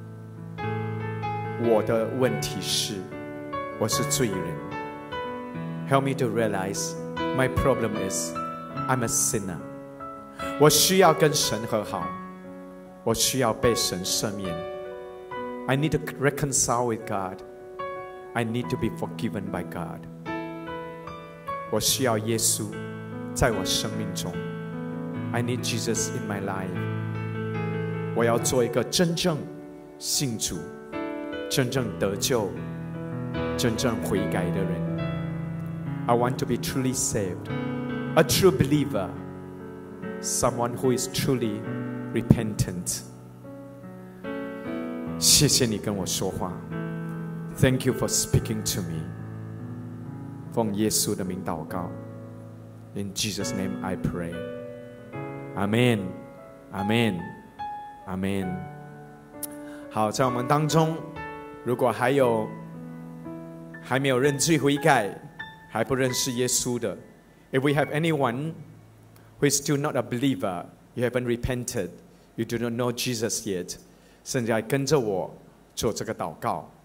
我的问题是我是罪人 Help me to realize my problem is I'm a sinner 我需要跟神和好我需要被神赦免 I need to reconcile with God I need to be forgiven by God 我需要耶稣在我生命中 I need Jesus in my life 我要做一个真正信主真正得救真正悔改的人 I want to be truly saved a true believer someone who is truly repentant 谢谢你跟我说话 Thank you for speaking to me 奉耶稣的名祷告 In Jesus' name I pray Amen Amen Amen 好在我们当中如果还没有认罪悔改还不认识耶稣的 If we have anyone who is still not a believer You haven't repented You do not know Jesus yet 现在跟着我做这个祷告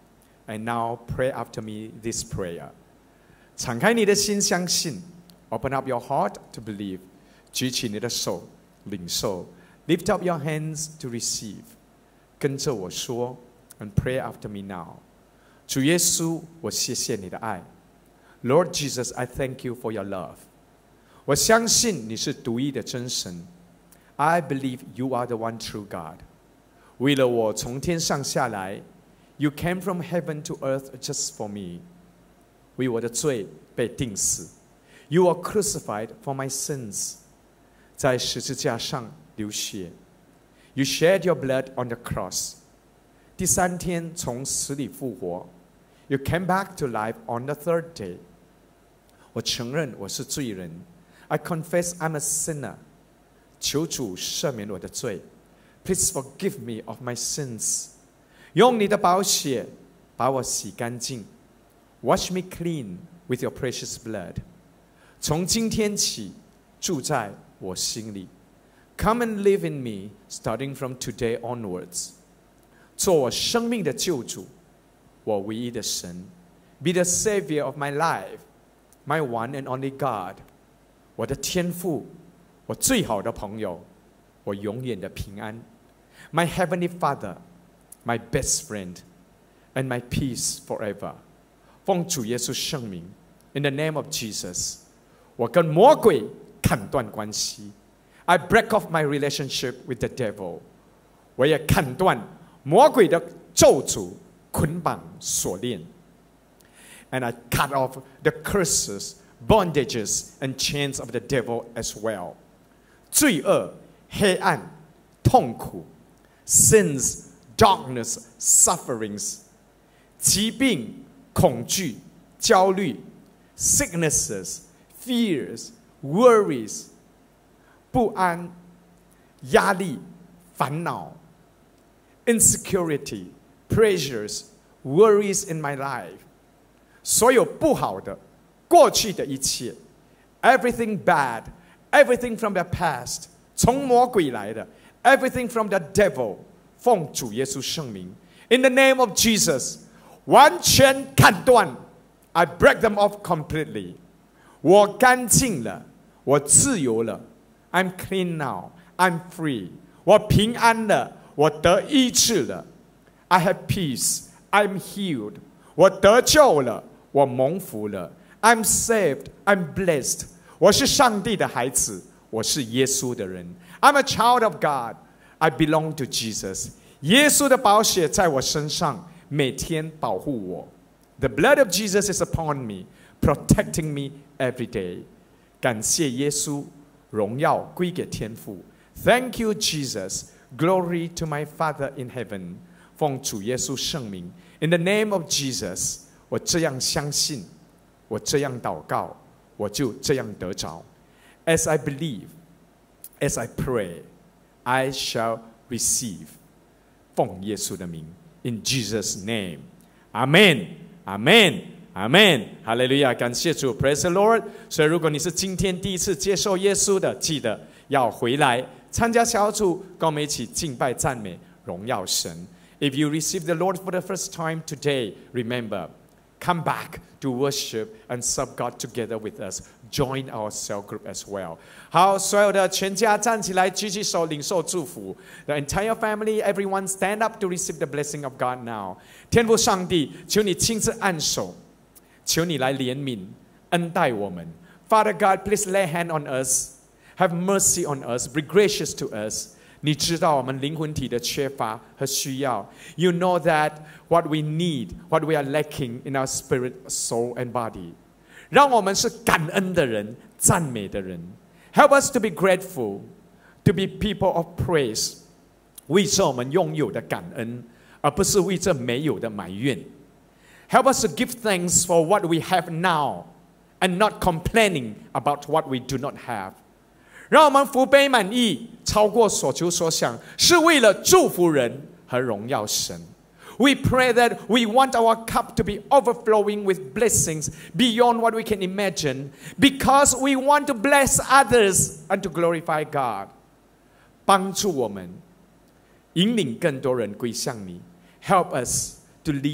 And now pray after me this prayer. 敞开你的心，相信。Open up your heart to believe. 举起你的手，领受。Lift up your hands to receive. 跟着我说 ，and pray after me now. 主耶稣，我谢谢你的爱。Lord Jesus, I thank you for your love. 我相信你是独一的真神。I believe you are the one true God. 为了我从天上下来 ，You came from heaven to earth just for me. 为我的罪被钉死。You were crucified for my sins. 在十字架上流血。You shed your blood on the cross. 第三天从死里复活。You came back to life on the third day. 我承认我是罪人。I confess I'm a sinner. 求主赦免我的罪。Please forgive me of my sins. 用你的宝血把我洗干净。Wash me clean with your precious blood. 从今天起住在我心里。Come and live in me, starting from today onwards. 做我生命的救主，我唯一的神。Be the savior of my life, my one and only God. 我的天父，我最好的朋友，我永远的平安。My heavenly Father, my best friend, and my peace forever. 奉主耶稣圣名 ，In the name of Jesus， 我跟魔鬼砍断关系。I break off my relationship with the devil. 我也砍断魔鬼的咒诅、捆绑、锁链。And I cut off the curses, bondages, and chains of the devil as well. 罪恶、黑暗、痛苦 ，sins, darkness, sufferings, 疾病、恐惧、焦虑 ，sicknesses, fears, worries, 不安、压力、烦恼 ，insecurity, pressures, worries in my life. 所有不好的、过去的一切 ，everything bad, everything from the past， 从魔鬼来的 ，everything from the devil， 奉主耶稣圣名 ，in the name of Jesus， 完全砍断 ，I break them off completely。我干净了，我自由了 ，I'm clean now, I'm free。我平安了，我得医治了 ，I have peace, I'm healed。我得救了。我蒙福了 ，I'm saved, I'm blessed。我是上帝的孩子，我是耶稣的人。I'm a child of God, I belong to Jesus。耶稣的宝血在我身上，每天保护我。The blood of Jesus is upon me, protecting me every day。感谢耶稣，荣耀归给天父。Thank you, Jesus. Glory to my Father in heaven。奉主耶稣圣名 ，In the name of Jesus。我这样相信，我这样祷告，我就这样得着。As I believe, as I pray, I shall receive。奉耶稣的名 ，In Jesus' name, Amen, Amen, Amen。哈利路亚，感谢主 ，Praise the Lord。所以，如果你是今天第一次接受耶稣的，记得要回来参加小组，跟我们一起敬拜、赞美、荣耀神。If you receive the Lord for the first time today, remember.Come back to worship and serve God together with us. Join our cell group as well. 好，所有的全家站起来，举起手，领受祝福。The entire family, everyone stand up to receive the blessing of God now. 天父上帝，求你亲自按手，求你来怜悯、恩待我们。Father God, please lay hand on us. Have mercy on us. Be gracious to us.你知道我们灵魂体的缺乏和需要。You know that what we need, what we are lacking in our spirit, soul, and body. 让我们是感恩的人，赞美的人。Help us to be grateful, to be people of praise. 为着我们拥有的感恩，而不是为着没有的埋怨。Help us to give thanks for what we have now, and not complaining about what we do not have.让我们福杯满溢，超过所求所想，是为了祝福人和荣耀神。We pray that we want our cup to be overflowing with blessings beyond what we can imagine, because we want to bless others and to glorify God. 帮助我们，引领更多人归向你。Help us to lead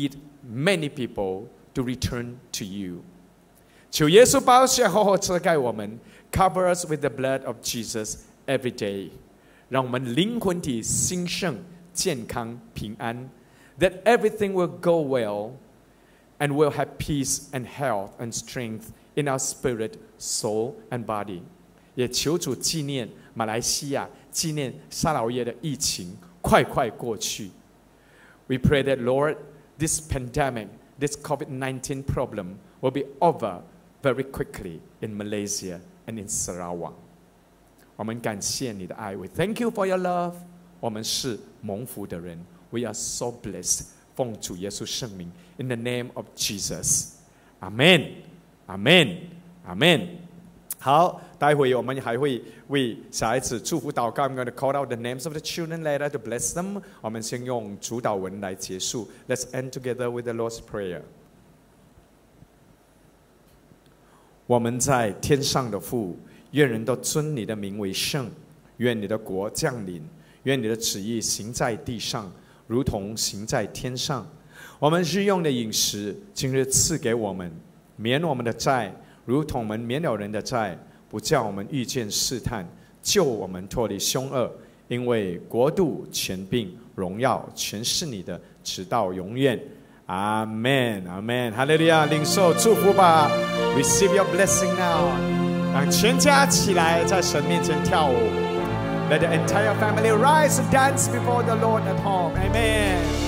many people to return to you。求耶稣宝血厚厚遮盖我们 ，cover us with the blood of Jesus every day， 让我们灵魂体兴盛、健康、平安。That everything will go well, and we'll have peace and health and strength in our spirit, soul, and body。也求主纪念马来西亚、纪念沙劳越的疫情快快过去。We pray that Lord, this pandemic, this COVID-19 problem will be over very quickly in Malaysia and in Sarawak。我们感谢你的爱 ，We thank you for your love。我们是蒙福的人 ，We are so blessed。奉主耶稣圣名 ，In the name of Jesus， Amen， Amen， Amen。好，待会我们还会为小孩子祝福祷告。I'm going to call out the names of the children later to bless them。我们先用主祷文来结束。Let's end together with the Lord's Prayer。我们在天上的父，愿人都尊你的名为圣。愿你的国降临，愿你的旨意行在地上，如同行在天上。我们日用的饮食，今日赐给我们，免我们的债。如同我们免了人的债，不叫我们遇见试探，救我们脱离凶恶。因为国度、权柄、荣耀，全是你的，直到永远。阿门，阿门，哈利路亚！领受祝福吧 ，Receive your blessing now。让全家起来，在神面前跳舞。Let the entire family rise and dance before the Lord at home. Amen.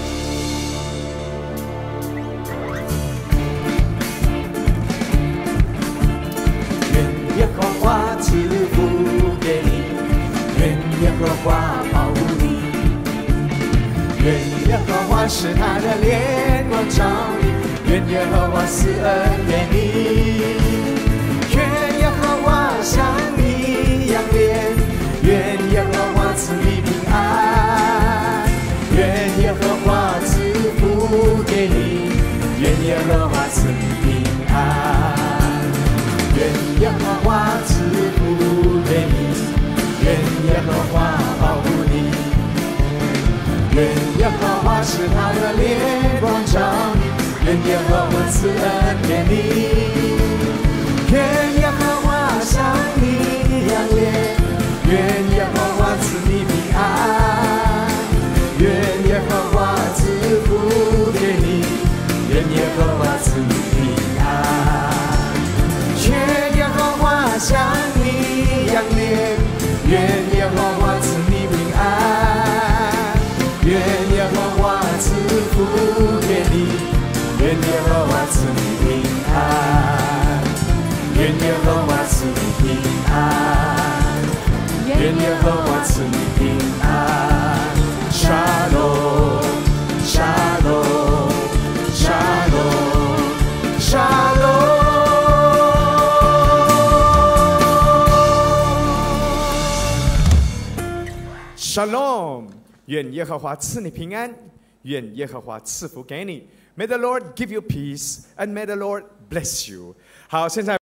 耶和华赐福给你，愿耶和华保护你，愿耶和华使他的脸光照你，愿耶和华赐恩给你，愿耶和华向你扬脸，愿耶和华赐你平安，愿耶和华赐福给你，愿耶和华赐你平安。愿耶和华赐福给你，愿耶和华保护你，愿耶和华使他的脸光照你，愿耶和华赐恩给你，愿耶和华向你扬脸，愿耶和华赐你平安，愿耶和华赐福给你，愿耶和华赐你平安。愿耶和华向你扬脸，愿耶和华赐你平安，愿耶和华赐福给你，愿耶和华赐你平安，愿耶和华赐你平安，愿耶和华赐你平安。沙龙，沙龙，沙龙，沙龙。 Shalom， 愿耶和华赐你平安，愿耶和华赐福给你。May the Lord give you peace, and may the Lord bless you。好，现在。